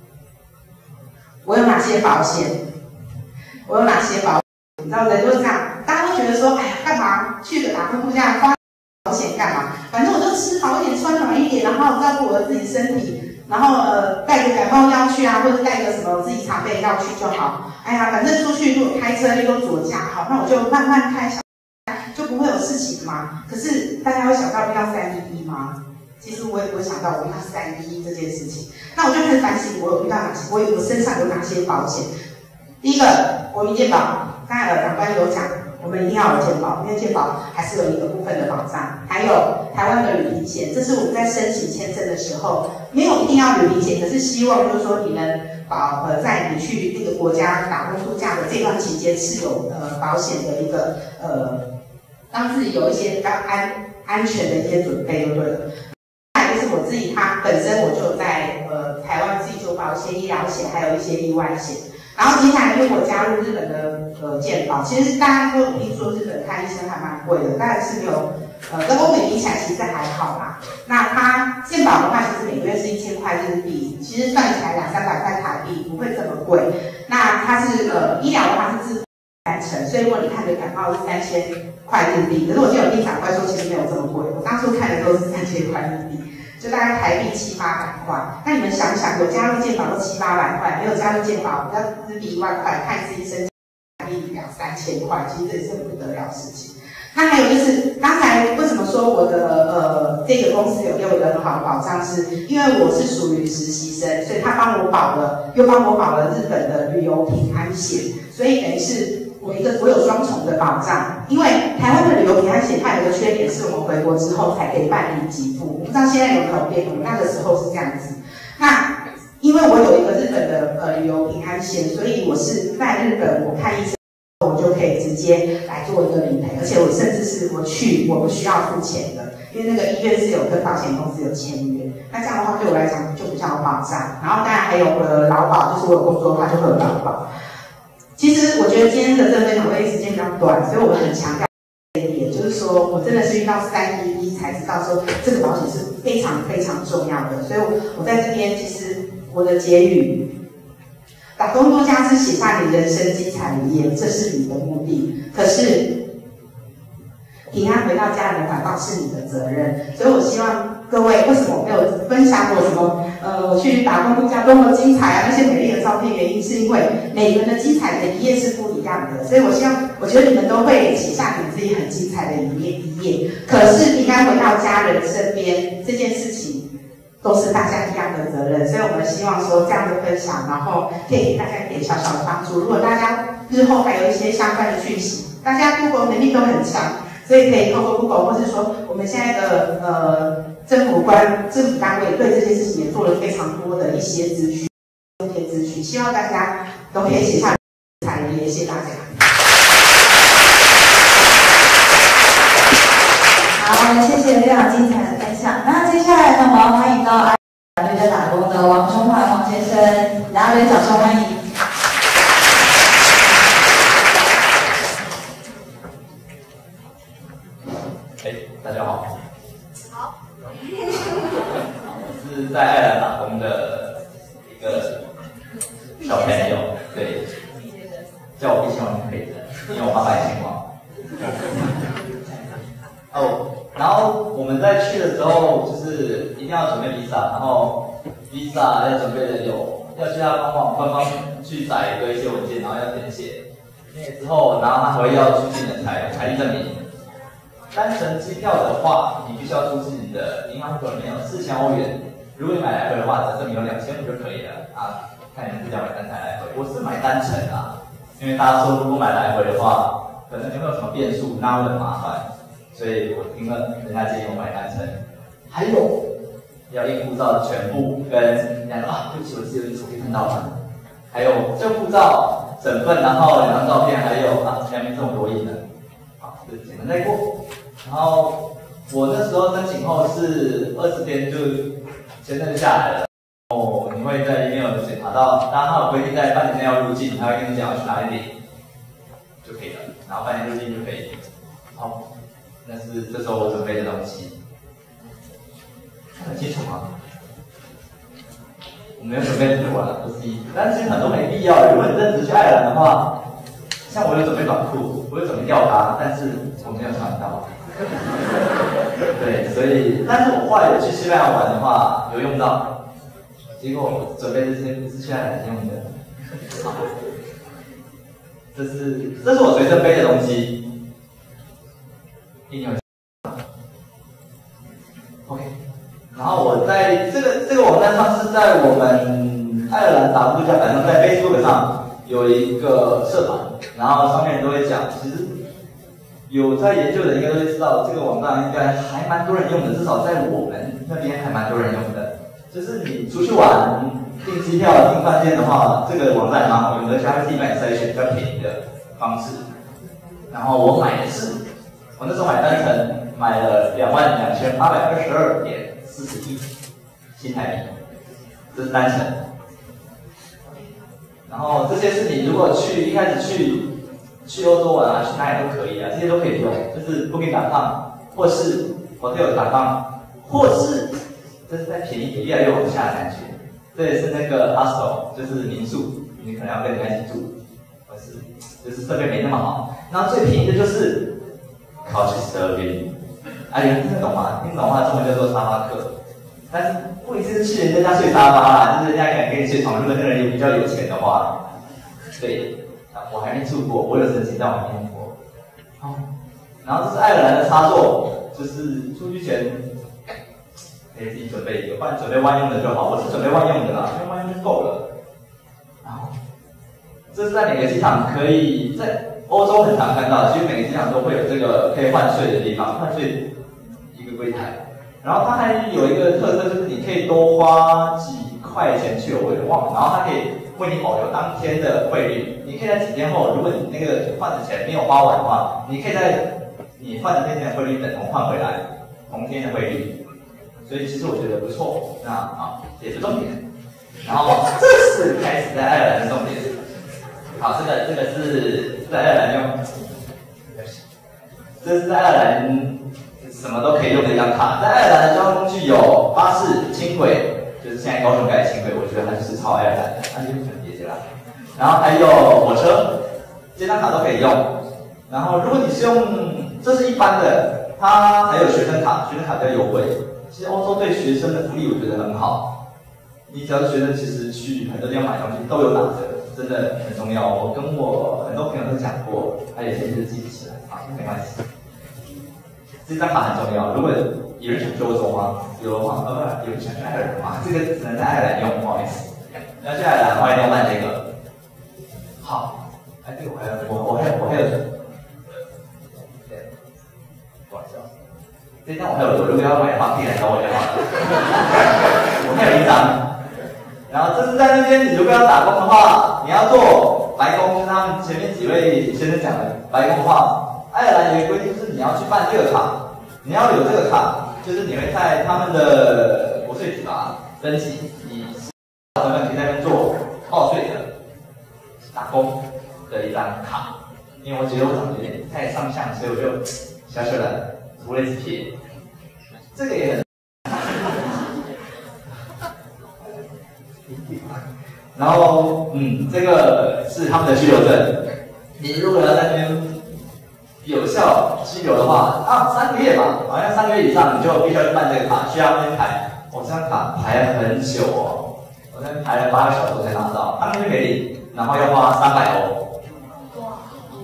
我有哪些保险，我有哪些保险，你知道人就是这样，大家会觉得说，哎呀，干嘛去个打工度假花保险干嘛？反正我就吃好一点，穿暖一点，然后照顾我自己身体。然后呃带个感冒药去啊，或者带个什么自己常备药去就好。哎呀，反正出去如果开车又都左驾，好，那我就慢慢开，就不会有事情嘛。可是大家会想到遇到三一一吗？其实我也不会想到我遇到三一一这件事情。那我就开始反省，我有遇到哪些，我有我身上有哪些保险。第一个国民健保，刚才长官有讲。我们一定要有健保，因为健保还是有一个部分的保障。还有台湾的旅行险，这是我们在申请签证的时候，没有一定要旅行险，可是希望就是说你能保呃在你去那个国家打工度假的这段期间是有呃保险的一个呃，让自己有一些比较安安全的一些准备就对了。再来就是我自己，它本身我就有在呃台湾自己就保一些医疗险，还有一些意外险。然后接下来，因为我加入日本的呃健保，其实大家都听说日本看医生还蛮贵的，但是没有呃跟欧美比起来，其实还好啦。那它健保的话，其实每个月是一千块日币，其实算起来两三百块台币，不会这么贵。那它是呃医疗的话是自付三成，所以如果你看的感冒是三千块日币，可是我记得有听长官说其实没有这么贵，我当初看的都是三千块日币。就大概台币七八百块，那你们想想，有加入健保都七八百块，没有加入健保要日币一万块，看一次医生台币两三千块，其实这也是很不得了的事情。那还有就是，刚才为什么说我的呃这个公司有给我一个很好的保障，是因为我是属于实习生，所以他帮我保了，又帮我保了日本的旅游平安险，所以等于是。我一个我有双重的保障，因为台湾的旅游平安险它有个缺点是我们回国之后才可以办理给付，我不知道现在有没有变，我们那个时候是这样子。那因为我有一个日本的呃旅游平安险，所以我是在日本我看医生，我就可以直接来做一个理赔，而且我甚至是我去我不需要付钱的，因为那个医院是有跟保险公司有签约，那这样的话对我来讲就比较有保障。然后当然还有我的劳保，就是我有工作的话就会有劳保。其实我觉得今天的这个分享会时间比较短，所以我很强调这一点，就是说我真的是遇到三一一才知道说这个保险是非常非常重要的。所以我我在这边其实我的结语，打工度假是写下你人生精彩的一页，这是你的目的。可是平安回到家人反倒是你的责任。所以我希望各位，为什么我没有分享我什么？呃，我去打工度假多么精彩啊！那些美丽的照片，原因是因为每个人的精彩的一页是不一样的，所以我希望，我觉得你们都会写下你自己很精彩的一页一页。可是平安回到家人身边这件事情，都是大家一样的责任。所以我们希望说这样的分享，然后可以给大家一点小小的帮助。如果大家日后还有一些相关的讯息，大家 Google 能力都很强，所以可以透过 Google， 或是说我们现在的呃。政府官、政府单位对这件事情也做了非常多的一些资讯、一些资讯，希望大家都可以写下彩页，谢谢大家。 好，谢谢非常精彩的分享。那接下来呢，我要欢迎到阿队在打工的王忠焕王先生，大家对掌声欢迎。 哎，大家好。我是在爱尔兰打工的一个小朋友，对，叫我一千万可以的，因为我爸爸也姓王。哦，然后我们在去的时候，就是一定要准备 visa， 然后 visa 要准备的有要去他官网官方去载一个一些文件，然后要填写毕业之后，然后他还会要出具你的财财力证明。单程机票的话，你必须要出示你的银行户口里面有四千欧元。如果你买来回的话，只证明有两千五就可以了啊。看你们自己要买单程来回，我是买单程啊，因为大家说如果买来回的话，可能有没有什么变数，那会很麻烦，所以我听了人家建议我买单程。还有要印护照全部跟两个啊，对不起，我是有点手机看到了。还有这护照整份，然后两张照片，还有啊两名这么多印的，好，就简单带过。然后我那时候申请后是二十天就签证就下来了。哦，你会在里面有检查到，当然它有规定在半年内要入境，它会跟你讲要去哪里领就可以了，然后半年入境就可以。好，那是这时候我准备的东西，看得清楚吗？我没有准备很多了，都是衣服，但是其实很多没必要。如果你认真去爱尔兰的话，像我有准备短裤，我有准备吊嘎，但是我没有穿到。对，所以，但是我后来有去西班牙玩的话，有用到。结果我准备这些不是去爱尔兰用的，好，这是这是我随身背的东西。应用 OK， 然后我在这个这个网站上是在我们爱尔兰打工度假版上，在 Facebook 上有一个社团，然后上面人都会讲，其实有在研究的应该都会知道，这个网站应该还蛮多人用的，至少在我们那边还蛮多人用的。就是你出去玩订机票、订饭店的话，这个网站蛮好用的，而且它会自己帮你筛选比较便宜的方式。然后我买的是，我那时候买单程买了两万两千八百二十二点四十一新台币，这是单程。然后这些是你如果去一开始去去欧洲玩啊，去哪里都可以啊，这些都可以用，就是 booking 点 com 或是 hotel 点 com 或是。这是在便宜点，越来越往下的感觉。这也是那个 hostel， 就是民宿，你可能要跟人家一起住，或是就是设备没那么好。然后最便宜的就是 Couchsurfing， 啊，你们听得懂吗？听得懂的话，中文叫做沙发客。但是不一定是去人家家睡沙发啦，就是人家敢跟你睡床，如果那个人有比较有钱的话。对，我还没住过，我有申请，但我还没用过。好，然后这是爱尔兰的插座，就是出去前。可以自己准备一个，不然准备万用的就好。我是准备万用的啦，因为万用就够了。然后，这是在每个机场可以在欧洲很常看到，其实每个机场都会有这个可以换税的地方，换税一个柜台。然后它还有一个特色，就是你可以多花几块钱去，我有点忘了。然后它可以为你保留当天的汇率，你可以在几天后，如果你那个换的钱没有花完的话，你可以在你换的那天的汇率等同换回来同天的汇率。所以其实我觉得不错，那啊也是重点。然后这是开始在爱尔兰的重点。好，这个这个是在爱尔兰用，这是在爱尔兰什么都可以用的一张卡。在爱尔兰的交通工具有巴士、轻轨，就是现在高雄盖的轻轨，我觉得它就是超爱尔兰的，它就是很别啦。然后还有火车，这张卡都可以用。然后如果你是用，这是一般的，它还有学生卡，学生卡比较优惠。其实欧洲对学生的福利我觉得很好，你只要是学生，其实去很多地方买东西都有打折，真的很重要。我跟我很多朋友都讲过，还有些就是记不起来，啊，没关系。这张卡很重要。如果有人想去欧洲吗？有的话，呃，有人想去爱尔兰吗？这个只能在爱尔兰用，不好意思。要去爱尔兰的话，一定要办这个。好，哎，这个我还有，我我还有我还有。这张我还有，如果要买的话，可以来找我就好了。我还有一张，然后这是在那边，你如果要打工的话，你要做白工，跟他们前面几位先生讲的白工的话，爱尔兰有一个规定，就是你要去办这个卡，你要有这个卡，就是你会在他们的国税局吧登记，你身份可以在那边做报税的打工的一张卡。因为我觉得我长得有点太上相，所以我就小小的。涂了几撇，这个也很，然后嗯，这个是他们的居留证。你如果要在那边有效居留的话，啊，三个月吧，好像三个月以上，你就必须要去办这个卡，需要那边排。我这张卡排了很久哦，我那边排了八个小时才拿到，他那边给你，然后要花三百欧。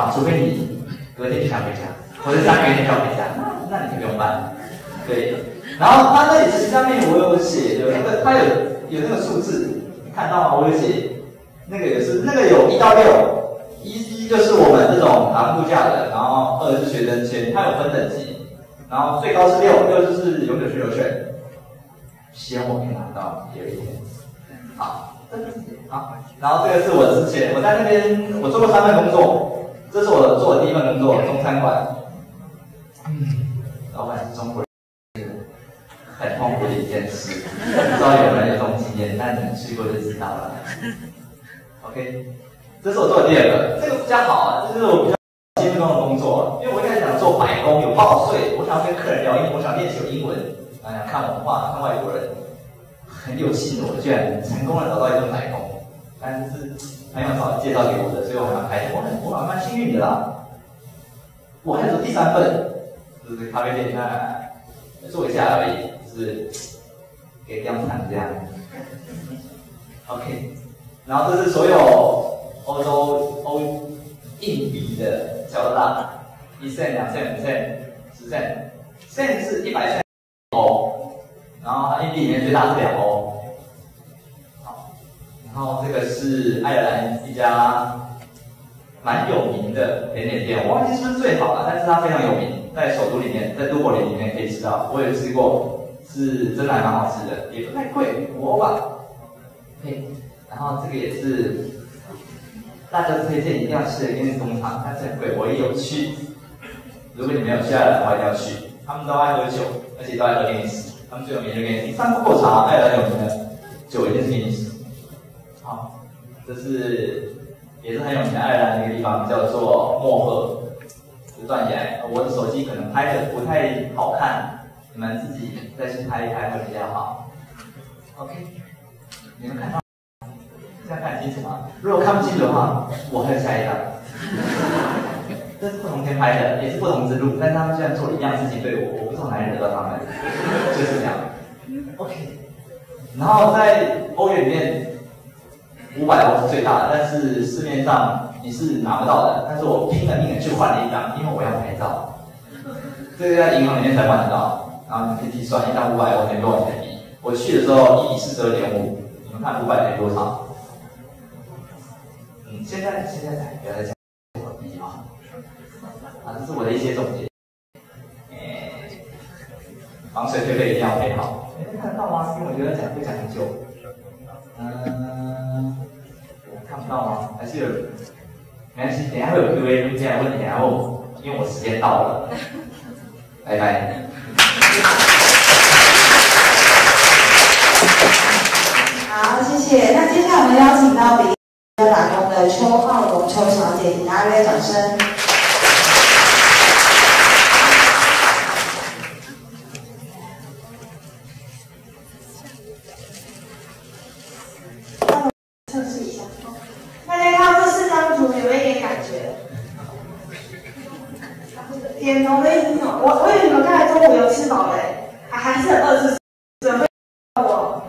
除非你隔天就想回家，或者三个月就要回家，那那你就不用办。对，然后它那里其实上面我有写有那个，它有有那个数字，你看到吗？我有写那个也是那个有一到六，一一就是我们这种打工度假的，然后二是学生签，它有分等级，然后最高是六，六就是永久居留权。希望我可以拿到有一天。好，好，然后这个是我之前我在那边我做过三份工作，这是我做的第一份工作，中餐馆。嗯，老板是中国人，很痛苦的一件事，不知道有没有这种经验，但你去过就知道了。OK， 这是我做的第二个，这个比较好啊，这是我比较心目中的工作，因为我一开始想做白工，有报税，我想要跟客人聊英文，我想练习有英文。想想看文化，看外国人，很有幸的，我居然成功的找到一份白工，但是朋友找介绍给我的，所以我还蛮开心，我很我还蛮幸运的啦。我还做第三份，就是咖啡店，那做一下而已，就是给量产这样。OK， 然后这是所有欧洲欧硬币的交纳，一 cent、两 cent、五 cent、十 cent，cent 是一百 cent。欧，然后它硬币里面最大是两欧。好，然后这个是爱尔兰一家蛮有名的甜点店，我忘记是不是最好了，但是它非常有名，在首都里面，在都柏林里面可以吃到，我有吃过，是真的还蛮好吃的，也不太贵，五欧吧。嘿，然后这个也是大家推荐一定要吃的一间工厂，但是很贵，我也有去。如果你没有去爱尔兰的话，一定要去。他们都爱喝酒，而且都爱喝威尼斯。他们最有名的威尼斯，三不够茶，爱尔兰有名的酒一定是威尼斯。好，这是也是很有名的爱尔兰的一个地方，叫做莫赫，是断崖。我的手机可能拍的不太好看，你们自己再去拍一拍会比较好。OK， 你们看到这样看清楚吗？如果看不清楚的话，我还有下一张。这是不同天拍的，也是不同之路，但是他们虽然做了一样事情对我，我不知道哪里惹到他们，就是这样。OK， 然后在欧元里面，五百欧是最大的，但是市面上你是拿不到的。但是我拼了命的去换了一张，因为我要拍照，这个在银行里面才换得到。然后你可以计算一张五百欧等于多少钱币。我去的时候一比四十二点五，你们看五百等于多少？嗯，现在现在才不要再讲我币啊。啊，这是我的一些总结。诶，防水配备一定要配好。看得到吗？因为我觉得讲会讲很久。嗯，看不到吗？还是有？没关系，等一下会有 Q A， 这样问题，然后因为我时间到了，拜拜。 好，谢谢。那接下来我们邀请到比利时打工的邱浩荣邱小姐，请大家热烈掌声。 测试一下，大家看到这四张图有没有一点感觉？点头的意思是什么？我我以为你们刚才中午有吃饱嘞，还还是很饿，是准备我。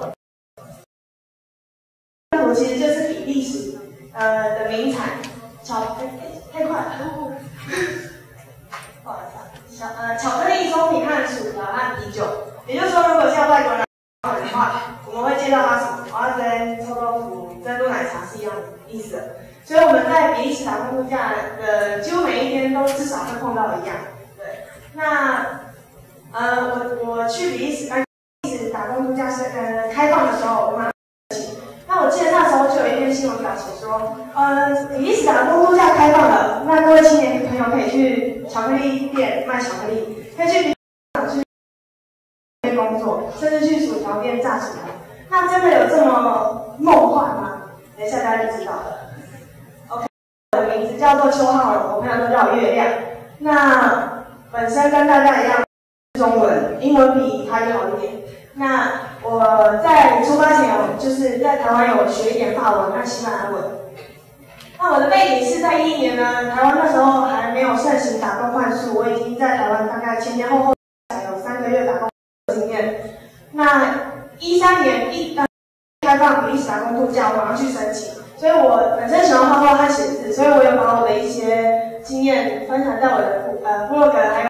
这张图其实就是比利时呃的名产巧，哎太快了，不好意思啊，小呃巧克力松饼和薯条和啤酒。也就是说，如果像外国人的话，我们会介绍它什么？蚵仔煎、臭豆腐、珍珠奶茶是一样的意思的。所以我们在比利时打工度假的几乎每一天都至少会碰到一样。对，那呃我我去比利时呃比利时打工度假是呃开放的时候，我蛮那我记得那时候就有一篇新闻稿写说，呃比利时打工度假开放了，那各位青年朋友可以去巧克力店卖巧克力，可以去比利时去工作，甚至去薯条店炸薯条。那真的有这么梦幻吗？等一下大家就知道了。OK， 我的名字叫做邱浩荣，我朋友都叫我月亮。那本身跟大家一样，中文，英文比台语好一点。那我在出发前有就是在台湾有学一点法文和西班牙文。那我的背景是在一一年呢，台湾那时候还没有盛行打工换宿，我已经在台湾大概前前后后有三个月打工经验。那一三年一呃开放比利时打工度假，我马上去申请。所以我本身喜欢画画和写字，所以我有把我的一些经验分享在我的呃部落格还有。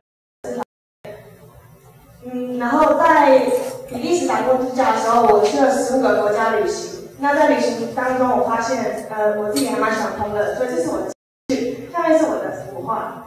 嗯，然后在比利时打工度假的时候，我去了十五个国家旅行。那在旅行当中，我发现，呃，我自己还蛮喜欢烹饪，所以这是我的兴趣。下面是我的图画。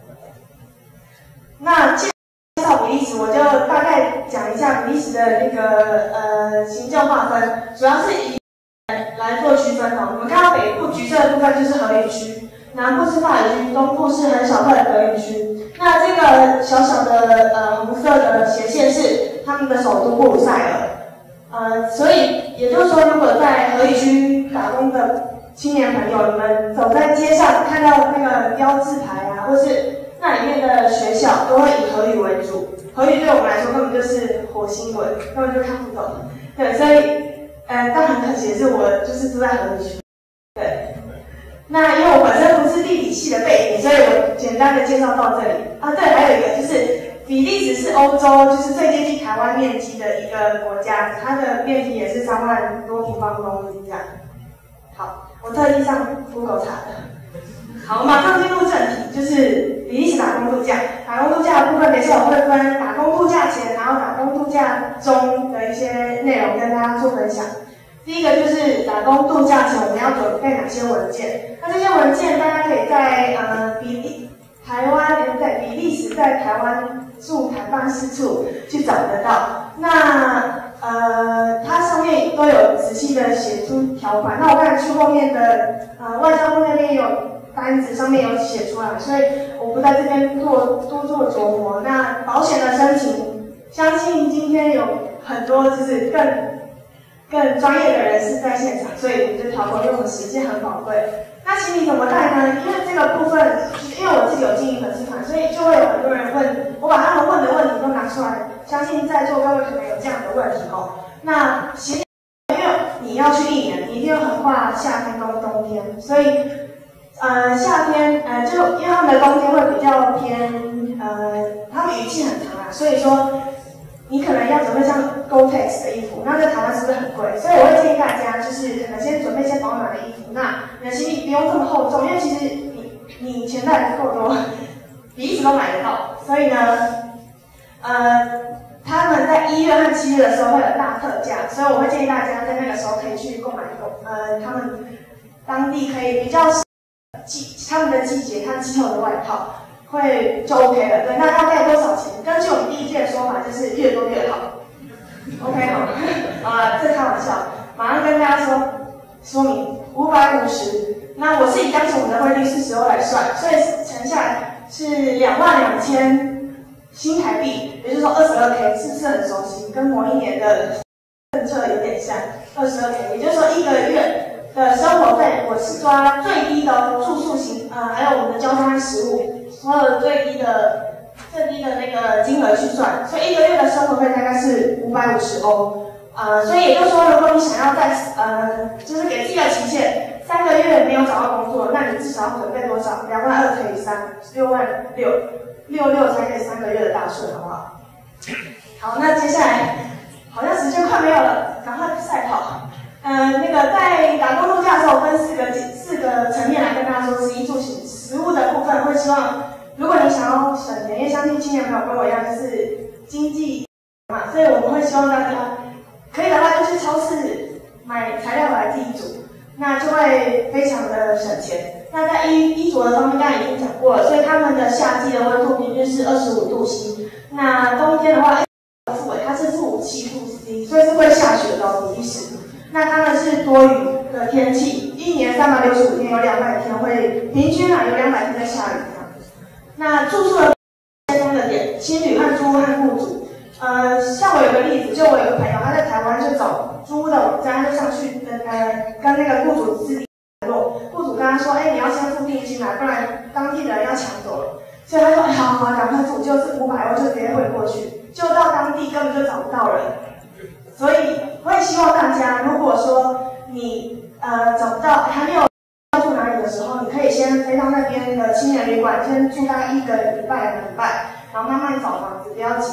那介绍比利时，我就大概讲一下比利时的那个呃行政划分，主要是以来做区分哦。我们看到北部橘色的部分就是荷语区，南部是法语区，东部是很小块的德语区。那这个小小的呃红色的斜线是他们的首都布鲁塞尔，呃，所以也就是说，如果在荷语区打工的青年朋友，你们走在街上看到那个标志牌啊，或是那里面的学校，都会以荷语为主。荷语对我们来说根本就是火星文，根本就看不懂。对，所以呃，但很可惜的是，我就是住在荷语区。对。那因为我本身不是地理系的背景，所以我简单的介绍到这里啊。对，还有一个就是比利时是欧洲就是最接近台湾面积的一个国家，它的面积也是三万多平方公里这样。好，我特地上 Google 查的。好，马上进入正题，就是比利时打工度假。打工度假的部分，等一下我会分打工度假前，然后打工度假中的一些内容跟大家做分享。第一个就是打工度假前我们要准备哪些文件？那这些文件大家可以在呃比利台湾在比利时在台湾驻台办事处去找得到。那呃它上面都有仔细的写出条款。那我看去后面的呃外交部那边有单子上面有写出来，所以我不在这边做多做琢磨。那保险的申请，相信今天有很多就是更。更专业的人士在现场，所以我们这条款用的时间很宝贵。那行李怎么带呢？因为这个部分，因为我自己有经营粉丝团，所以就会有很多人问，我把他们问的问题都拿出来，相信在座各位可能有这样的问题哦。那行李，因为你要去一年，你一定要横跨夏天跟冬天，所以呃夏天呃就因为他们的冬天会比较偏呃，他们雨季很长啊，所以说。你可能要准备像 Gore-Tex 的衣服，那在台湾是不是很贵？所以我会建议大家，就是可能先准备一些保暖的衣服。那你的行李不用这么厚重，因为其实你你钱袋不够多，你一直都买得到。所以呢，呃，他们在一月和七月的时候会有大特价，所以我会建议大家在那个时候可以去购买呃他们当地可以比较季他们的季节和气候的外套。会就 OK 了，对，那大概多少钱？根据我们第一届的说法，就是越多越好。OK 好，啊，这开玩笑，马上跟大家说说明五百五十。那我是以当时我们的汇率四十欧来算，所以乘下来是两万两千新台币，也就是说二十二 K， 是不是很熟悉？跟某一年的政策有点像，二十二 K， 也就是说一个月。的生活费，我是抓最低的住宿型，呃，还有我们的交通和食物，所有的最低的最低的那个金额去算，所以一个月的生活费大概是五百五十欧，呃，所以也就是说，如果你想要在呃，就是给自己的期限三个月没有找到工作，那你至少要准备多少？两万二乘以三，六万六，六六才可以三个月的大顺，好不好？好，那接下来好像时间快没有了，赶快赛跑。呃，那个在打工度假的时候，分四个四个层面来跟大家说，食衣住行。食物的部分会希望，如果你想要省钱，因为相信青年朋友跟我一样，就是经济嘛，所以我们会希望大家可以的话就去超市买材料来自己煮，那就会非常的省钱。那在衣衣着的方面，刚才已经讲过了，所以他们的夏季的温度平均是二十五度 C， 那冬天的话，负纬它是负七度 C， 所以是会下雪的比利时。那他们是多雨的天气，一年三百六十五天有两百天会平均啊有两百天在下雨这样。那住宿的相关的点，青旅和租屋和雇主，呃，像我有个例子，就我有个朋友他在台湾就找租屋的网站，他就上去跟呃跟那个雇主自己联络，雇主跟他说，哎，你要先付定金啊，不然当地人要抢走了。所以他说，哎，好好，赶快付，就是五百欧就直接汇过去，就到当地根本就找不到人。所以我也希望大家，如果说你呃找不到还没有要住哪里的时候，你可以先飞到那边的青年旅馆，先住大概一个礼拜、两个礼拜，然后慢慢找房子，不要急，要自己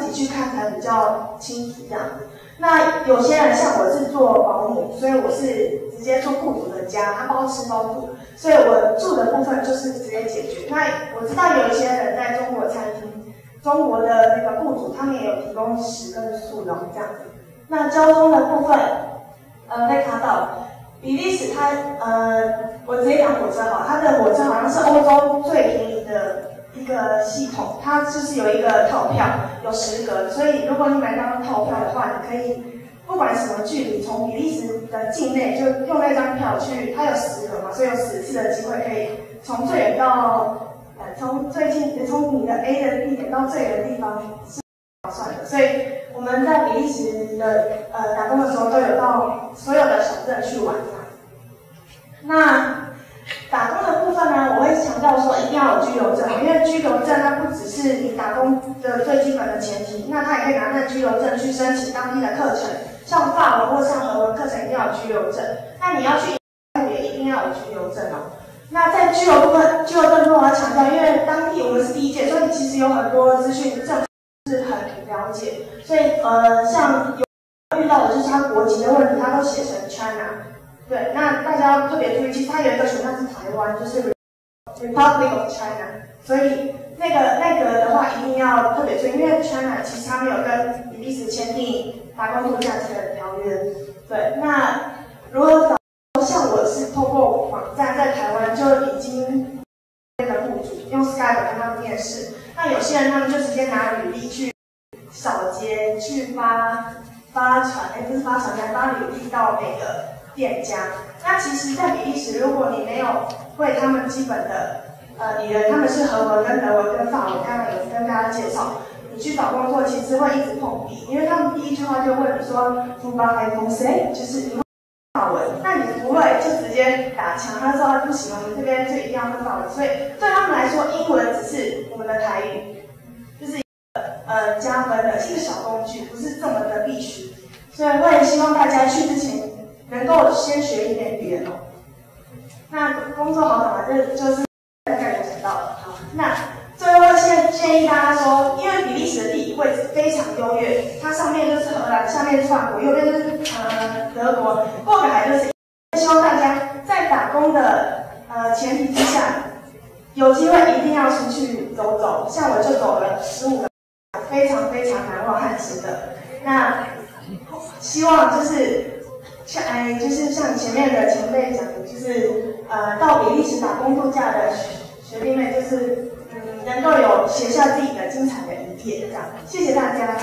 自己去看才比较清楚这样子。那有些人像我是做保姆，所以我是直接住雇主的家，他包吃包住，所以我住的部分就是直接解决。那我知道有一些人在中国餐厅，中国的那个雇主他们也有提供食跟宿农这样子。那交通的部分，呃，被卡到比利时它呃，我直接讲火车好，它的火车好像是欧洲最便宜的一个系统，它就是有一个套票，有十格，所以如果你买到套票的话，你可以不管什么距离，从比利时的境内就用那张票去，它有十格嘛，所以有十次的机会可以从最远到呃从最近从你的 A 的地点到最远的地方是划算的，所以我们在比利时的呃打工的时候都有到所有的小镇去玩。那打工的部分呢，我会强调说一定要有居留证，因为居留证它不只是你打工的最基本的前提，那他也可以拿那居留证去申请当地的课程，像法文或像俄文课程一定要有居留证。那你要去也一定要有居留证哦。那在居留部分，居留证部分我要强调，因为当地我们是第一届，所以其实有很多资讯政府是很了解，所以呃像有遇到的就是他国籍的问题，他都写成 China。对，那大家要特别注意，其实它有一个选项是台湾，就是 Republic of China， 所以那个那个的话一定要特别注意，因为 China 其实它没有跟比利时签订打工度假这个条约。对，那如果像我是透过网站在台湾就已经那个雇主用 Skype 跟他们面试，那有些人他们就直接拿履历去扫街去发发传，哎不是发传单，发履历到那个店家。那其实，在比利时，如果你没有会他们基本的，呃，你的他们是荷文跟德文跟法文，刚刚有跟大家介绍，你去找工作其实会一直碰壁，因为他们第一句话就问你说“vous parlez français”，就是你会法文，那你不会就直接打枪，他说不行，我们这边就一定要会法文，所以对他们来说，英文只是我们的台语，就是一个呃加分的，是一个小工具，不是这么的必须，所以我也希望大家去之前能够先学一点语言哦。那工作好找吗？这就是大概有讲到了。好，那最后建建议大家说，因为比利时的地理位置非常优越，它上面就是荷兰，下面是法国，右边就是呃德国，过个海就是。希望大家在打工的呃前提之下，有机会一定要出去走走。像我就走了十五个，非常非常难忘和值得。那希望就是像哎，就是像前面的前辈讲的，就是呃到比利时打工度假的学弟妹，就是嗯能够有写下自己的精彩的一页，这样。谢谢大家。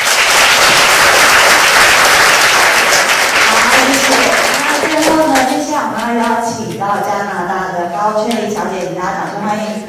最后呢，接下来我们要邀请到加拿大的高圈丽小姐，给大家掌声欢迎。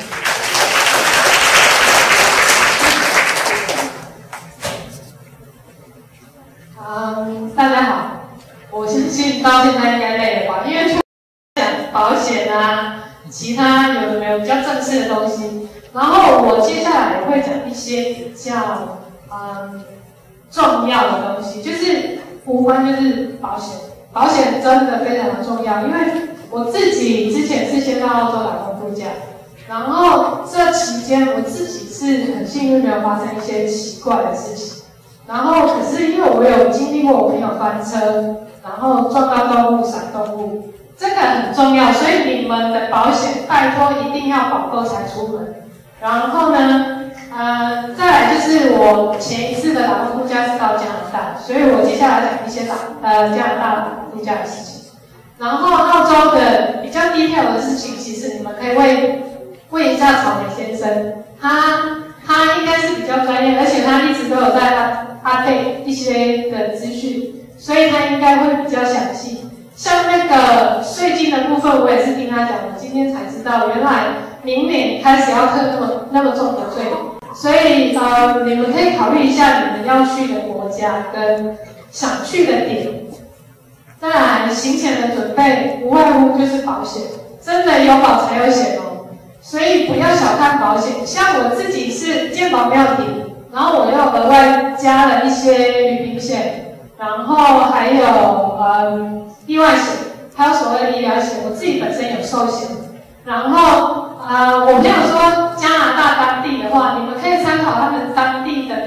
嗯，大家好，我相信到现在应该累了吧？因为讲保险啊，其他有的没有比较正式的东西，然后我接下来会讲一些比较嗯重要的东西，就是无关就是保险。保险真的非常的重要，因为我自己之前是先到澳洲打工度假，然后这期间我自己是很幸运没有发生一些奇怪的事情，然后可是因为我有经历过我朋友翻车，然后撞到动物、闪动物，这个很重要，所以你们的保险拜托一定要保够才出门。然后呢，呃，再来就是我前一次的打工度假是到加拿大，所以我接下来讲一些打呃加拿大打工度假的事情。然后澳洲的比较 detail 的事情，其实你们可以问问一下草莓先生，他他应该是比较专业，而且他一直都有在 update 一些的资讯，所以他应该会比较详细。像那个税金的部分，我也是听他讲，我今天才知道，原来明年开始要课那么那么重的税，所以呃，你们可以考虑一下你们要去的国家跟想去的点。当然，行前的准备无外乎就是保险，真的有保才有险哦，所以不要小看保险。像我自己是健保没有停，然后我又额外加了一些旅平险，然后还有嗯意外险，还有所谓的医疗险，我自己本身有寿险。然后呃，我朋友说加拿大当地的话，你们可以参考他们当地的那个保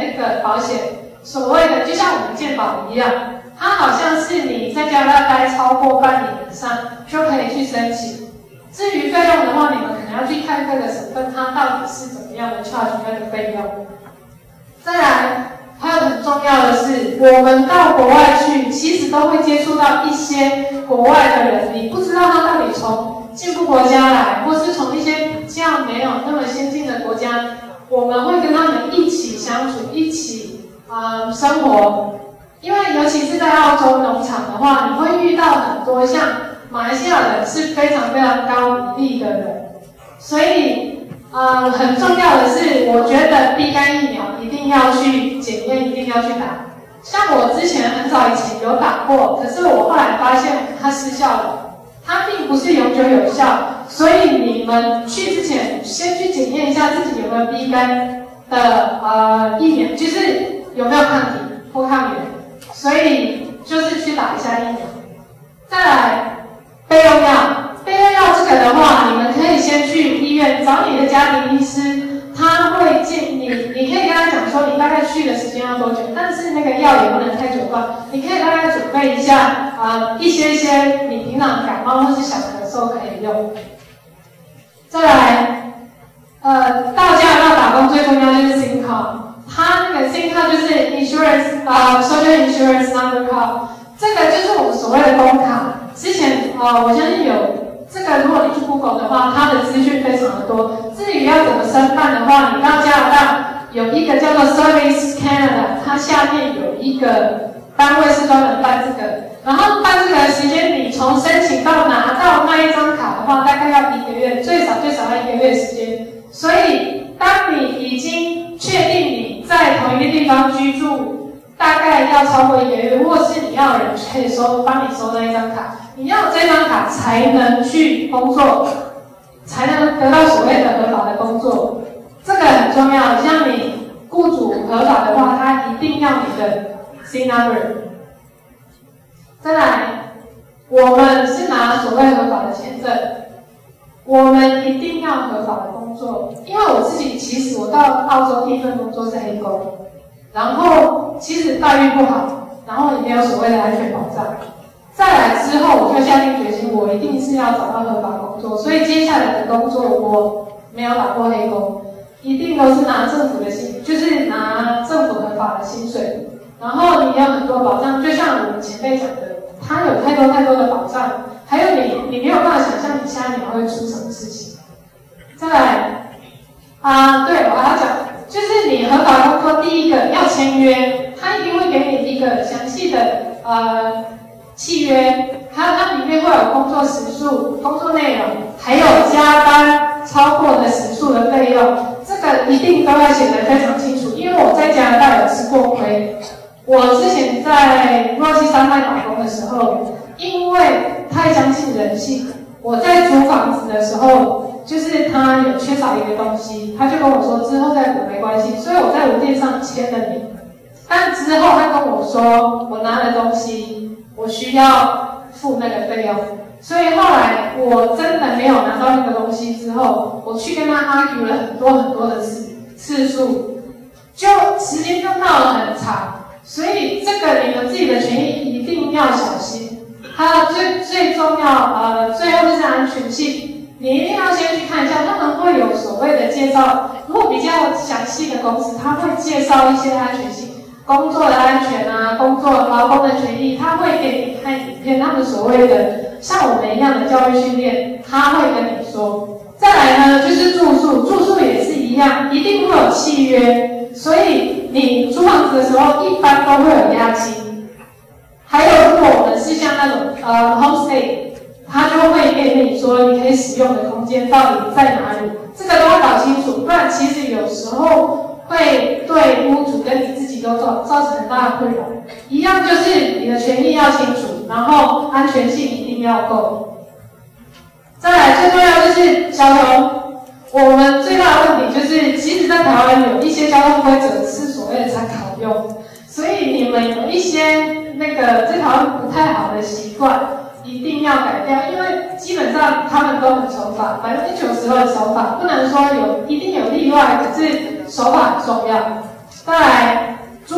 保险，所谓的就像我们健保一样，它好像是你在加拿大待超过半年以上就可以去申请。至于费用的话，你们可能要去看各个省份它到底是怎么样的 charge 那个费用。再来，还有很重要的是，我们到国外去，其实都会接触到一些国外的人，你不知道他到底从进步国家来，或是从一些比较没有那么先进的国家，我们会跟他们一起相处，一起呃生活。因为尤其是在澳洲农场的话，你会遇到很多像马来西亚人是非常非常高比例的人，所以。呃，很重要的是，我觉得 B 肝疫苗一定要去检验，一定要去打。像我之前很早以前有打过，可是我后来发现它失效了，它并不是永久有效。所以你们去之前，先去检验一下自己有没有 B 肝的呃疫苗，就是有没有抗体或抗原。所以就是去打一下疫苗。再来，备用药。备用药这个的话，你们可以先去医院找你的家庭医师，他会建你，你可以跟他讲说你大概去的时间要多久，但是那个药也不能太久放，你可以大概准备一下，呃，一些些你平常感冒或是小咳嗽可以用。再来，呃，到加拿大打工最重要就是 S I M card， 它那个 S I M card 就是 insurance 啊、呃、social insurance number card， 这个就是我们所谓的工卡。之前呃，我相信有。这个如果你去 Google 的话，它的资讯非常的多。至于要怎么申办的话，你到加拿大有一个叫做 Service Canada， 它下面有一个单位是专门办这个。然后办这个的时间，你从申请到拿到那一张卡的话，大概要一个月，最少最少要一个月时间。所以，当你已经确定你在同一个地方居住，大概要超过一个月，或是你要有人可以收帮你收那一张卡。你要有这张卡才能去工作，才能得到所谓的合法的工作，这个很重要。像你雇主合法的话，他一定要你的 C number。再来，我们是拿所谓合法的签证，我们一定要合法的工作。因为我自己其实我到澳洲第一份工作是黑工，然后其实待遇不好，然后也没有所谓的安全保障。再来之后，我就下定决心，我一定是要找到合法工作。所以接下来的工作，我没有打过黑工，一定都是拿政府的薪，就是拿政府合法的薪水。然后你有很多保障，就像我们前辈讲的，他有太多太多的保障，还有你，你没有办法想象你下一秒会出什么事情。再来，啊，对，我还要讲，就是你合法工作，第一个要签约，他一定会给你一个详细的呃。契约，还有它里面会有工作时数、工作内容，还有加班超过的时数的费用，这个一定都要写得非常清楚。因为我在加拿大有吃过亏，我之前在洛杉矶山脉打工的时候，因为太相信人性，我在租房子的时候，就是他有缺少一个东西，他就跟我说之后再补没关系，所以我在文件上签了名，但之后他跟我说我拿了东西。我需要付那个费用，所以后来我真的没有拿到那个东西之后，我去跟他 argue 了很多很多的次次数，就时间就闹得很长。所以这个你们自己的权益一定要小心。还有最最重要，呃，最后就是安全性，你一定要先去看一下，他们会有所谓的介绍，如果比较详细的公司，他会介绍一些安全性。工作的安全啊，工作劳工的权益，他会给你看影片，他们所谓的像我们一样的教育训练，他会跟你说。再来呢，就是住宿，住宿也是一样，一定会有契约，所以你租房子的时候，一般都会有押金。还有，如果我们是像那种呃 homestay， 他就会跟你说你可以使用的空间到底在哪里，这个都要搞清楚，不然其实有时候。会对屋主跟你自己都造造成很大的困扰。一样就是你的权益要清楚，然后安全性一定要够。再来最重要就是交通，我们最大的问题就是，其实在台湾有一些交通规则是所谓的参考用，所以你们有一些那个在台湾不太好的习惯，一定要改掉，因为基本上他们都很守法，百分之九十都很守法，不能说有一定有例外，可是。手法很重要。再来，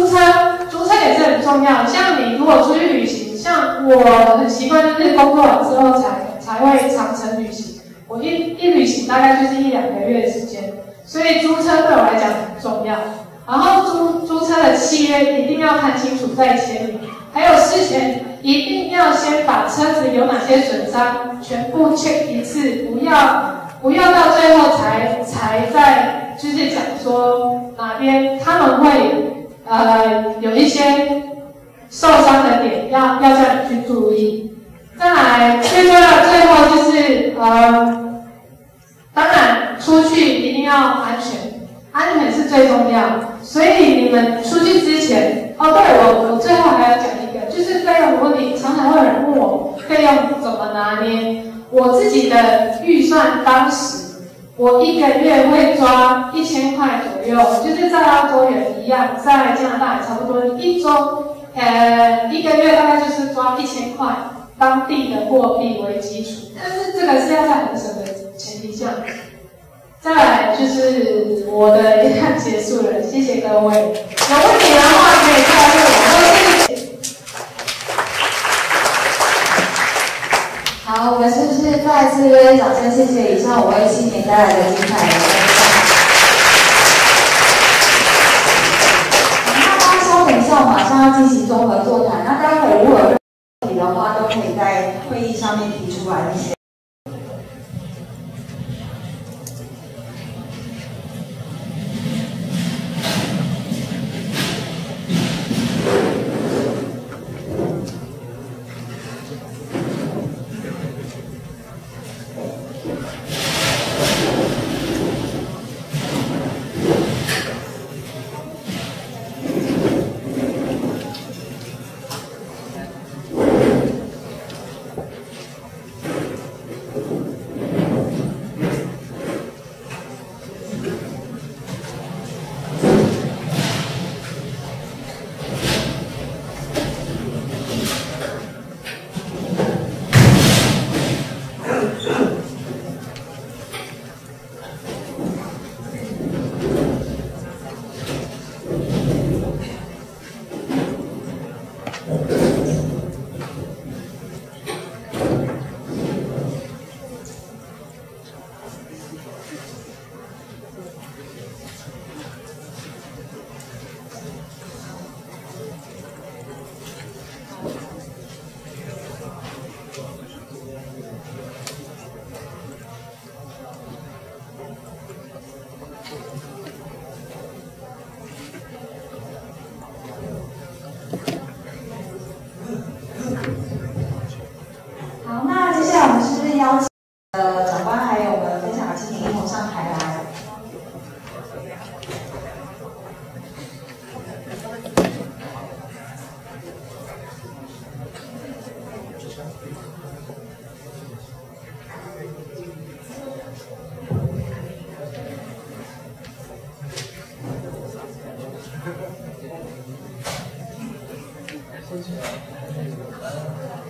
重要。像你如果出去旅行，像我很习惯就是工作完之后才才会长程旅行。我一一旅行大概就是一两个月的时间，所以租车对我来讲很重要。然后租租车的契约一定要看清楚再签名，还有事前一定要先把车子有哪些损伤全部 check 一次，不要不要到最后才才在就是讲说哪边他们会呃有一些受伤的点要要叫你去注意。再来最重要的最后就是呃，当然出去一定要安全，安全是最重要。所以你们出去之前，哦，对我我最后还要讲一个，就是费用的问题，常常会有人问我费用怎么拿捏。我自己的预算当时，我一个月会抓一千块左右，就是在澳洲也一样，在加拿大也差不多，一周呃一个月大概就是抓一千块。当地的货币为基础，但是这个是要在很省的前提下。再来就是我的一趟结束了，谢谢各位。有问题的话可以再问我，谢谢。 好，我们是不是再次热烈掌声，谢谢以上五位青年带来的精彩的分享。那大家稍等一下，我马上要进行综合座谈。那待会如果有问题的话，都可以在会议上面提出来一些。好，那接下来我们是不是邀请呃长官还有我们分享的青年一同上台来？ 谢谢。